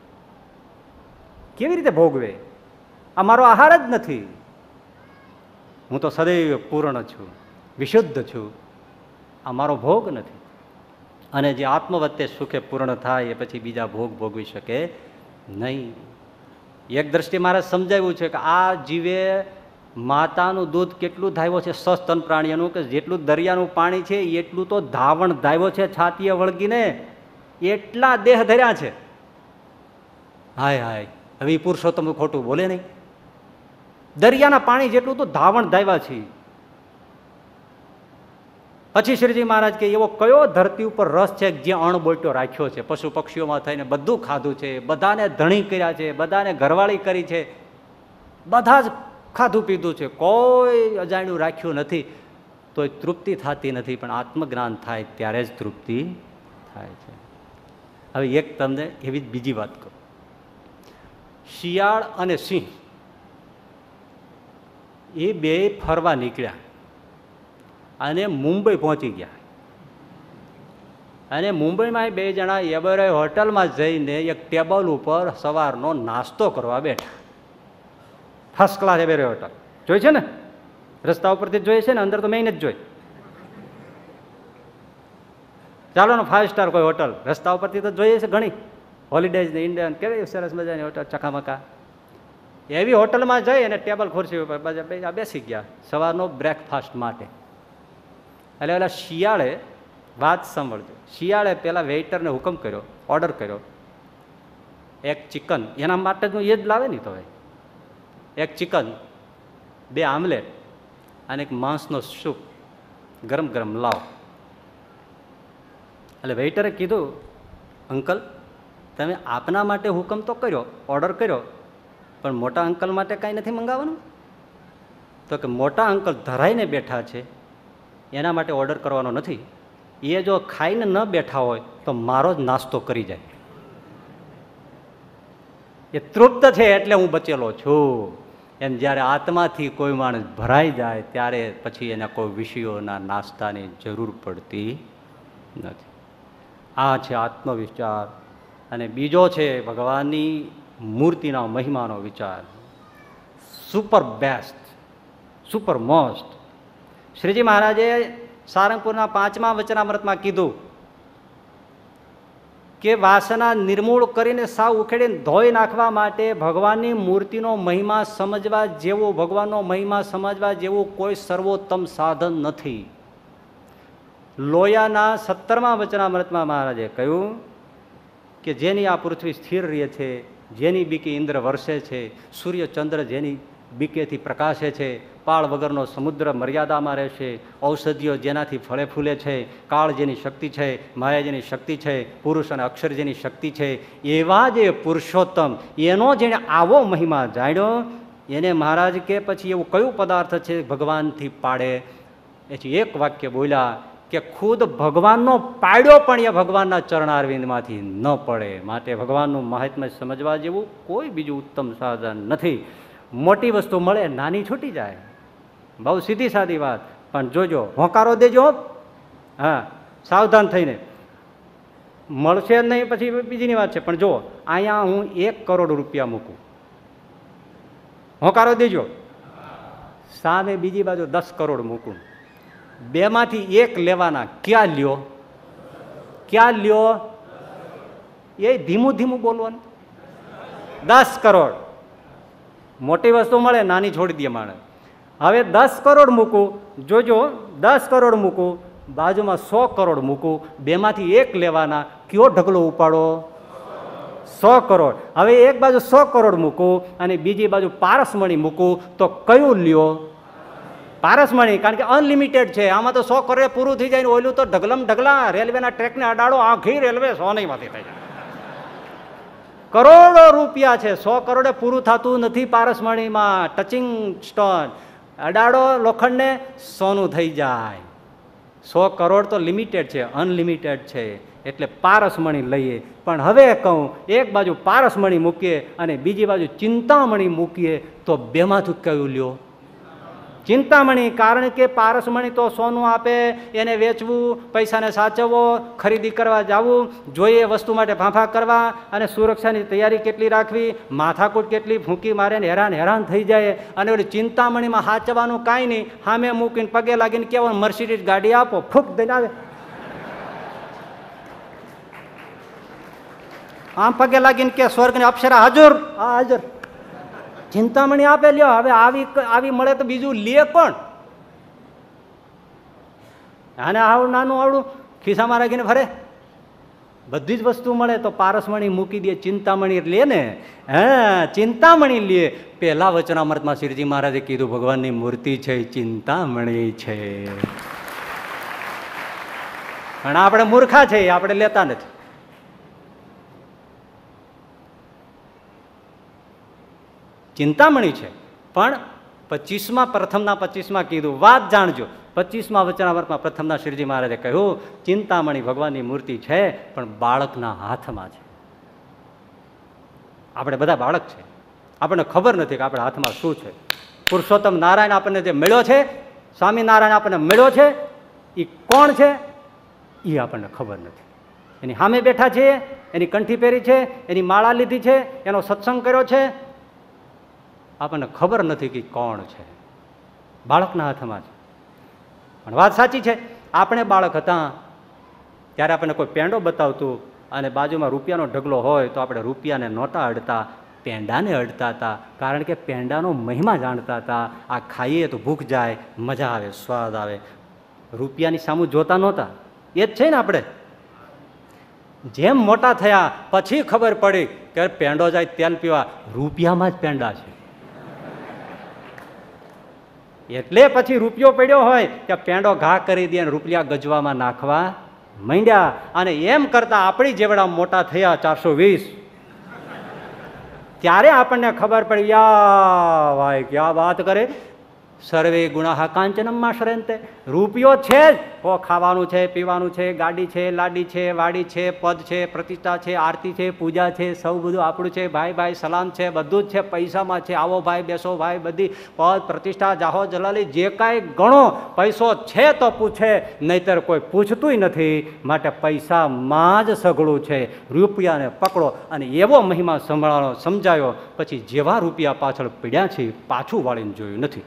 કેવી રીતે ભોગવે? આ મારો આહાર જ નથી. હું તો સદૈવ પૂર્ણ છું, વિશુદ્ધ છું, આ મારો ભોગ નથી. અને જે આત્મવત્તે સુખે પૂર્ણ થાય એ પછી બીજા ભોગ ભોગવી શકે નહીં. એક દ્રષ્ટિએ મારે સમજાવ્યું છે કે આ જીવે માતાનું દૂધ કેટલું ધાવ્યો છે સસ્તન પ્રાણીઓનું, કે જેટલું દરિયાનું પાણી છે એટલું તો ધાવણ ધાવ્યો છે છાતીએ વળગીને, એટલા દેહ ધર્યા છે. હાય હાય, હવે એ પુરુષોત્તમ ખોટું બોલે નહીં. દરિયાના પાણી જેટલું તો ધાવણ ધાવ્યા છે. પછી શ્રીજી મહારાજ કે એવો કયો ધરતી ઉપર રસ છે જે અણબોટ્યો રાખ્યો છે, પશુ પક્ષીઓમાં થઈને બધું ખાધું છે, બધાને ધણી કર્યા છે, બધાને ઘરવાળી કરી છે, બધા જ ખાધું પીધું છે, કોઈ અજાણ્યું રાખ્યું નથી, તો તૃપ્તિ થતી નથી. પણ આત્મજ્ઞાન થાય ત્યારે જ તૃપ્તિ થાય છે. હવે એક તમને એવી જ બીજી વાત કરું. શિયાળ અને સિંહ એ બે ફરવા નીકળ્યા અને મુંબઈ પહોંચી ગયા. અને મુંબઈમાં બે જણા એબરે હોટલમાં જઈને એક ટેબલ ઉપર સવારનો નાસ્તો કરવા બેઠા. ફર્સ્ટ ક્લાસ એબરે હોટલ જોઈ છે ને, રસ્તા ઉપરથી જોઈએ છે ને, અંદર તો મેં જ જોઈ. ચાલો ને 5 સ્ટાર કોઈ હોટલ રસ્તા ઉપરથી તો જોઈએ છે ઘણી, હોલિડેઝ ને ઇન્ડિયન કેવી સરસ મજાની હોટલ, ચકામકા. એવી હોટલમાં જઈ અને ટેબલ ખુરશી ઉપર બેસી ગયા સવારનો બ્રેકફાસ્ટ માટે. એટલે ઓલા શિયાળે, વાત સાંભળજો, શિયાળે પેલા વેઇટરને હુકમ કર્યો, ઓર્ડર કર્યો, એક ચિકન, એના માટે જ એ જ લાવે ને, તો એક ચિકન, 2 આમલેટ અને એક માંસનો સૂપ ગરમ ગરમ લાવો. એટલે વેઇટરે કીધું, અંકલ તમે આપના માટે હુકમ તો કર્યો, ઓર્ડર કર્યો, પણ મોટા અંકલ માટે કાંઈ નથી મંગાવવાનું? તો કે મોટા અંકલ ધરાઈને બેઠા છે, એના માટે ઓર્ડર કરવાનો નથી. એ જો ખાઈને ન બેઠા હોય તો મારો જ નાસ્તો કરી જાય. એ તૃપ્ત છે એટલે હું બચેલો છું. એમ જ્યારે આત્માથી કોઈ માણસ ભરાઈ જાય ત્યારે પછી એના કોઈ વિષયોના નાસ્તાની જરૂર પડતી નથી. આ છે આત્મવિચાર. અને બીજો છે ભગવાનની મૂર્તિના મહિમાનો વિચાર. Super best, super most. Shriji મહારાજે સારંગપુરના 5મા વચનામૃતમાં કીધું કે વાસના નિર્મૂળ કરીને સાવ ઉખેડીને ધોઈ નાખવા માટે ભગવાનની મૂર્તિનો મહિમા સમજવા જેવો, ભગવાનનો મહિમા સમજવા જેવું કોઈ સર્વોત્તમ સાધન નથી. લોયાના 17મા વચનામૃતમાં મહારાજે કહ્યું કે જેની આ પૃથ્વી સ્થિર રહે છે, જેની બીકે ઇન્દ્ર વર્ષે છે, સૂર્ય ચંદ્ર જેની બીકેથી પ્રકાશે છે, પાળ વગરનો સમુદ્ર મર્યાદામાં રહેશે, ઔષધિઓ જેનાથી ફળે ફૂલે છે, કાળ જેની શક્તિ છે, માયા જેની શક્તિ છે, પુરુષ અને અક્ષર જેની શક્તિ છે, એવા જે પુરુષોત્તમ, એનો જેને આવો મહિમા જાણ્યો એને મહારાજ કે પછી એવું કયું પદાર્થ છે ભગવાનથી પાડે? એથી એક વાક્ય બોલ્યા કે ખુદ ભગવાનનો પાડ્યો પણ એ ભગવાનના ચરણારવિંદમાંથી ન પડે. માટે ભગવાનનું મહાત્મ્ય સમજવા જેવું કોઈ બીજું ઉત્તમ સાધન નથી. મોટી વસ્તુ મળે, નાની છૂટી જાય, બહુ સીધી સાદી વાત. પણ જોજો, હોંકારો દેજો, હા, સાવધાન થઈને. મળશે નહીં પછી બીજીની વાત છે, પણ જો અહીંયા હું 1 કરોડ રૂપિયા મૂકું, હોંકારો દેજો. સામે બીજી બાજુ 10 કરોડ મૂકું, બેમાંથી 1 લેવાના, ક્યાં લ્યો? ક્યાં લ્યો? એ ધીમું ધીમું બોલવાનું. 10 કરોડ મોટી વસ્તુ મળે, નાની છોડી દે માણસ. હવે 10 કરોડ મૂકું, જોજો, 10 કરોડ મૂકું, બાજુમાં 100 કરોડ મૂકું, બેમાંથી 1 લેવાના, કયો ઢગલો ઉપાડો? 100 કરોડ. હવે એક બાજુ 100 કરોડ મૂકું અને બીજી બાજુ પારસમણી મૂકું, તો કયું લ્યો? પારસમણી. કારણ કે અનલિમિટેડ છે, આમાં તો 100 કરોડ પૂરું થઈ જાય. ઓલું તો ઢગલમ ઢગલા રેલવેના ટ્રેકને અડાડો, આખી રેલવે સોનીમાંથી થઈ જાય. કરોડો રૂપિયા છે, 100 કરોડે પૂરું થતું નથી. પારસમણીમાં ટચિંગ સ્ટોન અડાડો લોખંડને, સોનું થઈ જાય. 100 કરોડ તો લિમિટેડ છે, અનલિમિટેડ છે. એટલે પારસમણી લઈએ. પણ હવે કહું, એક બાજુ પારસમણી મૂકીએ અને બીજી બાજુ ચિંતામણી મૂકીએ, તો બેમાંથી કયું લ્યો? ચિંતામણી. કારણ કે પારસમણી તો સોનું આપે, એને વેચવું, પૈસાને સાચવવો, ખરીદી કરવા જવું, જોઈએ વસ્તુ માટે ફાંફા કરવા, અને સુરક્ષાની તૈયારી કેટલી રાખવી, માથાકૂટ કેટલી, ફૂંકી મારે ને હેરાન થઈ જાય. અને ઓલી ચિંતામણીમાં સાચવવાનું કાંઈ નહીં, સામે મૂકીને પગે લાગીને કહેવાનું મર્સિડીઝ ગાડી આપો, ફૂંક દઈને આવે. આમ પગે લાગીને કે સ્વર્ગની અપ્સરા હાજર, હા હાજર. ચિંતામણી આપે, લ્યો. હવે આવી મળે તો બીજું લે કોણ? આને આવડું નાનું આવડું ખિસ્સામાં રાખીને ફરે. બધી જ વસ્તુ મળે તો પારસમણી મૂકી દે, ચિંતામણી લે ને. હા, ચિંતામણી લે. પહેલા વચનામૃતમાં શ્રીજી મહારાજે કીધું ભગવાનની મૂર્તિ છે, ચિંતામણી છે. અને આપણે મૂર્ખા છે, આપણે લેતા નથી. ચિંતામણી છે, પણ 25માં પ્રથમના 25માં કીધું, વાત જાણજો. 25માં વચનામૃતમાં પ્રથમના શ્રીજી મહારાજે કહ્યું, ચિંતામણી ભગવાનની મૂર્તિ છે, પણ બાળકના હાથમાં છે. આપણે બધા બાળક છે, આપણને ખબર નથી કે આપણા હાથમાં શું છે. પુરુષોત્તમ નારાયણ આપણને જે મળ્યો છે, સ્વામિનારાયણ આપણને મળ્યો છે, એ કોણ છે એ આપણને ખબર નથી. એની સામે બેઠા છીએ, એની કંઠી પહેરી છે, એની માળા લીધી છે, એનો સત્સંગ કર્યો છે, આપણને ખબર નથી કે કોણ છે. બાળકના હાથમાં છે. પણ વાત સાચી છે, આપણે બાળક હતા ત્યારે આપણને કોઈ પેંડો બતાવતું અને બાજુમાં રૂપિયાનો ઢગલો હોય તો આપણે રૂપિયાને નહોતા અડતા, પેંડાને અડતા હતા. કારણ કે પેંડાનો મહિમા જાણતા હતા. આ ખાઈએ તો ભૂખ જાય, મજા આવે, સ્વાદ આવે. રૂપિયાની સામું જોતા નહોતા. એ જ છે ને આપણે. જેમ મોટા થયા પછી ખબર પડી કે પેંડો જાય તેલ પીવા, રૂપિયામાં જ પેંડા છે. એટલે પછી રૂપિયો પડ્યો હોય કે પેંડો ઘા કરી દે, રૂપિયા ગજવામાં નાખવા માંડ્યા. અને એમ કરતા આપણી જેવડા મોટા થયા 420, ત્યારે આપણને ખબર પડી, યા ભાઈ ક્યાં વાત કરે, સર્વે ગુણાહ કાંચનમમાં શ્રેંતે. રૂપિયો છે જ, ખાવાનું છે, પીવાનું છે, ગાડી છે, લાડી છે, વાડી છે, પદ છે, પ્રતિષ્ઠા છે, આરતી છે, પૂજા છે, સૌ બધું આપણું છે. ભાઈ ભાઈ સલામ છે, બધું જ છે. પૈસામાં છે, આવો ભાઈ બેસો ભાઈ, બધી પદ પ્રતિષ્ઠા જાહો જલાલી જે કાંઈ ગણો પૈસો છે તો પૂછે, નહીતર કોઈ પૂછતું નથી. માટે પૈસામાં જ સઘળું છે. રૂપિયાને પકડો અને એવો મહિમા સમજાયો, પછી જેવા રૂપિયા પાછળ પીડ્યા છે પાછું વાળીને જોયું નથી.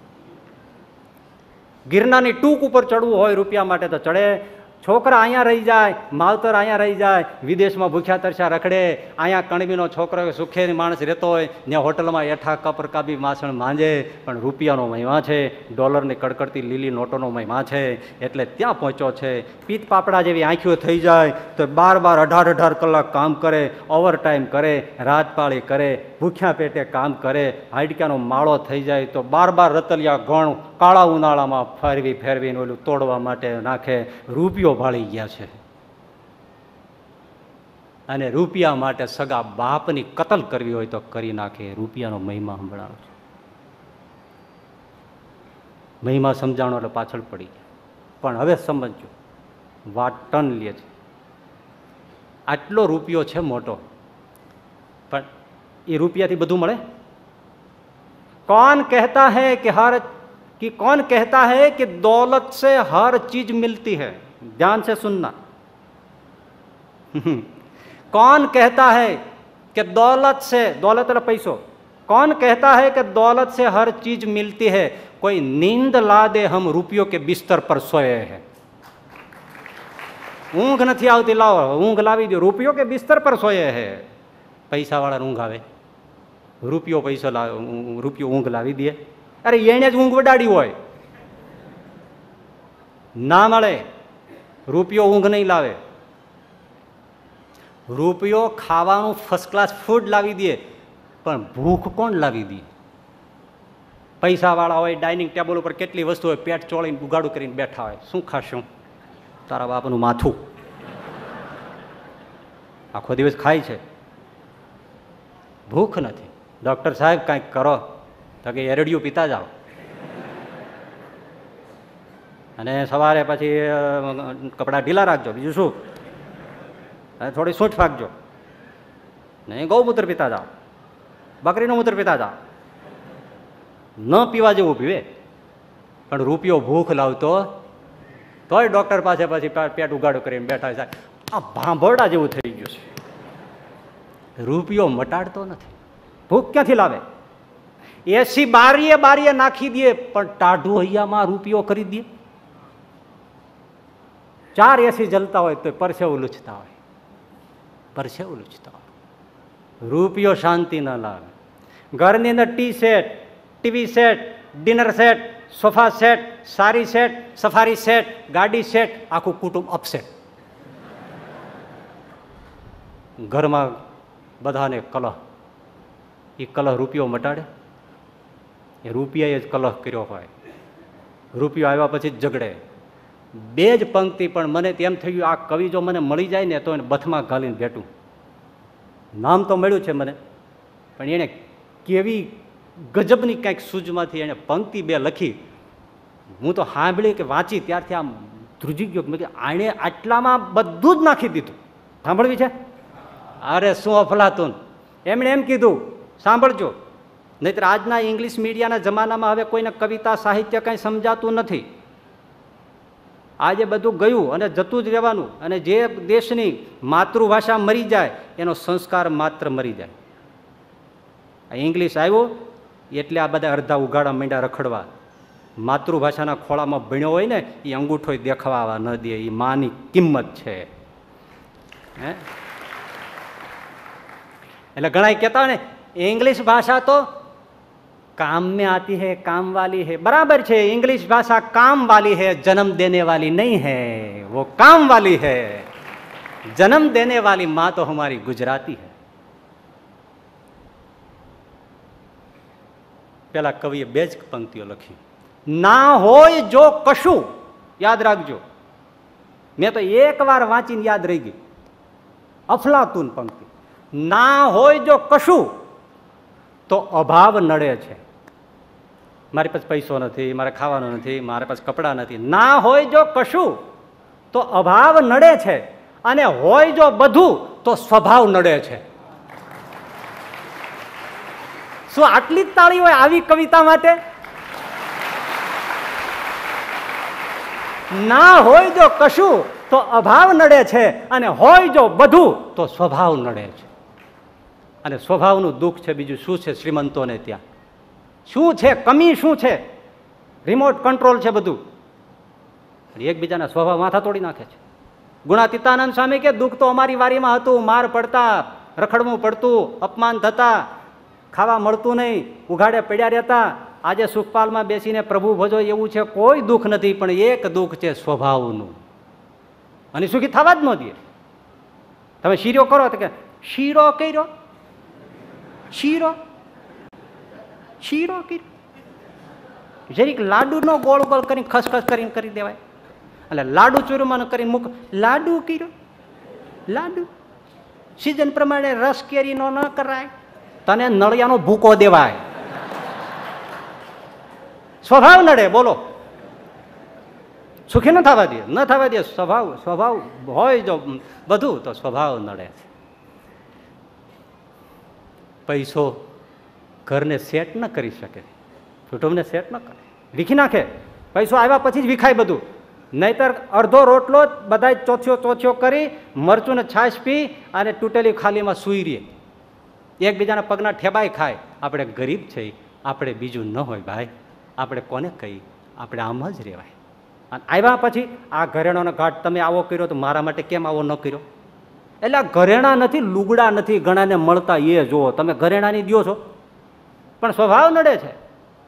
ગિરનારની ટૂંક ઉપર ચડવું હોય રૂપિયા માટે તો ચડે. છોકરા અહીંયા રહી જાય, માવતર અહીંયા રહી જાય, વિદેશમાં ભૂખ્યા તરસ્યા રખડે. અહીંયા કણબીનો છોકરો સુખે માણસ રહેતો હોય, ત્યાં હોટલમાં એઠા કપ રકાબી માસણ માંજે. પણ રૂપિયાનો મહિમા છે, ડોલરની કડકડતી લીલી નોટોનો મહિમા છે, એટલે ત્યાં પહોંચ્યો છે. પીત પાપડા જેવી આંખીઓ થઈ જાય તો 12-18 કલાક કામ કરે, ઓવર ટાઈમ કરે, રાતપાળી કરે, ભૂખ્યા પેટે કામ કરે. હાડક્યાનો માળો થઈ જાય તો 12 રતલિયા ગણ કાળા ઉનાળામાં ફેરવીને ઓલું તોડવા માટે નાખે. રૂપિયો ભાળી ગયા છે. અને રૂપિયા માટે સગા બાપની કતલ કરવી હોય તો કરી નાખે. રૂપિયાનો મહિમા સંભળાણો છે. મહિમા સમજાણો એટલે પાછળ પડી ગયા. પણ હવે સમજો, વાત ટન લે છે. આટલો રૂપિયો છે મોટો, પણ એ રૂપિયાથી બધું મળે? कौन कहता है कि कौन कहता है कि दौलत से हर चीज मिलती है? ध्यान से सुनना. कौन कहता है कि दौलत से, दौलत वाला पैसो, कौन कहता है कि दौलत से हर चीज मिलती है? कोई नींद ला दे हम रुपयों के बिस्तर पर सोए हैं. ઊંઘ નથી આવતી, લાવો ઊંઘ લાવી દો. રૂપિયો કે બિસ્તર પર સોયે હે. પૈસા વાળા ઊંઘ આવે, રૂપિયો પૈસો રૂપિયો ઊંઘ લાવી દે. અરે એને જ ઊંઘ વડાડી હોય, ના મળે. રૂપિયો ઊંઘ નહીં લાવે. રૂપિયો ખાવાનું ફર્સ્ટ ક્લાસ ફૂડ લાવી દે, પણ ભૂખ કોણ લાવી દે? પૈસા વાળા હોય, ડાઇનિંગ ટેબલ ઉપર કેટલી વસ્તુ હોય, પેટ ચોળીને ઉગાડું કરીને બેઠા હોય. શું ખાશું? તારા બાપનું માથું. આખો દિવસ ખાય છે, ભૂખ નથી. ડૉક્ટર સાહેબ કાંઈક કરો તો કે એરડિયું પીતા જાઓ, અને સવારે પછી કપડાં ઢીલા રાખજો. બીજું શું? થોડી સૂંઠ ફાંકજો. નહીં, ગૌમૂત્ર પીતા જાઓ, બકરીનું મૂત્ર પીતા જાઓ. ન પીવા જેવું પીવે, પણ રૂપિયો ભૂખ લાવતો તોય ડૉક્ટર પાસે પછી પેટ ઉગાડું કરીને બેઠા છે. આ ભાંભોરડા જેવું થઈ ગયું છે. રૂપિયો મટાડતો નથી. ભૂખ ક્યાંથી લાવે? એસી બારીએ નાખી દે, પણ ટાઢું હૈયામાં રૂપિયો કરી દે. 4 એસી જલતા હોય તો પરસેવું લૂછતા હોય, પરસેવું લૂછતા હોય. રૂપિયો શાંતિ ન લાવે. ઘરની અંદર tea set, TV set, dinner set, sofa set, sari set, safari set, ગાડી સેટ, આખું કુટુંબ અપસેટ. ઘરમાં બધાને કલહ. એ કલહ રૂપિયો મટાડે? એ રૂપિયાએ જ કલહ કર્યો હોય. રૂપિયો આવ્યા પછી જ ઝઘડે. બે જ પંક્તિ, પણ મને તેમ થઈ ગયું આ કવિ જો મને મળી જાય ને તો એને બથમાં ઘાલીને ભેટું. નામ તો મળ્યું છે મને, પણ એણે કેવી ગજબની કંઈક સૂઝમાંથી એણે પંક્તિ બે લખી. હું તો સાંભળી કે વાંચી ત્યારથી આમ ધ્રુજી ગયો. મેં કીધું આણે આટલામાં બધું જ નાખી દીધું. સાંભળવી છે? અરે શું અફલાતુન! એમણે એમ કીધું, સાંભળજો, નહીતર આજના ઇંગ્લિશ મીડિયાના જમાનામાં હવે કોઈને કવિતા સાહિત્ય કંઈ સમજાતું નથી. આજે બધું ગયું અને જતું જ રહેવાનું. અને જે દેશની માતૃભાષા મરી જાય એનો સંસ્કાર માત્ર મરી જાય. આ ઇંગ્લિશ આવ્યું એટલે આ બધા અડધા ઉગાડા માંડ્યા રખડવા. માતૃભાષાના ખોળામાં ભણ્યો હોય ને એ અંગૂઠો દેખાવા ન દે. એ માની કિંમત છે. હે એટલે ઘણા કહેતા ને इंग्लिश भाषा तो काम में आती है, काम वाली है. बराबर છે, इंग्लिश भाषा काम वाली है, जन्म देने वाली नहीं है. वो काम वाली है. जन्म देने वाली माँ तो हमारी गुजराती है. પેલા કવિએ બે જ પંક્તિઓ લખી. ના હોય જો કશું, યાદ રાખજો, મેં તો એક વાર વાંચીને યાદ રહી ગઈ. અફલાતુન પંક્તિ. ના હોય જો કશું તો અભાવ નડે છે. મારી પાસે પૈસો નથી, મારે ખાવાનું નથી, મારી પાસે કપડાં નથી. ના હોય જો કશું તો અભાવ નડે છે, અને હોય જો બધું તો સ્વભાવ નડે છે. શું આટલી જ તાળી હોય આવી કવિતા માટે? ના હોય જો કશું તો અભાવ નડે છે, અને હોય જો બધું તો સ્વભાવ નડે છે. અને સ્વભાવનું દુઃખ છે. બીજું શું છે શ્રીમંતોને ત્યાં? શું છે? કમી શું છે? રિમોટ કંટ્રોલ છે બધું. એકબીજાના સ્વભાવ માથા તોડી નાખે છે. ગુણાતીતાનંદ સ્વામી કે દુઃખ તો અમારી વારીમાં હતું. માર પડતા, રખડવું પડતું, અપમાન થતા, ખાવા મળતું નહીં, ઉઘાડે પડ્યા રહેતા. આજે સુખપાલમાં બેસીને પ્રભુ ભજો એવું છે કોઈ દુઃખ નથી, પણ એક દુઃખ છે સ્વભાવનું, અને સુખી થવા જ ન દે. તમે શીરો કરો તો કે શીરો કર્યો, શીરો શીરો કર્યો, જરીક લાડુનો ગોળ ગોળ કરીને ખસખસ કરીને કરી દેવાય. એટલે લાડુ ચૂરમાનો કરીને મૂક, લાડુ કર્યો, લાડુ. સિઝન પ્રમાણે રસ કેરીનો ન કરાય, તને નળિયાનો ભૂકો દેવાય. સ્વભાવ નડે. બોલો, સુખી ન થવા દે, ન થવા દે. સ્વભાવ હોય જો બધું તો સ્વભાવ નડે છે. પૈસો ઘરને સેટ ન કરી શકે, કુટુંબને સેટ ન કરે, વીખી નાખે. પૈસો આવ્યા પછી જ વિખાય બધું. નહીતર અડધો રોટલો બધા ચોથ્યો કરી મરચું ને છાશ પી અને તૂટેલી ખાલીમાં સૂઈ રહીએ. એકબીજાના પગના ઠેબાઈ ખાય. આપણે ગરીબ છે, આપણે બીજું ન હોય ભાઈ, આપણે કોને કહી, આપણે આમ જ રહેવાય. અને આવ્યા પછી આ ઘરેણાનો ઘાટ તમે આવો કર્યો તો મારા માટે કેમ આવો ન કર્યો? એટલે આ ઘરેણા નથી, લુગડા નથી ઘણાને મળતા, એ જુઓ. તમે ઘરેણાની દો છો પણ સ્વભાવ નડે છે.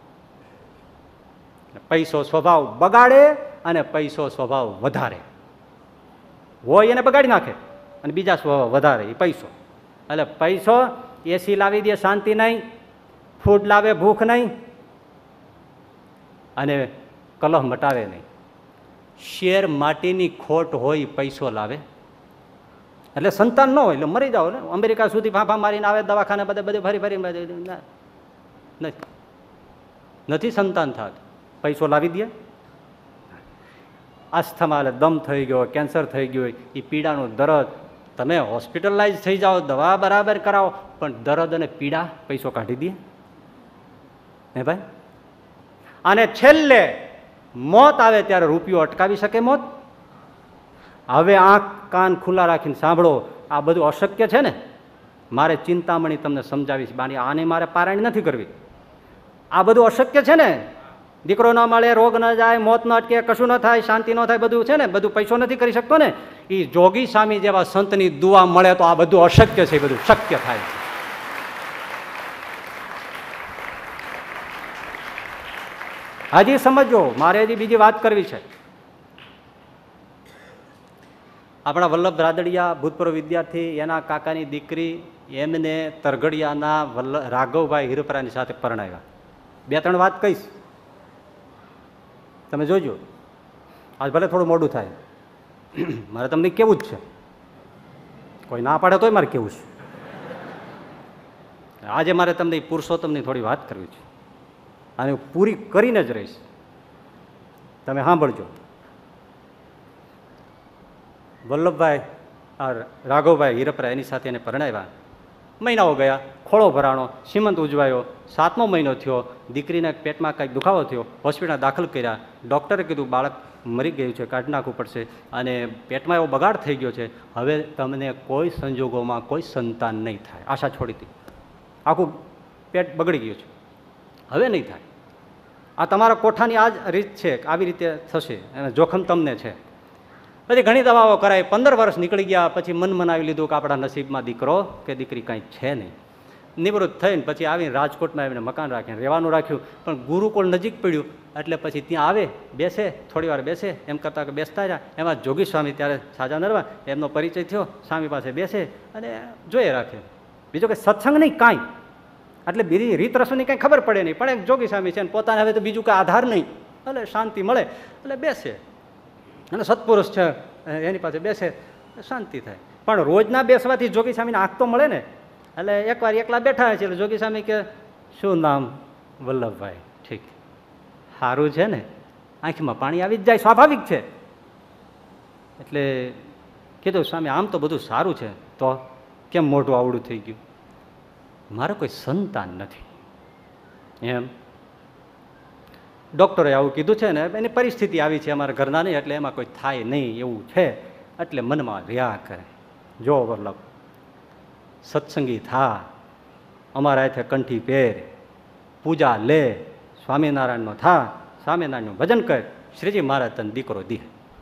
પૈસો સ્વભાવ બગાડે અને પૈસો સ્વભાવ વધારે. હોય એને બગાડી નાખે અને બીજા સ્વભાવ વધારે એ પૈસો. એટલે પૈસો એસી લાવી દે શાંતિ નહીં, ફૂડ લાવે ભૂખ નહીં, અને કલહ મટાવે નહીં. શેર માટીની ખોટ હોય પૈસો લાવે. એટલે સંતાન ન હોય એટલે મરી જાઓ ને, અમેરિકા સુધી ફાંફા મારીને આવે, દવાખાને બધે ફરી નથી સંતાન થાત. પૈસો લાવી દે. આસ્થમા એટલે દમ થઈ ગયો, કેન્સર થઈ ગયું, એ પીડાનું દર્દ, તમે હોસ્પિટલાઇઝ થઈ જાઓ, દવા બરાબર કરાવો, પણ દર્દ અને પીડા પૈસો કાઢી દે. હે ભાઈ? અને છેલ્લે મોત આવે ત્યારે રૂપિયો અટકાવી શકે મોત? હવે આંખ કાન ખુલ્લા રાખીને સાંભળો, આ બધું અશક્ય છે ને. મારે ચિંતામણી તમને સમજાવીશ, આને મારે પારાયણ નથી કરવી. આ બધું અશક્ય છે ને. દીકરો ન મળે, રોગ ન જાય, મોત ન અટકે, કશું ન થાય, શાંતિ ન થાય, બધું છે ને. બધું પૈસો નથી કરી શકતો ને. એ જોગી સ્વામી જેવા સંતની દુઆ મળે તો આ બધું અશક્ય છે, બધું શક્ય થાય. હજી સમજો, મારે હજી બીજી વાત કરવી છે. આપણા વલ્લભ રાદડિયા ભૂતપૂર્વ વિદ્યાર્થી, એના કાકાની દીકરી, એમને તરગડિયાના રાઘવભાઈ હિરપરાની સાથે પરણાવ્યા. બે ત્રણ વાત કહીશ, તમે જોજો. આજ ભલે થોડું મોડું થાય, મારે તમને કેવું જ છે, કોઈ ના પાડે તોય મારે કેવું છે. આજે મારે તમને પુરુષોત્તમની થોડી વાત કરવી છે, અને પૂરી કરીને જ રહીશ. તમે સાંભળજો. વલ્લભભાઈ રાઘવભાઈ હીરપરા એની સાથે એને પરણાવ્યા. મહિનાઓ ગયા, ખોળો ભરાણો, સીમંત ઉજવાયો, 7મો મહિનો થયો, દીકરીને પેટમાં કંઈક દુખાવો થયો, હોસ્પિટલમાં દાખલ કર્યા. ડૉક્ટરે કીધું બાળક મરી ગયું છે, કાઢી નાખવું પડશે, અને પેટમાં એવો બગાડ થઈ ગયો છે, હવે તમને કોઈ સંજોગોમાં કોઈ સંતાન નહીં થાય. આશા છોડી હતી, આખું પેટ બગડી ગયું છે, હવે નહીં થાય. આ તમારા કોઠાની આ જ રીત છે, આવી રીતે થશે, અને જોખમ તમને છે. પછી ઘણી દવાઓ કરાવી, 15 વર્ષ નીકળી ગયા. પછી મન મનાવી લીધું કે આપણા નસીબમાં દીકરો કે દીકરી કાંઈ છે નહીં. નિવૃત્ત થઈને પછી આવીને રાજકોટમાં આવીને મકાન રાખીને રહેવાનું રાખ્યું. પણ ગુરુકુળ નજીક પડ્યું એટલે પછી ત્યાં આવે, બેસે, થોડી વાર બેસે, એમ કરતાં કે બેસતા રહ્યા. એમાં જોગી સ્વામી ત્યારે સાજા નરવા, એમનો પરિચય થયો. સ્વામી પાસે બેસે અને જોઈએ રાખે, બીજો કંઈ સત્સંગ નહીં કાંઈ, એટલે બીજી રીત રસોની કંઈ ખબર પડે નહીં. પણ એક જોગી સ્વામી છે ને પોતાને હવે તો બીજું કંઈ આધાર નહીં, એટલે શાંતિ મળે એટલે બેસે, અને સત્પુરુષ છે એની પાસે બેસે, શાંતિ થાય. પણ રોજના બેસવાથી જોગી સ્વામીને આંખ તો મળે ને. એટલે એકવાર એકલા બેઠા છે એટલે જોગી સ્વામી કે શું નામ? વલ્લભભાઈ. ઠીક, સારું છે ને? આંખમાં પાણી આવી જ જાય, સ્વાભાવિક છે. એટલે કીધું સ્વામી આમ તો બધું સારું છે, તો કેમ મોઢું આવડું થઈ ગયું? મારે કોઈ સંતાન નથી એમ. ડૉક્ટરે આવું કીધું છે ને, એની પરિસ્થિતિ આવી છે અમારા ઘરના નહીં, એટલે એમાં કોઈ થાય નહીં એવું છે, એટલે મનમાં રહ્યા કરે. જો વલ્લભ, સત્સંગી થા, અમારા હાથે કંઠી પહેર, પૂજા લે, સ્વામિનારાયણનો થા, સ્વામિનારાયણનું ભજન કર, શ્રીજી મહારાજ તને દીકરો દે.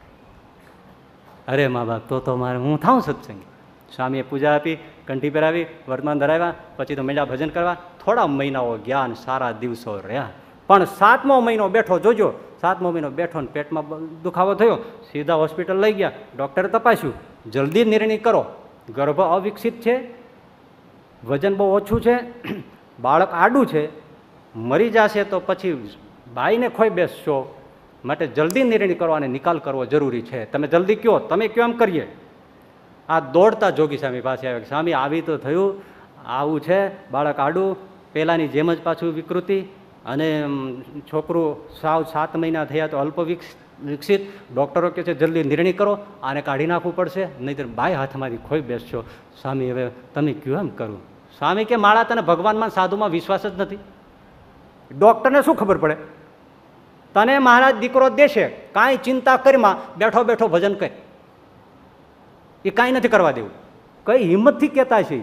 અરે મા બાપ, તો મારે હું થાઉં સત્સંગી. સ્વામીએ પૂજા આપી, કંઠી પહેરાવી, વર્તમાન ધરાવ્યા, પછી તો મેળા ભજન કરવા. થોડા મહિનાઓ ગયા ને સારા દિવસો રહ્યા. પણ 7મો મહિનો બેઠો, જોજો, 7મો મહિનો બેઠો ને પેટમાં દુખાવો થયો, સીધા હોસ્પિટલ લઈ ગયા. ડૉક્ટરે તપાસ્યું, જલ્દી નિર્ણય કરો, ગર્ભ અવિકસિત છે, વજન બહુ ઓછું છે, બાળક આડું છે, મરી જશે તો પછી બાઈને ખોઈ બેસશો, માટે જલ્દી નિર્ણય કરો અને નિકાલ કરવો જરૂરી છે. તમે જલ્દી કહો, તમે કહો એમ કરીએ. આ દોડતા જોગી સ્વામી પાસે આવે, સ્વામી આવી તો થયું, આવું છે, બાળક આડું, પહેલાંની જેમ જ પાછું વિકૃતિ, અને છોકરું સાવ 7 મહિના થયા તો અલ્પ વિકસિત. ડૉક્ટરો કહે છે જલ્દી નિર્ણય કરો, આને કાઢી નાખવું પડશે, નહીંતર બાય હાથમાંથી ખોઈ બેસશો. સ્વામી હવે તમે કહો એમ કરું. સ્વામી કે માળા તને ભગવાનમાં સાધુમાં વિશ્વાસ જ નથી. ડૉક્ટરને શું ખબર પડે? તને મહારાજ દીકરો દેશે, કાંઈ ચિંતા કરીમાં, બેઠો બેઠો ભજન કર. એ કાંઈ નથી કરવા દેવું. કઈ હિંમતથી કહેતા છે?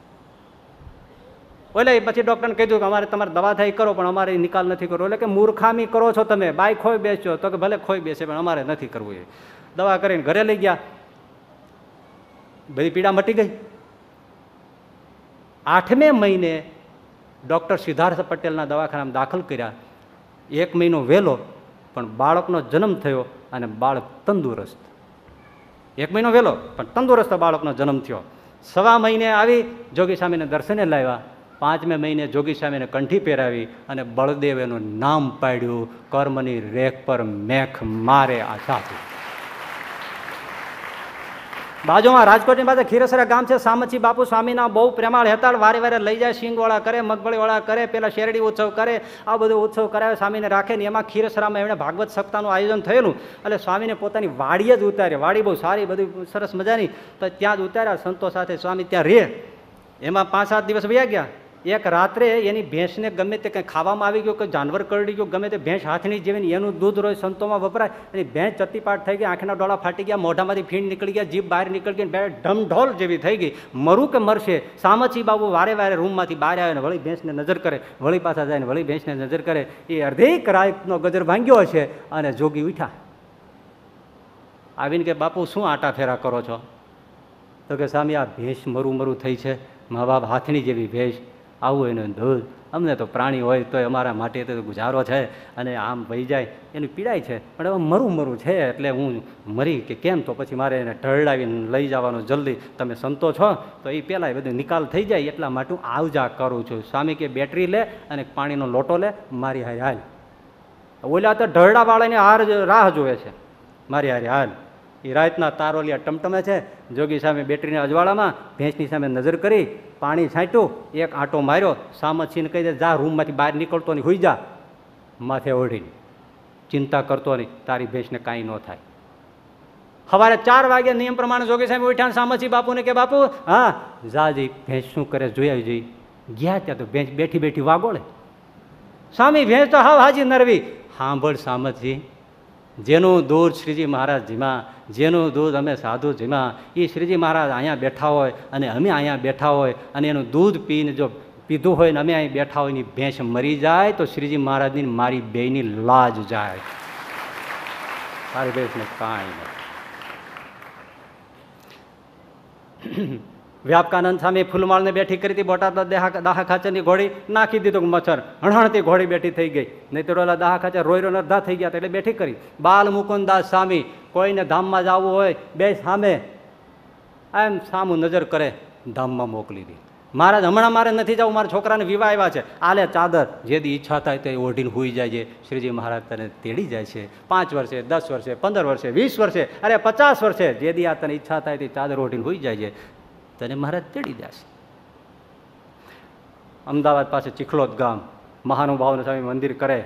એટલે પછી ડૉક્ટરને કીધું કે અમારે તમારે દવા થાય કરો, પણ અમારે નિકાલ નથી કરવો. એટલે કે મૂર્ખામી કરો છો તમે, બાય ખોઈ બેસજો. તો કે ભલે ખોઈ બેસે, પણ અમારે નથી કરવું. એ દવા કરીને ઘરે લઈ ગયા, બધી પીડા મટી ગઈ. 8મે મહિને ડૉક્ટર સિદ્ધાર્થ પટેલના દવાખાનામાં દાખલ કર્યા. 1 મહિનો વહેલો, પણ બાળકનો જન્મ થયો અને બાળક તંદુરસ્ત. 1 મહિનો વહેલો પણ તંદુરસ્ત બાળકનો જન્મ થયો. 1.25 મહિને આવી જોગી સ્વામીને દર્શને લાવ્યા. 5મે મહિને જોગી સ્વામીને કંઠી પહેરાવી અને બળદેવ એનું નામ પાડ્યું. કર્મની રેખ પર મેખ મારે આ સાધુ. બાજુમાં રાજકોટની પાસે ખીરસરા ગામ છે. સામચી બાપુ સ્વામીના બહુ પ્રેમાળ હેતાળ, વારે વારે લઈ જાય, સિંગવાળા કરે, મગફળીવાળા કરે, પેલા શેરડી ઉત્સવ કરે, આ બધો ઉત્સવ કરાવે, સ્વામીને રાખે ને. એમાં ખીરસરામાં એમણે ભાગવત સપ્તાહનું આયોજન થયેલું, એટલે સ્વામીને પોતાની વાડીએ જ ઉતારે. વાડી બહુ સારી, બધી સરસ મજાની, તો ત્યાં જ ઉતાર્યા. સંતો સાથે સ્વામી ત્યાં રહે. એમાં 5-7 દિવસ વયા ગયા. એક રાત્રે એની ભેંસને ગમે તે કંઈ ખાવામાં આવી ગયું, કે જાનવર કરડી ગયું, ગમે તે ભેંસ હાથની જેવી, એનું દૂધ રોજ સંતોમાં વપરાય. એની ભેંસ ચત્તીપાટ થઈ ગઈ, આંખના ડોળા ફાટી ગયા, મોઢામાંથી ફીણ નીકળી ગયા, જીભ બહાર નીકળી ગઈ, ઢમઢોલ જેવી થઈ ગઈ. મરું કે મરશે? સામચી બાબુ વારે વારે રૂમમાંથી બહાર આવે ને વળી ભેંસને નજર કરે, વળી પાછા જાય ને વળી ભેંસને નજર કરે. એ અડધેક રાતનો ગજર ભાંગ્યો હશે અને જોગી ઉઠ્યા. આવીને કે બાપુ શું આટા ફેરા કરો છો? તો કે સ્વામી આ ભેંસ મરું થઈ છે, મા બાપ હાથની જેવી ભેંસ, આવું એનું દૂધ, અમને તો પ્રાણી હોય તો અમારા માટે તો ગુજારો છે, અને આમ વહી જાય એની પીડાય છે, પણ હવે મરું છે એટલે હું મરી કે કેમ, તો પછી મારે એને ઢળાવીને લઈ જવાનું જલ્દી, તમે સંતો છો તો એ પહેલાં બધું નિકાલ થઈ જાય એટલા માટે હું આવજા કરું છું. સ્વામી કે બેટરી લે અને પાણીનો લોટો લે, મારી હાલ. ઓલા તો ઢળડાવાળાને રાહ જોવે છે. મારી હારે હાલ. એ રાતના તારોલિયા ટમટમે છે. જોગી સામે બેટરીના અજવાળામાં ભેંસની સામે નજર કરી, પાણી છાંટ્યું, એક આંટો માર્યો, સામતસિંહને કહી દે જા રૂમમાંથી બહાર નીકળતો નહીં, હોઈ જા માથે ઓઢીને, ચિંતા કરતો નહીં, તારી ભેંસને કાંઈ ન થાય. સવારે 4 વાગે નિયમ પ્રમાણે જોગી સાહેબ ઉઠ્યા, સામતસિંહ બાપુને કે બાપુ હા જા જઈ ભેંસ શું કરે જોઈ આવી જઈ. ગયા ત્યાં તો ભેંસ બેઠી બેઠી વાગોળે. સ્વામી ભેંસ તો હાવ હાજી નરવી. સાંભળ સામતસિંહ, જેનું દૂધ શ્રીજી મહારાજજીમાં, જેનું દૂધ અમે સાધુ જીમાં, એ શ્રીજી મહારાજ અહીંયા બેઠા હોય અને અમે અહીંયા બેઠા હોય અને એનું દૂધ પીને જો પીધું હોય ને અમે અહીં બેઠા હોય ને ભેંસ મરી જાય તો શ્રીજી મહારાજની મારી બેયની લાજ જાય, તારી ભેંસને કાંઈ નહીં. વ્યાપકાનંદ સામે ફૂલમાળને બેઠી કરી હતી. બોટાદ દાહા ખાચરની ઘોડી નાખી દીધું મચ્છર, હણહણતી ઘોડી બેઠી થઈ ગઈ. નહીં તો ઓલા દાહા ખાચર રોઈ અડધા થઈ ગયા એટલે બેઠી કરી. બાલ મુકુંદાસ સ્વામી કોઈને ધામમાં જવું હોય બે સામે એમ સામું નજર કરે, ધામમાં મોકલી દી. મહારાજ હમણાં મારે નથી જવું, મારા છોકરાને વિવાહ આવ્યા છે, આલે ચાદર, જેથી ઈચ્છા થાય તે ઓઢીને હોઈ જાય છે. શ્રીજી મહારાજ તને તેડી જાય છે. 5 વર્ષે 10 વર્ષે 15 વર્ષે 20 વર્ષે અરે 50 વર્ષે જેથી આ તને ઈચ્છા થાય તે ચાદર ઓઢીને હોઈ જાય છે, તને મહારાજ તેડી જશે. અમદાવાદ પાસે ચીખલોદ ગામ મહાનુભાવનું સ્વામી મંદિર કરે,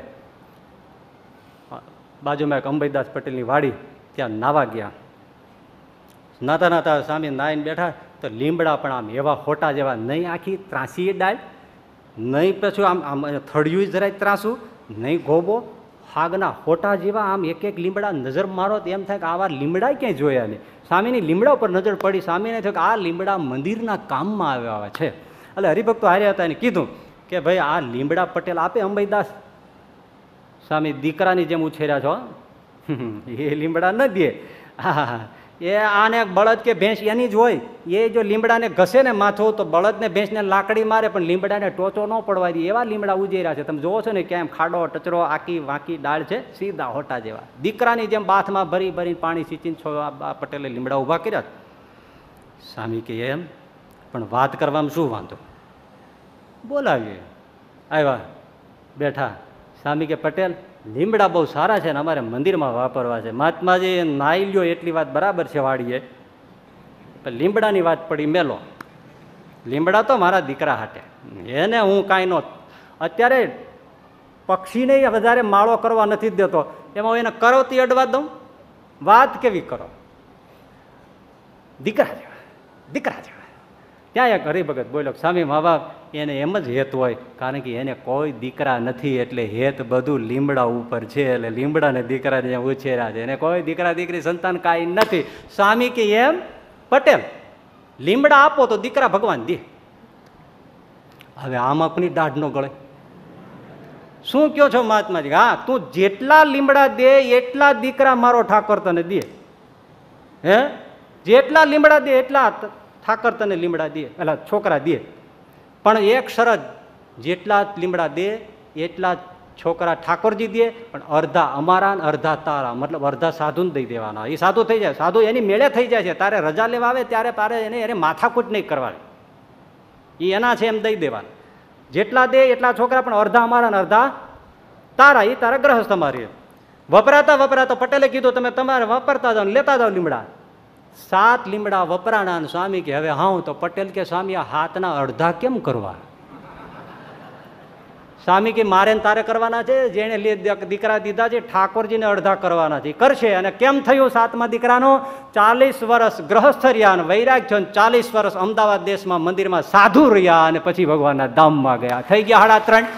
બાજુમાં એક અંબાદાસ પટેલની વાડી, ત્યાં નાવા ગયા. નાતા નાતા સ્વામી નાઈને બેઠા તો લીમડા પણ આમ એવા ખોટા જેવા, નહીં આખી ત્રાસી ડાળ, નહીં પછી આમ આમ થળિયું જરાય ત્રાસું, નહીં ગોબો, હાગના ખોટા જેવા આમ એક એક લીમડા નજર મારો તો એમ થાય કે આવા લીમડા ક્યાંય જોયા નહીં. સ્વામીની લીમડા ઉપર નજર પડી, સ્વામીને થયું કે આ લીમડા મંદિરના કામમાં આવ્યા છે. એટલે હરિભક્તો હાર્યા હતા એને કીધું કે ભાઈ આ લીમડા પટેલ આપે અંબાદાસ સ્વામી દીકરાની જેમ ઉછેર્યા છો, એ લીમડા ન દે. હા એ આને બળદ કે ભેંસ એની જ હોય, એ જો લીમડાને ઘસે ને માથું તો બળદને ભેંસને લાકડી મારે પણ લીમડાને ટોચો ન પડવા દે, એવા લીમડા ઉજેર્યા છે. તમે જોવો છો ને કેમ ખાડો ટચરો આકી વાંકી ડાળ છે, સીધા હોટા જેવા. દીકરાની જેમ બાથમાં ભરી ભરીને પાણી સિંચીને પટેલે લીમડા ઊભા કર્યા. સ્વામી કે એમ પણ વાત કરવામાં શું વાંધો, બોલાવીએ. આવ્યા બેઠા. સ્વામી કે પટેલ લીમડા બહુ સારા છે ને અમારે મંદિરમાં વાપરવા છે. મહાત્માજી નાઈ લ્યો એટલી વાત બરાબર છે વાડીએ, પણ લીમડાની વાત પડી મેલો. લીમડા તો મારા દીકરા હાટે, એને હું કાંઈ નો, અત્યારે પક્ષીને વધારે માળો કરવા નથી દેતો, એમાં એને કરોતી અડવા દઉં, વાત કેવી કરો, દીકરા જેવા દીકરા જેવા. ત્યાં એક હરિભગત બોલ્યો સ્વામી મા બાપ એને એમ જ હેત હોય, કારણ કે એને કોઈ દીકરા નથી એટલે હેત બધું લીમડા ઉપર છે, એટલે લીમડાને દીકરાને જેમ ઉછેર્યા છે, એને કોઈ દીકરા દીકરી સંતાન કાંઈ નથી. સ્વામી કે એમ પટેલ લીમડા આપો તો દીકરા ભગવાન દે. હવે આમાં કોની દાઢ ન ગળે? શું કયો છો મહાત્માજી? હા તું જેટલા લીમડા દે એટલા દીકરા મારો ઠાકોર તને દે. હે જેટલા લીમડા દે એટલા ઠાકર તને લીમડા દે, એટલે છોકરા દે. પણ એક શરત, જેટલા લીમડા દે એટલા છોકરા ઠાકોરજી દે, પણ અડધા અમારા ને અડધા તારા, મતલબ અડધા સાધુને દઈ દેવાના. એ સાધુ થઈ જાય, સાધુ એની મેળે થઈ જાય છે. તારે રજા લેવા આવે ત્યારે તારે એને માથાકૂટ નહીં કરવાની, એ એના છે એમ દઈ દેવાના. જેટલા દે એટલા છોકરા, પણ અડધા અમારા ને અડધા તારા, એ તારા ગ્રહસ્થ અમારી. વપરાતા વપરાતા પટેલે કીધું તમે તમારે વાપરતા જાઓ, લેતા જાઓ લીમડા. 7 લીમડા વપરાણા. સ્વામી કે હવે હા, તો પટેલ કે સ્વામી આ હાથના અડધા કેમ કરવા? સ્વામી કે મારે તારે કરવાના છે, જેને દીકરા દીધા છે ઠાકોરજીને અડધા કરવાના છે, કરશે. અને કેમ થયું 7મા દીકરાનો? 40 વર્ષ ગ્રહસ્થ રહ્યા, વૈરાગ થયો, 40 વર્ષ અમદાવાદ દેશમાં મંદિરમાં સાધુ રહ્યા, અને પછી ભગવાનના ધામમાં ગયા. થઈ ગયા 3.5.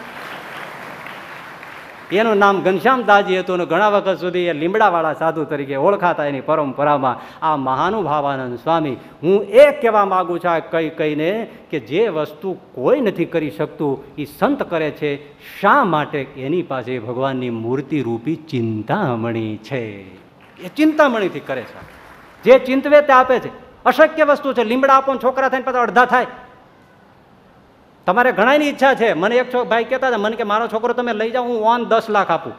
એનું નામ ઘનશ્યામદાસજી હતું અને ઘણા વખત સુધી એ લીમડાવાળા સાધુ તરીકે ઓળખાતા એની પરંપરામાં. આ મહાનુભાવાનંદ સ્વામી, હું એ કહેવા માગું છું કઈ કહીને કે જે વસ્તુ કોઈ નથી કરી શકતું એ સંત કરે છે. શા માટે? એની પાસે ભગવાનની મૂર્તિ રૂપી ચિંતામણી છે, એ ચિંતામણીથી કરે છે. જે ચિંતવે તે આપે છે. અશક્ય વસ્તુ છે. લીમડા આપો છોકરા થઈને પાછા અડધા થાય. તમારે ઘણાની ઈચ્છા છે. મને એક ભાઈ કહેતા હતા, મને કે મારો છોકરો તમે લઈ જાઓ, હું ઓન 10 લાખ આપું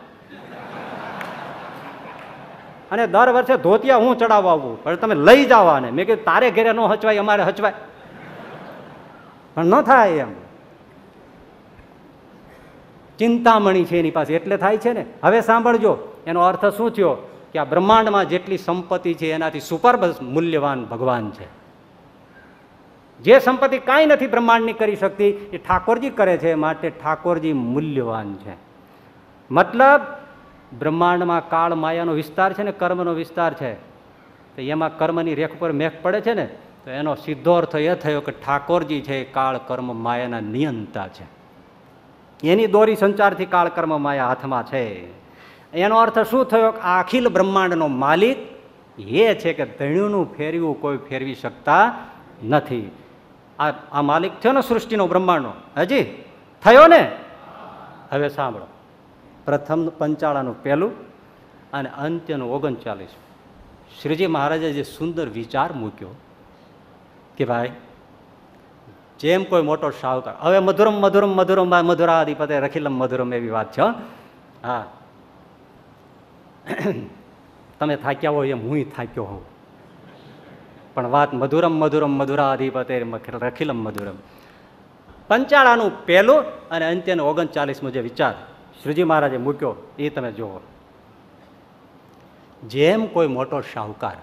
અને દર વર્ષે ધોતિયા હું ચડાવવા આવું, પણ તમે લઈ જાઓ આને. મેં કીધું તારે ઘેરે ન હચવાય, અમારે હચવાય, પણ ન થાય એમ. ચિંતામણી છે એની પાસે એટલે થાય છે ને. હવે સાંભળજો એનો અર્થ શું થયો. કે આ બ્રહ્માંડમાં જેટલી સંપત્તિ છે એનાથી સુપર મૂલ્યવાન ભગવાન છે. જે સંપત્તિ કાંઈ નથી બ્રહ્માંડની કરી શકતી એ ઠાકોરજી કરે છે, માટે ઠાકોરજી મૂલ્યવાન છે. મતલબ બ્રહ્માંડમાં કાળ માયાનો વિસ્તાર છે ને કર્મનો વિસ્તાર છે, તો એમાં કર્મની રેખ પર મેઘ પડે છે ને, તો એનો સીધો અર્થ એ થયો કે ઠાકોરજી છે કાળ કર્મ માયાના નિયંતા છે. એની દોરી સંચારથી કાળ કર્મ માયા હાથમાં છે. એનો અર્થ શું થયો કે આ અખિલ બ્રહ્માંડનો માલિક એ છે કે ધણ્યુંનું ફેરવ્યું કોઈ ફેરવી શકતા નથી. આ માલિક થયો ને સૃષ્ટિનો બ્રહ્માંડનો, હજી થયો ને. હવે સાંભળો, પ્રથમ પંચાળાનું પહેલું અને અંત્યનું 39. શ્રીજી મહારાજે જે સુંદર વિચાર મૂક્યો કે ભાઈ જેમ કોઈ મોટો શાહુકાર, હવે મધુરમ મધુરમ મધુરમ મધુરાધિપતે રખિલમ મધુરમ એવી વાત છે. હા, તમે થાક્યા હોય એમ હું થાક્યો હોઉં, પણ વાત મધુરમ મધુરમ મધુરાધિપતે રખિલમ મધુરમ. પંચાળાનું પહેલું અને અંત્યનું 39 જે વિચાર શ્રીજી મહારાજે મૂક્યો એ તમે જુઓ. જેમ કોઈ મોટો શાહુકાર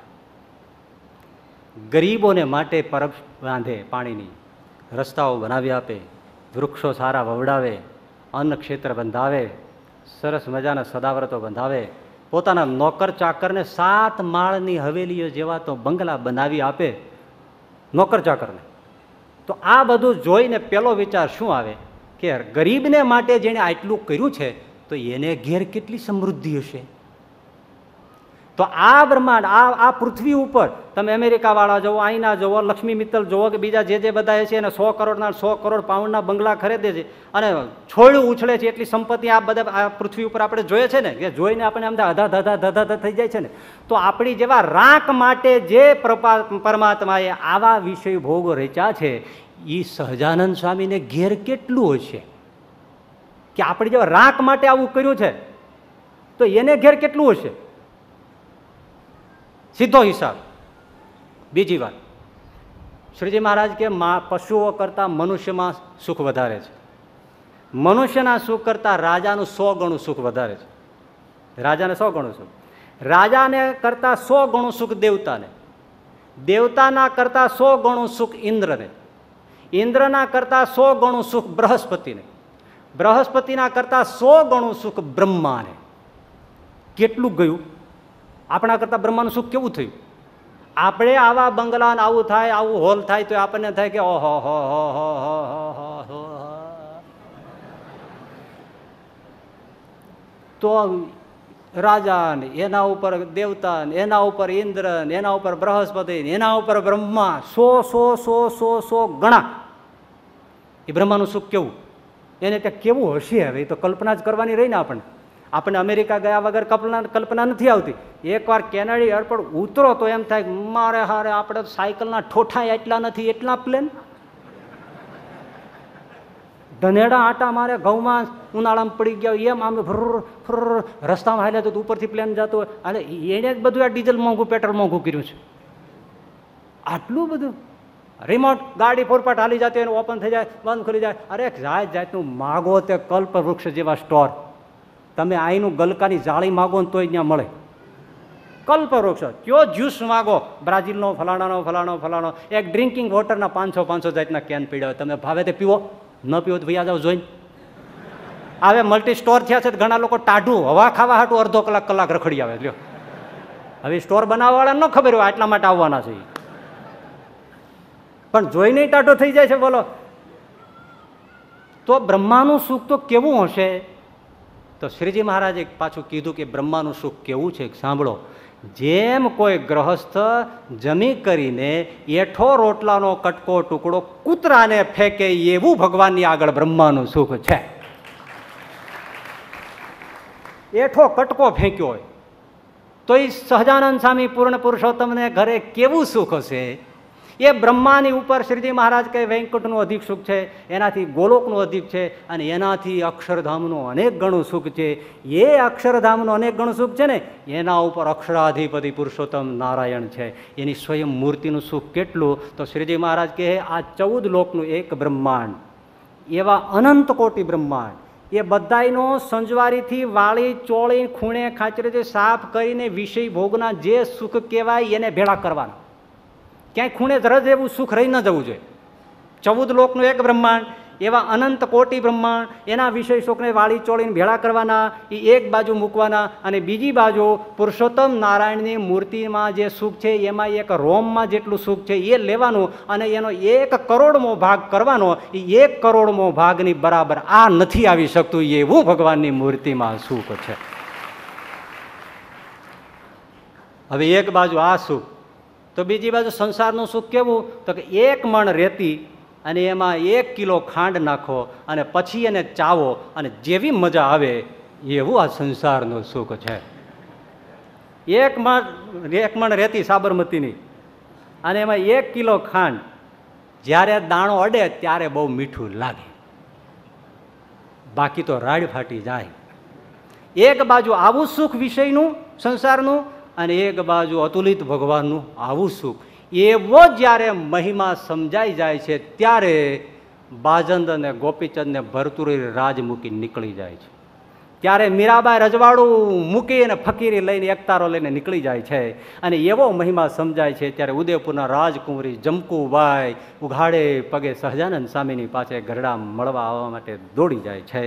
ગરીબોને માટે પરબ બાંધે, પાણીની રસ્તાઓ બનાવી આપે, વૃક્ષો સારા વવડાવે, અન્ન ક્ષેત્ર બંધાવે, સરસ મજાના સદાવ્રતો બંધાવે, પોતાના નોકર ચાકરને 7 માળની હવેલીઓ જેવા તો બંગલા બનાવી આપે નોકર ચાકરને, તો આ બધું જોઈને પેલો વિચાર શું આવે કે ગરીબને માટે જેણે આટલું કર્યું છે તો એને ઘેર કેટલી સમૃદ્ધિ હશે. તો આ બ્રહ્માંડ, આ પૃથ્વી ઉપર તમે અમેરિકાવાળા જુઓ, અહીંના જુઓ, લક્ષ્મી મિત્તલ જુઓ કે બીજા જે બધા છે એને 100 કરોડના 100 કરોડ પાઉન્ડના બંગલા ખરીદે છે અને છોડ્યું ઉછળે છે. એટલી સંપત્તિ આ બધા આ પૃથ્વી ઉપર આપણે જોઈએ છે ને, કે જોઈને આપણે આમ ધધા થઈ જાય છે ને. તો આપણી જેવા રાંક માટે જે પરમાત્માએ આવા વિષય ભોગો રચ્યા છે એ સહજાનંદ સ્વામીને ઘેર કેટલું હશે કે આપણી જેવા રાંક માટે આવું કર્યું છે, તો એને ઘેર કેટલું હશે? સીધો હિસાબ. બીજી વાત, શ્રીજી મહારાજ કે પશુઓ કરતા મનુષ્યમાં સુખ વધારે છે, મનુષ્યના સુખ કરતા રાજાનું 100 ગણું સુખ વધારે છે. રાજાને 100 ગણું સુખ, રાજાને કરતા 100 ગણું સુખ દેવતાને, દેવતાના કરતા 100 ગણું સુખ ઇન્દ્રને, ઇન્દ્રના કરતા 100 ગણું સુખ બૃહસ્પતિને, બૃહસ્પતિના કરતા 100 ગણું સુખ બ્રહ્માને. કેટલું ગયું? આપણા કરતા બ્રહ્માનું સુખ કેવું થયું? આપણે આવા બંગલા આવું થાય, આવું હોલ થાય તો આપણને થાય કે ઓહો હો હો હો હો હો. તો રાજા ને એના ઉપર દેવતા ને એના ઉપર ઇન્દ્ર ને એના ઉપર બૃહસ્પતિ ને એના ઉપર બ્રહ્મા 100 ગણા. એ બ્રહ્માનું સુખ કેવું? એને ત્યાં કેવું હશે? હવે એ તો કલ્પના જ કરવાની રહી ને. આપણને અમેરિકા ગયા વગર કલ્પના નથી આવતી. એકવાર કેનેડી એરપોર્ટ ઉતરો તો એમ થાય મારે હારે આપણે સાયકલના ઠોઠા એટલા નથી, એટલા પ્લેન ધનેડા આટા મારે ઘઉંમાં ઉનાળામાં પડી ગયા એમ આમ રસ્તામાં હાલે તો ઉપરથી પ્લેન જતો હોય. અને એને જ બધું આ ડીઝલ મોંઘું, પેટ્રોલ મોંઘું કર્યું છે. આટલું બધું રિમોટ ગાડી ફોરપાટ હાલી જતી હોય, ઓપન થઈ જાય, બંધ કરી જાય. અરે જાત જાતનું માગો તે કલ્પ વૃક્ષ જેવા સ્ટોર. તમે અહીંનું ગલકાની જાળી માગો ને તોય ત્યાં મળે. કલ્પવૃક્ષ કયો જ્યુસ માગો, બ્રાઝિલનો ફલાણો. એક ડ્રિંકિંગ વોટરના 500 જાતના કેન પીડ્યા હોય, તમે ભાવે તે પીવો, ન પીવો તો ભૈયા જાઓ જોઈને. હવે મલ્ટી સ્ટોર થયા છે, ઘણા લોકો ટાઢું હવા ખાવા હાટું અડધો કલાક રખડી આવે. લ્યો, હવે સ્ટોર બનાવવાવાળા ન ખબર હોય આટલા માટે આવવાના છે, પણ જોઈને ટાઢો થઈ જાય છે. બોલો, તો બ્રહ્માનું સુખ તો કેવું હશે? તો શ્રીજી મહારાજે પાછું કીધું કે બ્રહ્માનું સુખ કેવું છે સાંભળો. જેમ કોઈ ગ્રહસ્થ જમી કરીને એઠો રોટલાનો કટકો ટુકડો કૂતરાને ફેંકે એવું ભગવાનની આગળ બ્રહ્માનું સુખ છે. એઠો કટકો ફેંક્યો હોય તો એ સહજાનંદ સ્વામી પૂર્ણ પુરુષોત્તમને ઘરે કેવું સુખ હશે? એ બ્રહ્માની ઉપર શ્રીજી મહારાજ કહે વૈકુંઠનું અધિક સુખ છે, એનાથી ગોલોકનું અધિક છે, અને એનાથી અક્ષરધામનું અનેક ગણું સુખ છે. એ અક્ષરધામનું અનેક ગણું સુખ છે ને, એના ઉપર અક્ષરાધિપતિ પુરુષોત્તમ નારાયણ છે. એની સ્વયં મૂર્તિનું સુખ કેટલું? તો શ્રીજી મહારાજ કહે આ 14 લોકનું એક બ્રહ્માંડ, એવા અનંત કોટી બ્રહ્માંડ, એ બધાયનો સંજવારીથી વાળી ચોળી ખૂણે ખાંચરેથી સાફ કરીને વિષય ભોગના જે સુખ કહેવાય એને ભેળા કરવાના. ક્યાંય ખૂણે જરજ એવું સુખ રહી ન જવું જોઈએ. 14 લોકનું એક બ્રહ્માંડ, એવા અનંત કોટી બ્રહ્માંડ, એના વિષય સુખને વાળી ચોળીને ભેળા કરવાના, એ એક બાજુ મૂકવાના, અને બીજી બાજુ પુરુષોત્તમ નારાયણની મૂર્તિમાં જે સુખ છે એમાં એક રોમમાં જેટલું સુખ છે એ લેવાનું, અને એનો 1 કરોડમો ભાગ કરવાનો. એ 1 કરોડમો ભાગની બરાબર આ નથી આવી શકતું એવું ભગવાનની મૂર્તિમાં સુખ છે. હવે એક બાજુ આ સુખ, તો બીજી બાજુ સંસારનું સુખ કેવું? તો કે 1 મણ રેતી અને એમાં 1 કિલો ખાંડ નાખો અને પછી એને ચાવો, અને જેવી મજા આવે એવું આ સંસારનું સુખ છે. 1 મણ રેતી સાબરમતીની અને એમાં 1 કિલો ખાંડ, જ્યારે દાણો અડે ત્યારે બહુ મીઠું લાગે, બાકી તો રાડ ફાટી જાય. એક બાજુ આવું સુખ વિષયનું સંસારનું, અને એક બાજુ અતુલિત ભગવાનનું આવું સુખ. એવો જ્યારે મહિમા સમજાઈ જાય છે ત્યારે બાજંદ અને ગોપીચંદને ભરતુરી રાજ મૂકી નીકળી જાય છે. ત્યારે મીરાબાઈ રજવાડું મૂકી અને ફકીરી લઈને એકતારો લઈને નીકળી જાય છે. અને એવો મહિમા સમજાય છે ત્યારે ઉદયપુરના રાજકુંવરી જમકુબાઈ ઉઘાડે પગે સહજાનંદ સ્વામીની પાસે ગરડા મળવા આવવા માટે દોડી જાય છે.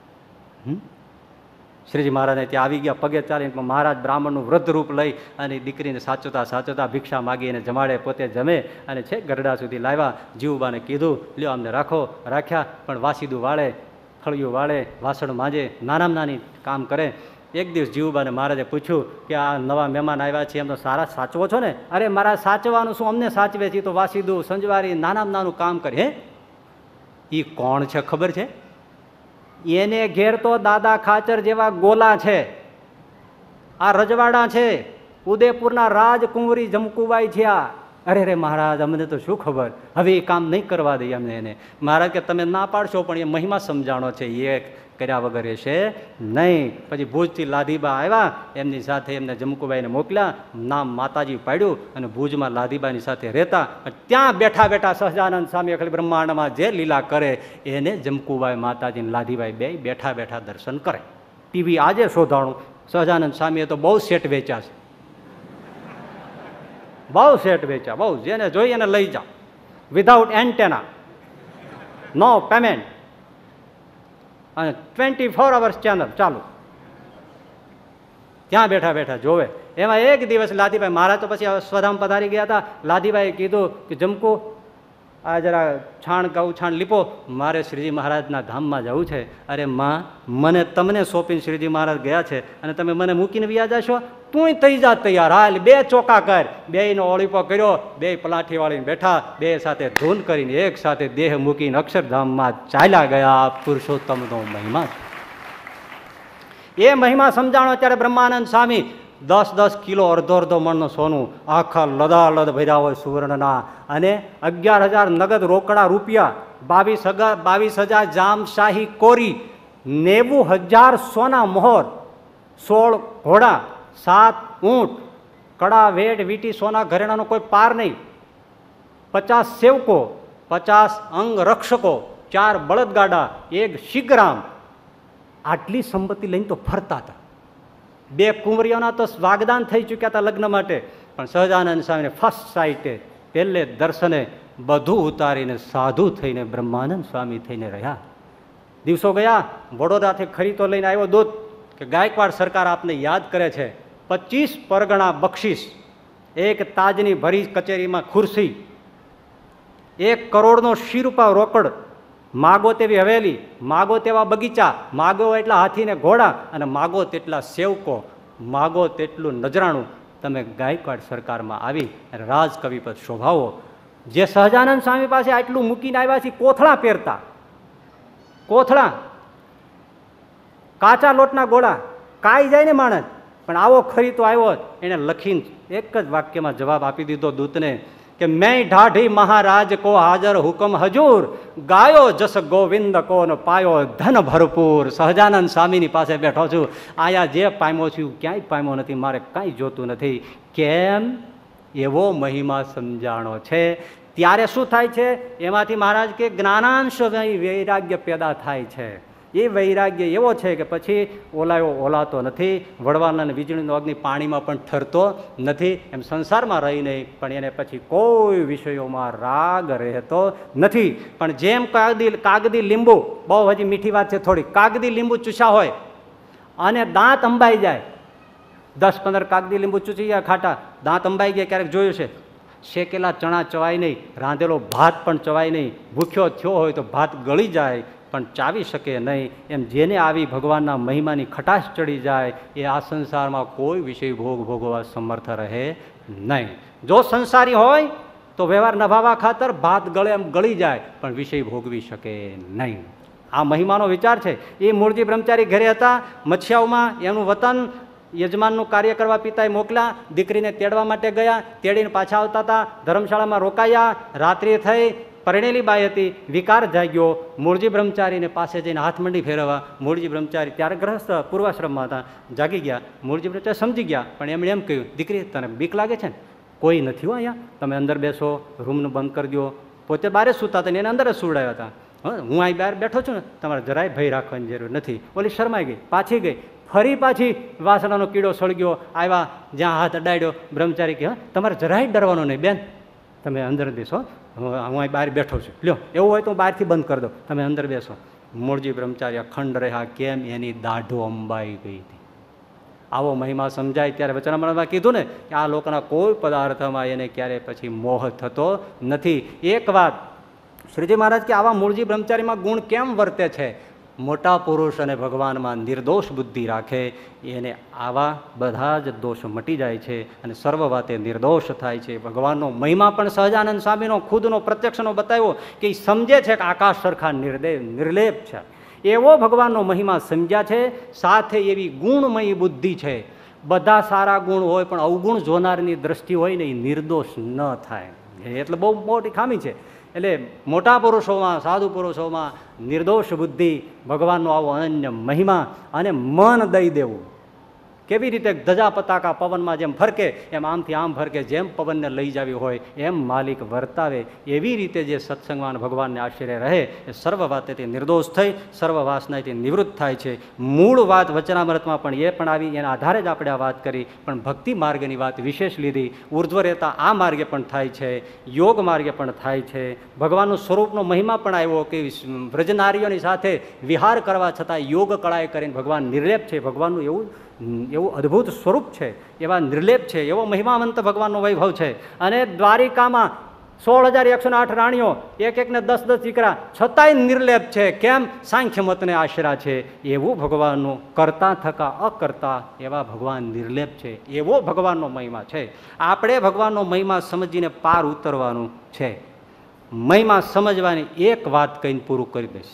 શ્રીજી મહારાજને ત્યાં આવી ગયા, પગે ચાલીને મહારાજ બ્રાહ્મણનું વૃદ્ધ રૂપ લઈ અને દીકરીને સાચવતા સાચવતા ભિક્ષા માગી અને જમાડે, પોતે જમે, અને છેક ગરડા સુધી લાવ્યા. જીવુબાને કીધું, લ્યો અમને રાખો. રાખ્યા, પણ વાસીદું વાળે, ફળિયું વાળે, વાસણ માંજે, નાનામાં નાની કામ કરે. એક દિવસ જીવુબાને મહારાજે પૂછ્યું કે આ નવા મહેમાન આવ્યા છે એમનો સારા સાચવો છો ને? અરે મારા સાચવાનું શું, અમને સાચવે છે, તો વાસીદું સંજવારી નાનામાં નાનું કામ કરે. હે, એ કોણ છે ખબર છે? એને ઘેર તો દાદા ખાચર જેવા ગોલા છે, આ રજવાડા છે, ઉદયપુરના રાજકુંવરી જમકુબાઈ છે આ. અરે રે મહારાજ, અમને તો શું ખબર, હવે એ કામ નહીં કરવા દઈએ અમને. એને મહારાજ કે તમે ના પાડશો, પણ એ મહિમા સમજાણો છે, એ કર્યા વગર રહેશે નહીં. પછી ભુજથી લાધીબા આવ્યા, એમની સાથે એમને જમકુબાઈને મોકલ્યા, નામ માતાજી પાડ્યું, અને ભુજમાં લાધીબાની સાથે રહેતા. ત્યાં બેઠા બેઠા સહજાનંદ સ્વામી અખિલ બ્રહ્માંડમાં જે લીલા કરે એને જમકુબાઈ માતાજી લાધીબાઈ બે બેઠા બેઠા દર્શન કરે. ટીવી આજે શોધાણું, સહજાનંદ સ્વામીએ તો બહુ સેટ વેચ્યા છે, બહુ સેટ વેચ્યા, બહુ. જેને જોઈએ એને લઈ જાઓ, વિધાઉટ એન્ટેના, નો પેમેન્ટ, અને 24 અવર્સ ચેનલ ચાલુ. ત્યાં બેઠા બેઠા જોવે. એમાં એક દિવસ લાધીભાઈ, મારા તો પછી સ્વધામ પધારી ગયા હતા, લાધીભાઈએ કીધું કે જમકુ આ જરા છાણ ગૌ છાણ લીપો, મારે શ્રીજી મહારાજના ધામમાં જવું છે. અરે માં, મને તમને સોંપીને શ્રીજી મહારાજ ગયા છે અને તમે મને મૂકીને વ્યા જશો? તું થઈ જા તૈયાર, હાલ 2 ચોકા કર. 2નો ઓળીપો કર્યો, 2 પલાઠી વાળીને બેઠા, 2 સાથે ધૂન કરીને એક સાથે દેહ મૂકીને અક્ષરધામમાં ચાલ્યા ગયા. પુરુષોત્તમનો મહિમા, એ મહિમા સમજાણો ત્યારે બ્રહ્માનંદ સ્વામી 10-10 કિલો અડધો મણનું સોનું, આખા લદાલદ ભર્યા હોય સુવર્ણના, અને 11,000 નગદ રોકડા રૂપિયા, 22,000 જામશાહી કોરી, 90,000 સોના મોહર, 16 ઘોડા, 7 ઊંટ, કડા વેડ વીટી સોના ઘરેણાનો કોઈ પાર નહીં, 50 સેવકો, 50 અંગ રક્ષકો, 4 બળદગાડા, 1 શિગરામ. આટલી સંપત્તિ લઈને તો ફરતા હતા. 2 કુંવરીઓના તો વાગદાન થઈ ચૂક્યા હતા લગ્ન માટે, પણ સહજાનંદ સ્વામીને ફર્સ્ટ સાઇટે પહેલે દર્શને બધું ઉતારીને સાધુ થઈને બ્રહ્માનંદ સ્વામી થઈને રહ્યા. દિવસો ગયા, વડોદરાથી ખરીતો લઈને આવ્યો દૂત કે ગાયકવાડ સરકાર આપને યાદ કરે છે, 25 પરગણા બક્ષિસ, 1 તાજની ભરી કચેરીમાં ખુરશી, 1 કરોડનો શીરૂપા રોકડ, માગો તેવી હવેલી, માગો તેવા બગીચા, માગો એટલા હાથીને ઘોડા, અને માગો તેટલા સેવકો, માગો તેટલું નજરાણું. તમે ગાયકવાડ સરકારમાં આવી રાજકવિ પર શોભાવો. જે સહજાનંદ સ્વામી પાસે આટલું મૂકીને આવ્યા છે, કોથળા પહેરતા, કોથળા, કાચા લોટના ગોળા, કાઈ જાય ને માણસ, પણ આવો ખરીતો આવ્યો. એને લખીને એક જ વાક્યમાં જવાબ આપી દીધો દૂતને કે મેં ઢાઢી મહારાજ કો હાજર હુકમ હજૂર, ગાયો જસ ગોવિંદ કો ન પાયો ધન ભરપૂર. સહજાનંદ સ્વામીની પાસે બેઠો છું, આયા જે પામ્યો છું ક્યાંય પામ્યો નથી, મારે કાંઈ જોતું નથી. કેમ? એવો મહિમા સમજાણો છે. ત્યારે શું થાય છે? એમાંથી મહારાજ કે જ્ઞાનાંશ વૈરાગ્ય પેદા થાય છે. એ વૈરાગ્ય એવો છે કે પછી ઓલાયો ઓલાતો નથી, વડવાના વીજળીનો અગ્નિ પાણીમાં પણ ઠરતો નથી. એમ સંસારમાં રહી નહીં, પણ એને પછી કોઈ વિષયોમાં રાગ રહેતો નથી. પણ જેમ કાગદી લીંબુ, બહુ હજી મીઠી વાત છે થોડી, કાગદી લીંબુ ચૂસ્યા હોય અને દાંત અંબાઈ જાય, 10-15 કાગદી લીંબુ ચૂસી ગયા ખાટા, દાંત અંબાઈ ગયા, ક્યારેક જોયું છે? શેકેલા ચણા ચવાય નહીં, રાંધેલો ભાત પણ ચવાય નહીં, ભૂખ્યો થયો હોય તો ભાત ગળી જાય પણ ચાવી શકે નહીં. એમ જેને આવી ભગવાનના મહિમાની ખટાશ ચડી જાય એ આ સંસારમાં કોઈ વિષય ભોગ ભોગવવા સમર્થ રહે નહીં. જો સંસારી હોય તો વ્યવહાર નભાવા ખાતર ભાત ગળે એમ ગળી જાય પણ વિષય ભોગવી શકે નહીં. આ મહિમાનો વિચાર છે. એ મૂળજી બ્રહ્મચારી ઘરે હતા મચ્છિયાઓમાં, એનું વતન, યજમાનનું કાર્ય કરવા પિતાએ મોકલ્યા, દીકરીને તેડવા માટે ગયા, તેડીને પાછા આવતા હતા, ધર્મશાળામાં રોકાયા, રાત્રિ થઈ, પરણેલી બાઈ હતી, વિકાર જાગ્યો, મૂળજી બ્રહ્મચારીને પાસે જઈને હાથ મંડી ફેરવવા. મૂળજી બ્રહ્મચારી ત્યારે ગ્રહસ્થ પૂર્વાશ્રમમાં હતા, જાગી ગયા. મૂળજી બ્રહ્મચારી સમજી ગયા, પણ એમણે એમ કહ્યું, દીકરી તને બીક લાગે છે ને? કોઈ નથી હો અહીંયા, તમે અંદર બેસો, રૂમનું બંધ કરી દો. પોતે બારે સૂતા હતા ને એને અંદર જ સુવડાવ્યા હતા. હું અહીં બહાર બેઠો છું ને, તમારે જરાય ભય રાખવાની જરૂર નથી. ઓલી શરમાઈ ગઈ, પાછી ગઈ, ફરી પાછી વાસણાનો કીડો સળગ્યો, આવ્યા, જ્યાં હાથ અડાડ્યો, બ્રહ્મચારી કહે, તમારે જરાય ડરવાનો નહીં બેન, તમે અંદર બેસો, હું અહીં બહાર બેઠો છું, લ્યો એવું હોય તો હું બહારથી બંધ કરી દો, તમે અંદર બેસો. મૂળજી બ્રહ્મચારી અખંડ રહ્યા. કેમ? એની દાઢો અંબાઈ ગઈ હતી. આવો મહિમા સમજાય ત્યારે વચનામૃતમાં કીધું ને કે આ લોકોના કોઈ પદાર્થમાં એને ક્યારે પછી મોહ થતો નથી. એક વાત શ્રીજી મહારાજ કે આવા મૂળજી બ્રહ્મચારીમાં ગુણ કેમ વર્તે છે? મોટા પુરુષ અને ભગવાનમાં નિર્દોષ બુદ્ધિ રાખે એને આવા બધા જ દોષ મટી જાય છે અને સર્વ વાતે નિર્દોષ થાય છે. ભગવાનનો મહિમા પણ સહજાનંદ સ્વામીનો ખુદનો પ્રત્યક્ષનો બતાવ્યો કે એ સમજે છે કે આકાશ સરખા નિર્લેપ છે. એવો ભગવાનનો મહિમા સમજ્યા છે. સાથે એવી ગુણમયી બુદ્ધિ છે. બધા સારા ગુણ હોય પણ અવગુણ જોનારની દ્રષ્ટિ હોય ને એ નિર્દોષ ન થાય, એટલે બહુ મોટી ખામી છે. એટલે મોટા પુરુષોમાં, સાધુ પુરુષોમાં નિર્દોષ બુદ્ધિ, ભગવાનનો આવો અનન્ય મહિમા અને મન દઈ દેવું. કેવી રીતે ધજા પતાકા પવનમાં જેમ ફરકે એમ આમથી આમ ફરકે, જેમ પવનને લઈ જાવી હોય એમ માલિક વર્તાવે, એવી રીતે જે સત્સંગમાં ભગવાનને આશ્રય રહે એ સર્વ વાતેથી નિર્દોષ થઈ સર્વ વાસનાથી નિવૃત્ત થાય છે. મૂળ વાત વચનામૃતમાં પણ એ પણ આવી, એના આધારે જ આપણે આ વાત કરી, પણ ભક્તિ માર્ગની વાત વિશેષ લીધી. ઉર્ધ્વ રહેતા આ માર્ગે પણ થાય છે, યોગ માર્ગે પણ થાય છે. ભગવાનનું સ્વરૂપનો મહિમા પણ આવ્યો કે વ્રજનારીઓની સાથે વિહાર કરવા છતાં યોગ કળાએ કરીને ભગવાન નિર્લેપ છે. ભગવાનનું એવું અદ્ભુત સ્વરૂપ છે, એવા નિર્લેપ છે, એવો મહિમાવંત ભગવાનનો વૈભવ છે. અને દ્વારિકામાં 16,108 રાણીઓ, એક એકને 10-10 દીકરા, છતાંય નિર્લેપ છે. કેમ? સાંખ્ય મતને આશરા છે. એવું ભગવાનનું કરતા થકા અકર્તા એવા ભગવાન નિર્લેપ છે. એવો ભગવાનનો મહિમા છે. આપણે ભગવાનનો મહિમા સમજીને પાર ઉતરવાનું છે. મહિમા સમજવાની એક વાત કહીને પૂરું કરી દઈશ.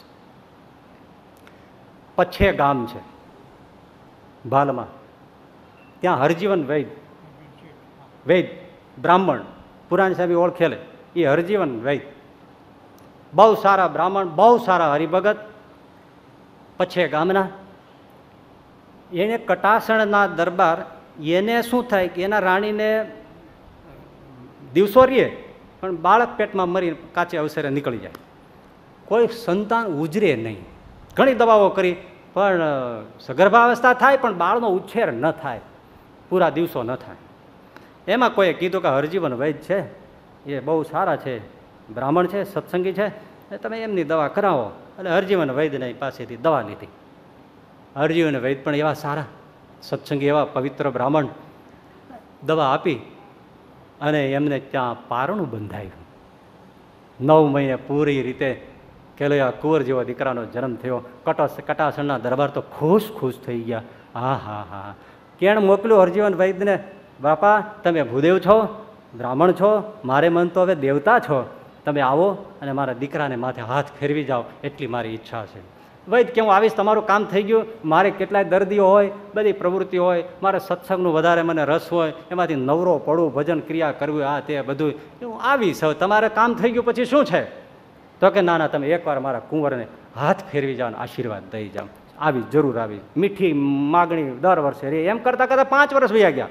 પછે ગામ છે ભાલમાં, ત્યાં હરજીવન વૈદ બ્રાહ્મણ, પુરાણી સાહેબ ઓળખેલે, એ હરજીવન વૈદ બહુ સારા બ્રાહ્મણ, બહુ સારા હરિભગત, પછે ગામના. એને કટાસણના દરબાર, એને શું થાય કે એના રાણીને દિવસો રહીએ પણ બાળક પેટમાં મરી કાચે અવસરે નીકળી જાય, કોઈ સંતાન ઉજરે નહીં. ઘણી દવાઓ કરી પણ સગર્ભાવસ્થા થાય પણ બાળનો ઉછેર ન થાય, પૂરા દિવસો ન થાય. એમાં કોઈએ કીધું કે હરજીવન વૈદ છે, એ બહુ સારા છે, બ્રાહ્મણ છે, સત્સંગી છે, તમે એમની દવા કરાવો. એટલે હરજીવન વૈદને પાસેથી દવા લીધી. હરજીવન વૈદ પણ એવા સારા સત્સંગી, એવા પવિત્ર બ્રાહ્મણ, દવા આપી અને એમને ત્યાં પારણું બંધાયું. 9 મહિને પૂરી રીતે કેલૈયા કુંવર જેવો દીકરાનો જન્મ થયો. કટાસણના દરબાર તો ખુશ થઈ ગયા. હા. કેણ મોકલ્યું હરજીવન વૈદને? બાપા, તમે ભૂદેવ છો, બ્રાહ્મણ છો, મારે મન તો હવે દેવતા છો, તમે આવો અને મારા દીકરાને માથે હાથ ફેરવી જાઓ, એટલી મારી ઈચ્છા છે. વૈદ કે હું આવીશ, તમારું કામ થઈ ગયું, મારે કેટલાય દર્દીઓ હોય, બધી પ્રવૃત્તિ હોય, મારે સત્સંગનું વધારે મને રસ હોય, એમાંથી નવરો પડવું, ભજન ક્રિયા કરવી, આ તે બધું હું આવીશ. હવે તમારે કામ થઈ ગયું પછી શું છે? તો કે ના, તમે એકવાર મારા કુંવરને હાથ ફેરવી જાઓ, આશીર્વાદ દઈ જાઓ. આવી જરૂર આવી, મીઠી માગણી દર વર્ષે રે. એમ કરતાં 5 વર્ષ વયા ગયા.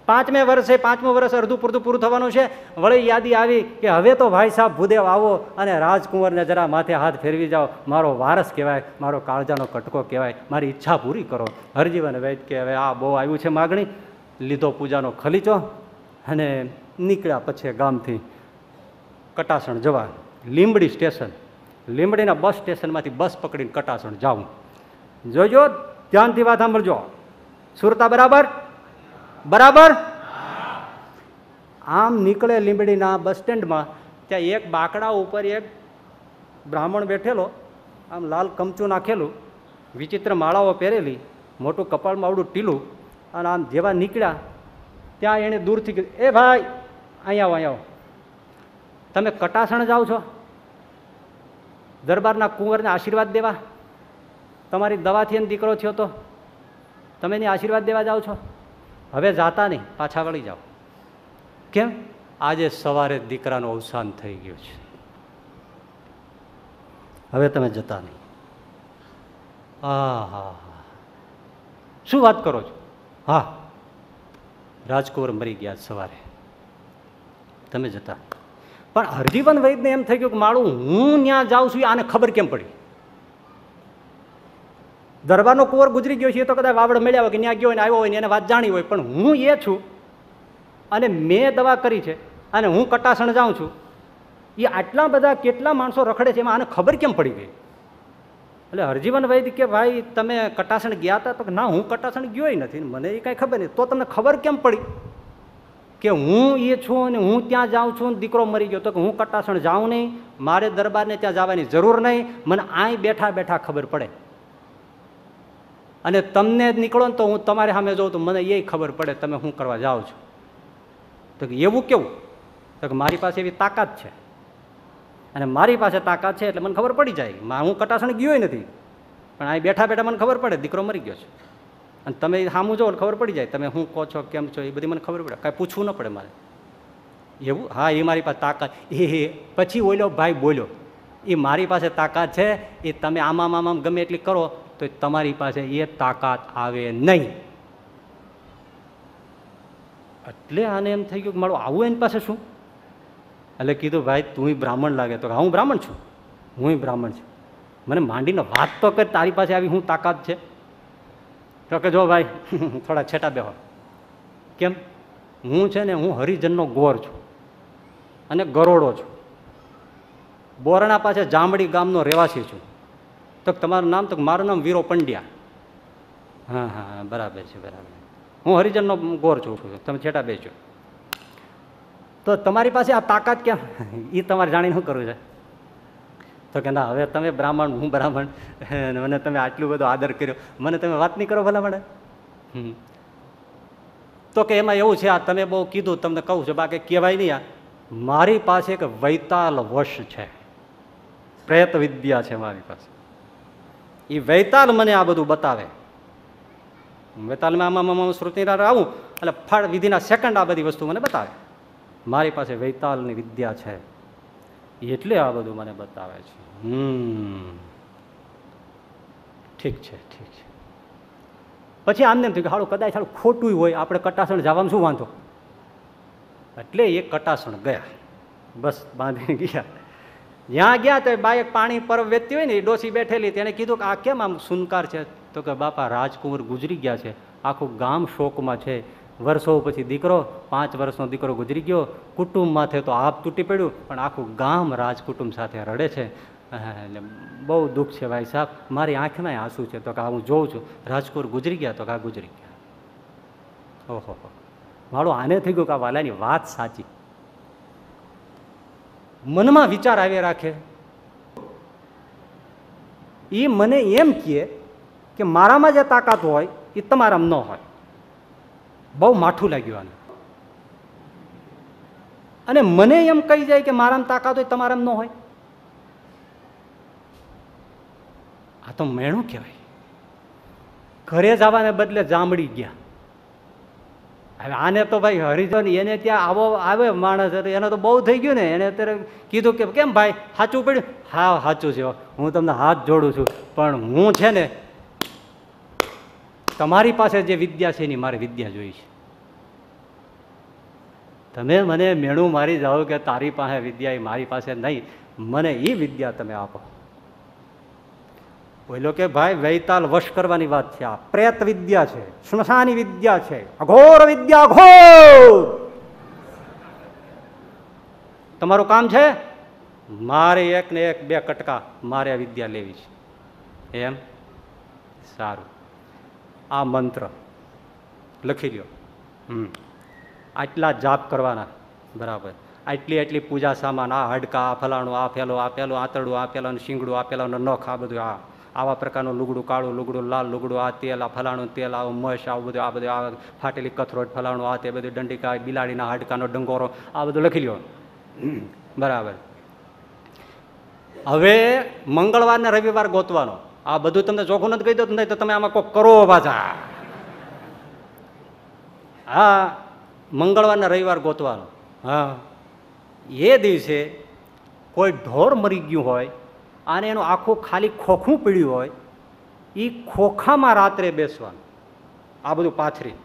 5મે વર્ષે 5મું વર્ષ અડધું પૂરતું પૂરું થવાનું છે. વળી યાદી આવી કે હવે તો ભાઈ સાહેબ ભૂદેવ આવો અને રાજકુંવરને જરા માથે હાથ ફેરવી જાઓ, મારો વારસ કહેવાય, મારો કાળજાનો કટકો કહેવાય, મારી ઈચ્છા પૂરી કરો. હરજીવન વૈદ કે હવે આ બહુ આવ્યું છે માગણી. લીધો પૂજાનો ખલીચો અને નીકળ્યા પછી ગામથી કટાસણ જવા. લીંબડી સ્ટેશન, લીંબડીના બસ સ્ટેશનમાંથી બસ પકડીને કટાસણ જાઉં. જોજો, ધ્યાનથી વાત સાંભળજો. સુરતા બરાબર બરાબર. આમ નીકળે લીંબડીના બસ સ્ટેન્ડમાં, ત્યાં એક બાકડા ઉપર એક બ્રાહ્મણ બેઠેલો, આમ લાલ કમચું નાખેલું, વિચિત્ર માળાઓ પહેરેલી, મોટું કપાળમાં આવડું ટીલું, અને આમ જેવા નીકળ્યા ત્યાં એણે દૂરથી કીધું, એ ભાઈ અહીંયા આવો, અહીંયા આવો. તમે કટાસણ જાઓ છો દરબારના કુંવરને આશીર્વાદ દેવા? તમારી દવાથી એને દીકરો થયો તો તમે એની આશીર્વાદ દેવા જાઓ છો? હવે જાતા નહીં, પાછા વળી જાઓ. કેમ? આજે સવારે દીકરાનું અવસાન થઈ ગયું છે, હવે તમે જતા નહીં. હા, શું વાત કરો છો? હા, રાજકુંવર મરી ગયા સવારે, તમે જતા. પણ હરજીવન વૈદને એમ થઈ ગયું કે મારું હું ત્યાં જાઉં છું, આને ખબર કેમ પડી? દરબારનો કુંવર ગુજરી ગયો છે તો કદાચ વાવડ મળ્યા હોય કે ત્યાં ગયો હોય ને આવ્યો હોય ને એને વાત જાણી હોય, પણ હું એ છું અને મેં દવા કરી છે અને હું કટાસણ જાઉં છું, એ આટલા બધા કેટલા માણસો રખડે છે, એમાં આને ખબર કેમ પડી ગઈ? એટલે હરજીવન વૈદ કે ભાઈ તમે કટાસણ ગયા હતા? તો ના, હું કટાસણ ગયો નથી, મને એ કાંઈ ખબર નહીં. તો તમને ખબર કેમ પડી કે હું એ છું અને હું ત્યાં જાઉં છું, દીકરો મરી ગયો? તો કે હું કટાસણ જાઉં નહીં, મારે દરબારને ત્યાં જવાની જરૂર નહીં, મને અહીં બેઠા બેઠા ખબર પડે. અને તમને નીકળો ને તો હું તમારી સામે જોઉં તો મને એ ખબર પડે તમે શું કરવા જાઓ છો. તો કે એવું કેવું? તો કે મારી પાસે એવી તાકાત છે, અને મારી પાસે તાકાત છે એટલે મને ખબર પડી જાય. હું કટાસણ ગયો નથી, પણ અહીં બેઠા બેઠા મને ખબર પડે દીકરો મરી ગયો છે. અને તમે સામું જો ખબર પડી જાય તમે શું કહો છો, કેમ છો, એ બધી મને ખબર પડે, કાંઈ પૂછવું ન પડે મારે. એવું? હા, એ મારી પાસે તાકાત. એ પછી ઓલો ભાઈ બોલ્યો, એ મારી પાસે તાકાત છે, એ તમે આમામ આમામ ગમે એટલી કરો તો તમારી પાસે એ તાકાત આવે નહીં. એટલે આને એમ થઈ ગયું કે મારું આવું એની પાસે શું? એટલે કીધું ભાઈ તું બ્રાહ્મણ લાગે. તો હું બ્રાહ્મણ છું, હું બ્રાહ્મણ છું, મને માંડીને વાત તો કર, તારી પાસે આવી શું તાકાત છે? તો કે જો ભાઈ થોડા છેટા બેહો. કેમ? હું છે ને હું હરિજનનો ગોર છું અને ગરોડો છું, બોરણા પાસે જામડી ગામનો રહેવાસી છું. તો તમારું નામ? તો મારું નામ વીરો પંડ્યા. હા હા, બરાબર છે, બરાબર. હું હરિજનનો ગોર છું, તમે છેટા બેસો. તો તમારી પાસે આ તાકાત કેમ? એ તમારે જાણીને શું કરવું છે? તો કે ના, હવે તમે બ્રાહ્મણ, હું બ્રાહ્મણ, મને તમે આટલું બધો આદર કર્યો, મને તમે વાત નહીં કરો ભલા મને. તો કે એમાં એવું છે, આ તમે બહુ કીધું, તમને કહું છું, બાકી કહેવાય નહીં. આ મારી પાસે એક વૈતાલ વશ છે, પ્રેત વિદ્યા છે મારી પાસે. એ વૈતાલ મને આ બધું બતાવે. વૈતાલમાં આમાં શ્રુતિનાર આવું એટલે ફળ વિધિના સેકન્ડ આ બધી વસ્તુ મને બતાવે. મારી પાસે વૈતાલની વિદ્યા છે એટલે આ બધું મને બતાવે છે. ઠીક છે, ઠીક છે. પછી આમને એમ થયું કે હાલું કદાચ હાલું ખોટું હોય, આપણે કટાસણ જવામાં શું વાંધો? એટલે એ કટાસણ ગયા, બસ બાંધીને ગયા. જ્યાં ગયા તો બાએ પાણી પરબ વેચતી હોય ને, એ ડોસી બેઠેલી, તેને કીધું કે આ કેમ આમ સુનકાર છે? તો કે બાપા રાજકુંવર ગુજરી ગયા છે, આખું ગામ શોકમાં છે. વર્ષો પછી દીકરો, 5 વર્ષનો દીકરો ગુજરી ગયો, કુટુંબ માથે તો આપ તૂટી પડ્યું, પણ આખું ગામ રાજકુટુંબ સાથે રડે છે. એટલે બહુ દુઃખ છે ભાઈ સાહેબ, મારી આંખમાં આંસુ છે. તો કે હું જોઉં છું, રાજકુંવર ગુજરી ગયા. તો કે આ ગુજરી ગયા. ઓહો, મારું આને થઈ ગયું કે આ વાલાની વાત સાચી. મનમાં વિચાર આવી રાખે. એ મને એમ કહે કે મારામાં જે તાકાત હોય એ તમારામાં ન હોય. બહુ માઠું લાગ્યું આને. અને મને એમ કહી જાય કે મારામાં તાકાત હોય તમારામાં ન હોય. આ તો મેણું કહેવાય. ઘરે જવાને બદલે જામડી ગયા. હવે આને તો ભાઈ હરિજન એને ત્યાં આવે માણસ, એને તો બહુ થઈ ગયું ને. એને અત્યારે કીધું કે કેમ ભાઈ સાચું પડ્યું? હા સાચું છે, હું તમને હાથ જોડું છું, પણ હું છે ને તમારી પાસે જે વિદ્યા છે એની મારે વિદ્યા જોઈ છે. તમે મને મેણું મારી જાઓ કે તારી પાસે વિદ્યા એ મારી પાસે નહીં, મને એ વિદ્યા તમે આપો. બોલો કે ભાઈ વૈતાલ વશ કરવાની વાત છે, આ પ્રેત વિદ્યા છે, સ્મશાની વિદ્યા છે, અઘોર વિદ્યા, અઘોર. તમારું કામ છે મારે એક ને એક 2 કટકા મારે આ વિદ્યા લેવી છે. એમ સારું, આ મંત્ર લખી લ્યો. આટલા જાપ કરવાના, બરાબર. આટલી પૂજા સામાન, આ હાડકા, આ ફલાણું, આ પેલું આંતરડું, આ પેલાનું શીંગડું, આ પેલાનું નખ, આ બધું, આવા પ્રકારનું લુગડું, કાળું લુગડું, લાલ લુગડું, આ તેલ, આ ફલાણું તેલ, આવું મશ, આવું બધું, આ બધું, આ ફાટેલી કથરોટ, ફલાણું, આ તે બધું, દંડિકા, બિલાડીના હાડકાનો ડંગોરો, આ બધું લખી લ્યો. બરાબર. હવે મંગળવાર ને રવિવાર ગોતવાનો. આ બધું તમને ચોખ્ખું નથી કહી દો, નહીં તો તમે આમાં કોઈ કરો પાછા. હા, મંગળવાર ને રવિવાર ગોતવાનો. હા, એ દિવસે કોઈ ઢોર મરી ગયું હોય અને એનું આખું ખાલી ખોખું પીડ્યું હોય, એ ખોખામાં રાત્રે બેસવાનું. આ બધું પાથરી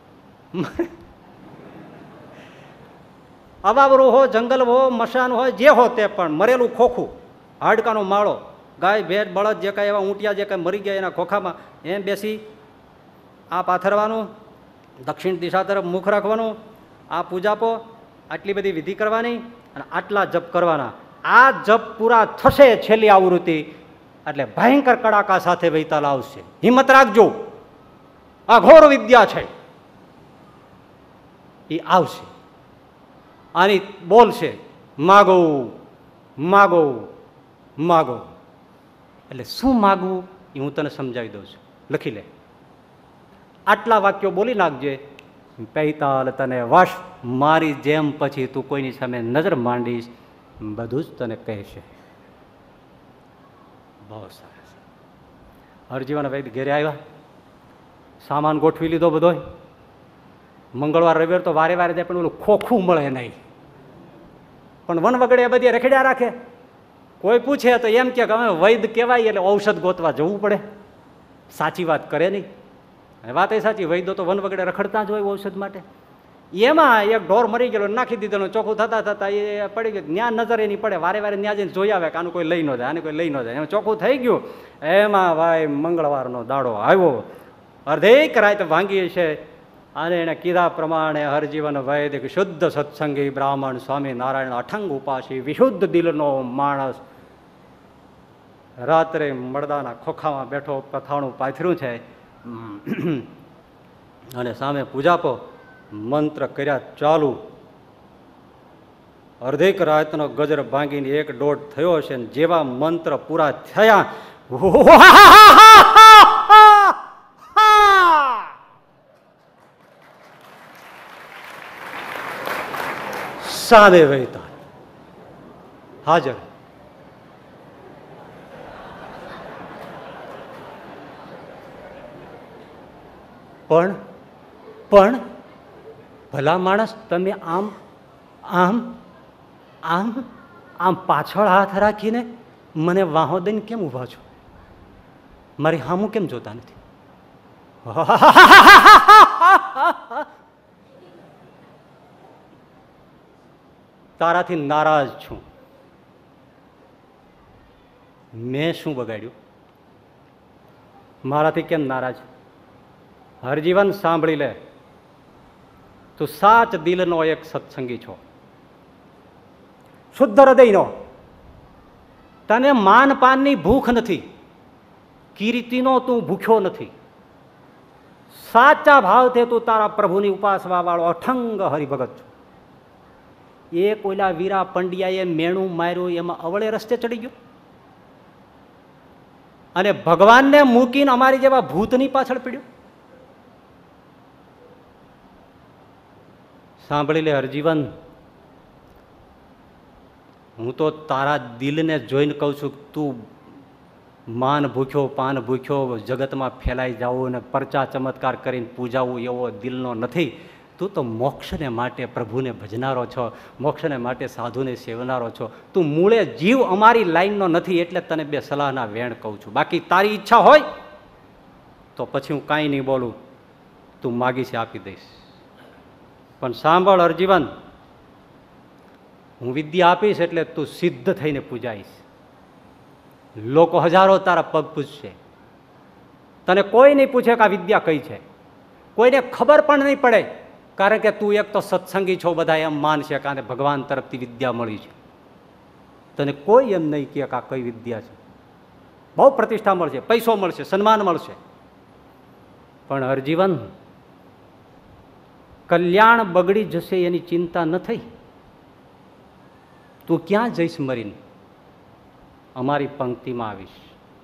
અવાવરું હોય, જંગલ હોય, મશાન હોય, જે હો તે પણ મરેલું ખોખું, હાડકાનો માળો, ગાય ભેંસ બળદ જે કાંઈ એવા ઊંટિયા જે કાંઈ મરી ગયા એના ખોખામાં એમ બેસી આ પાથરવાનું, દક્ષિણ દિશા તરફ મુખ રાખવાનું, આ પૂજાપો, આટલી બધી વિધિ કરવાની અને આટલા જપ કરવાના. આ જપ પૂરા થશે છેલ્લી આવૃત્તિ એટલે ભયંકર કડાકા સાથે વૈતાલ આવશે. હિંમત રાખજો, આ ઘોર વિદ્યા છે, એ આવશે. આની બોલશે માગો માગો માગો. એટલે શું માગવું એ હું તને સમજાવી દઉં છું, લખી લે. આટલા વાક્યો બોલી નાખજે. પૈતાલ તને વશ, મારી જેમ પછી તું કોઈની સામે નજર માંડીશ, બધું જ તને કહેશે. બહુ સરસ. હરજીવાના ભાઈ ઘેરે આવ્યા, સામાન ગોઠવી લીધો બધો. મંગળવાર રવિવાર તો વારે વારે જાય, પણ ઓલું ખોખું મળે નહીં. પણ વન વગડે બધી રખડ્યા રાખે. કોઈ પૂછે તો એમ કે અમે વૈદ કહેવાય એટલે ઔષધ ગોતવા જવું પડે. સાચી વાત કરે નહીં. વાત એ સાચી, વૈદો તો વન વગડે રખડતા જ હોય ઔષધ માટે. એમાં એક ઢોર મરી ગયેલો, નાખી દીધેલો, ચોખ્ખું થતા થતા એ પડી ગયું. ત્યાં નજર એની પડે, વારે વારે ત્યાં જઈને જોઈ આવે કે આનું કોઈ લઈ ન જાય, આને કોઈ લઈ ન જાય. એમાં ચોખ્ખું થઈ ગયું. એમાં ભાઈ મંગળવારનો દાડો આવ્યો, અર્ધેક રાત ભાંગી છે. અને એને કીધા પ્રમાણે હરજીવન વૈદિક શુદ્ધ સત્સંગી બ્રાહ્મણ સ્વામિનારાયણ અઠંગ ઉપાસી વિશુદ્ધ દિલનો માણસ રાત્રે મળદાના ખોખામાં બેઠો પથાણું પાથર્યું છે અને સામે પૂજાપો મંત્ર કર્યા ચાલુ. અર્ધેક રાતનો ગજર ભાંગીને 1-1.5 થયો છે. જેવા મંત્ર પૂરા થયા, સામે વૈતા હાજર. પણ ભલા માણસ, તમે આમ આમ આમ આમ પાછળ હાથ રાખીને મને વાહો દઈને કેમ ઊભા છો? મારી હામું કેમ જોતા નથી? તારાથી નારાજ છું. મેં શું બગાડ્યું? મારાથી કેમ નારાજ? હરજીવન સાંભળી લે, તું સાચ દિલનો એક સત્સંગી છો, શુદ્ધ હૃદયનો. તને માનપાનની ભૂખ નથી, કીર્તિનો તું ભૂખ્યો નથી. સાચા ભાવથી તું તારા પ્રભુની ઉપાસવા વાળો અઠંગ હરિભગત છો. એ કોઈલા વીરા પંડ્યાએ મેણું માર્યું એમાં અવળે રસ્તે ચડી ગયો અને ભગવાનને મૂકીને અમારી જેવા ભૂતની પાછળ પડ્યો. સાંભળી લે હરજીવન, હું તો તારા દિલને જોઈને કહું છું, તું માન ભૂખ્યો પાન ભૂખ્યો જગતમાં ફેલાઈ જવું અને પરચા ચમત્કાર કરીને પૂજાવું એવો દિલનો નથી. તું તો મોક્ષને માટે પ્રભુને ભજનારો છો, મોક્ષને માટે સાધુને સેવનારો છો. તું મૂળે જીવ અમારી લાઈનનો નથી, એટલે તને બે સલાહના વેણ કહું છું. બાકી તારી ઈચ્છા હોય તો પછી હું કાંઈ નહીં બોલું, તું માગી છે આપી દઈશ. પણ સાંભળ હરજીવન, હું વિદ્યા આપીશ એટલે તું સિદ્ધ થઈને પૂજાઈશ. લોકો હજારો તારા પગ પૂજશે. તને કોઈ નહીં પૂછે કે આ વિદ્યા કઈ છે, કોઈને ખબર પણ નહીં પડે, કારણ કે તું એક તો સત્સંગી છો, બધા એમ માનશે કે આને ભગવાન તરફથી વિદ્યા મળી છે. તને કોઈ એમ નહીં કે આ કઈ વિદ્યા છે. બહુ પ્રતિષ્ઠા મળશે, પૈસો મળશે, સન્માન મળશે, પણ હરજીવન કલ્યાણ બગડી જશે એની ચિંતા ન થઈ. તું ક્યાં જઈશ મરીને? અમારી પંક્તિમાં આવીશ.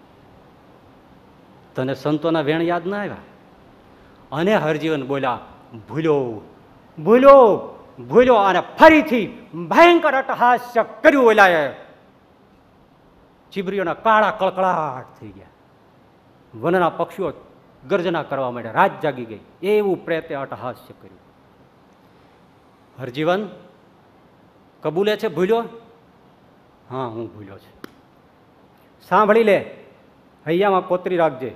તને સંતોના વેણ યાદ ના આવ્યા? અને હરજીવન બોલ્યા, ભૂલ્યો ભૂલ્યો ભૂલ્યો, અને ફરીથી ભયંકર અટ્ટહાસ્ય કર્યું. ઓલાએ ચીબરીઓના કાળા કળકળાટ થઈ ગયા, વનના પક્ષીઓ ગર્જના કરવા માંડ્યા, રાત જાગી ગઈ. એવું પ્રેતે અટ્ટહાસ્ય કર્યું. હરજીવન કબૂલે છે ભૂલ્યો? હા, હું ભૂલ્યો છે. સાંભળી લે, હૈયામાં કોતરી રાખજે.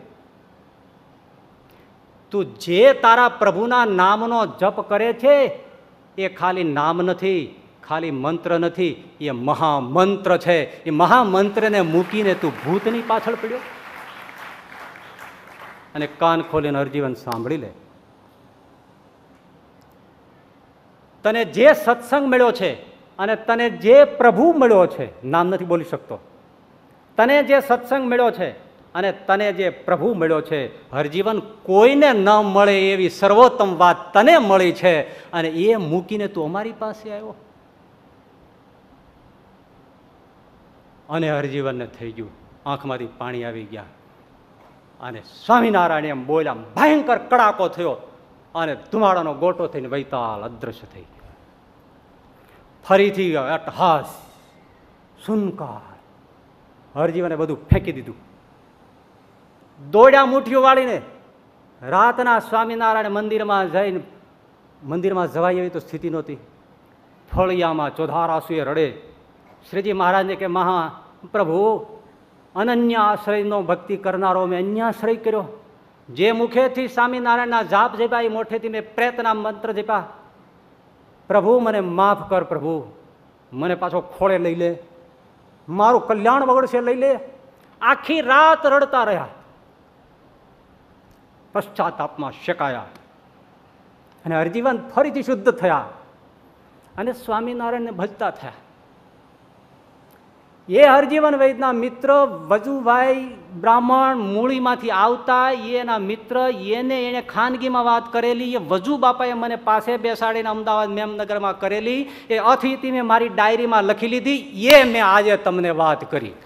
તું જે તારા પ્રભુના નામનો જપ કરે છે એ ખાલી નામ નથી, ખાલી મંત્ર નથી, એ મહામંત્ર છે. એ મહામંત્રને મૂકીને તું ભૂતની પાછળ પડ્યો. અને કાન ખોલીને હરજીવન સાંભળી લે. તને જે સત્સંગ મળ્યો છે અને તને જે પ્રભુ મળ્યો છે, નામ નથી બોલી શકતો, તને જે સત્સંગ મળ્યો છે અને તને જે પ્રભુ મળ્યો છે, હરજીવન કોઈને ન મળે એવી સર્વોત્તમ વાત તને મળી છે, અને એ મૂકીને તું અમારી પાસે આવ્યો. અને હરજીવનને થઈ ગયું, આંખમાંથી પાણી આવી ગયા, અને સ્વામિનારાયણ એમ બોલ્યા, ભયંકર કડાકો થયો, અને ધુમાડાનો ગોટો થઈને વૈતાલ અદ્રશ્ય થઈ ગયો. ફરીથી અટ્ટહાસ, સુનકાર. હરજીવને બધું ફેંકી દીધું. દોડ્યા મુઠ્ઠીઓ વાળીને રાતના સ્વામિનારાયણ મંદિરમાં જઈને, મંદિરમાં જવાય એવી તો સ્થિતિ નહોતી. ફળિયામાં ચોધાર આંસુએ રડે. શ્રીજી મહારાજને કે મહા પ્રભુ, અનન્ય આશ્રયનો ભક્તિ કરનારો મેં અન્યાશ્રય કર્યો. જે મુખેથી સ્વામિનારાયણના જાપ જપ્યા, એ મોઠેથી મેં પ્રેતના મંત્ર જપ્યા. પ્રભુ મને માફ કર, પ્રભુ મને પાછો ખોળે લઈ લે, મારું કલ્યાણ બગડશે, લઈ લે. આખી રાત રડતા રહ્યા, પશ્ચાતાપમાં શેકાયા, અને હરજીવન ફરીથી શુદ્ધ થયા અને સ્વામિનારાયણને ભજતા થયા. એ હરજીવન વૈદના મિત્ર વજુભાઈ બ્રાહ્મણ મૂળીમાંથી આવતા, એના મિત્ર, એને ખાનગીમાં વાત કરેલી, એ વજુ બાપાએ મને પાસે બેસાડીને અમદાવાદ મેમનગરમાં કરેલી, એ અથિતિ મેં મારી ડાયરીમાં લખી લીધી, એ મેં આજે તમને વાત કરી.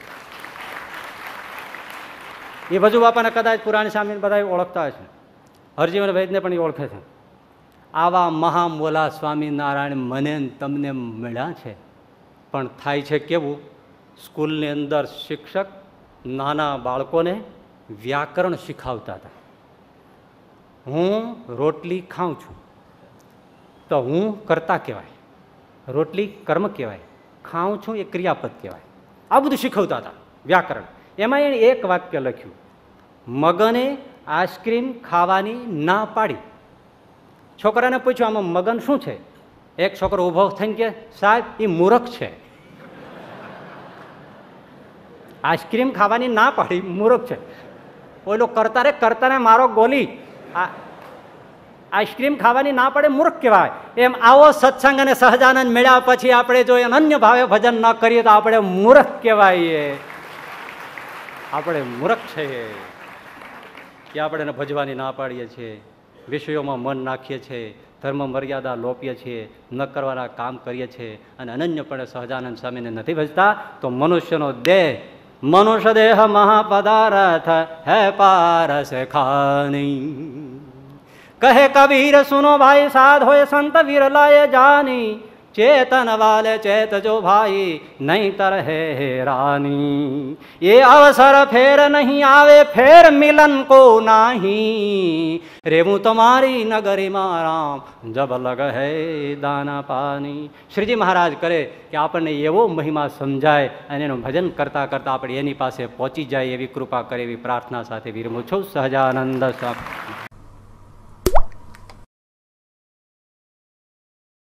એ વજુ બાપાને કદાચ પુરાણી સ્વામીને બધા ઓળખતા હશે, હરજીવન વૈદને પણ એ ઓળખે છે. આવા મહામોલા સ્વામિનારાયણ મને તમને મળ્યા છે. પણ થાય છે કેવું, સ્કૂલની અંદર શિક્ષક નાના બાળકોને વ્યાકરણ શીખવતા હતા. હું રોટલી ખાઉં છું તો હું કર્તા કહેવાય, રોટલી કર્મ કહેવાય, ખાઉં છું એ ક્રિયાપદ કહેવાય. આ બધું શીખવતા હતા વ્યાકરણ. એમાં એણે એક વાક્ય લખ્યું, મગને આઈસ્ક્રીમ ખાવાની ના પાડી. છોકરાને પૂછ્યું આમાં મગન શું છે? એક છોકરો ઊભો થઈને કે સાહેબ એ મૂર્ખ છે. આઈસ્ક્રીમ ખાવાની ના પાડી, મૂર્ખ છે. ઓલો કરતાને મારો ગોલી, આઈસ્ક્રીમ ખાવાની ના પાડે મૂર્ખ કહેવાય. એમ આવો સત્સંગ અને સહજાનંદ મેળ્યા પછી આપણે જો અનન્ય ભાવે ભજન ન કરીએ તો આપણે મૂર્ખ કહેવાય. આપણે મૂર્ખ છીએ કે આપણે એને ભજવાની ના પાડીએ છીએ, વિષયોમાં મન નાખીએ છીએ, ધર્મ મર્યાદા લોપીએ છીએ, ન કરવાના કામ કરીએ છીએ, અને અનન્યપણે સહજાનંદ સ્વામીને નથી ભજતા. તો મનુષ્યનો દેહ, મનુષ્ય દેહ મહાપદાર્થ હે પારસ ખાની. કહે કબીર સુનો ભાઈ, સાધ હોય સંત વિરલાય જાની. ચેતન વાલે ચેત જો ભાઈ, નહીં તર હે હેરાની. એ અવસર ફેર નહીં આવે, ફેર મિલન કો નહીં. રેવું તમારી નગરીમાં રામ, જબ લગ હે દાના પાની. શ્રીજી મહારાજ કરે કે આપણને એવો મહિમા સમજાય અને એનું ભજન કરતા કરતા આપણે એની પાસે પહોંચી જાય એવી કૃપા કરે એવી પ્રાર્થના સાથે વિરમું છું. સહજાનંદ સ્વામી.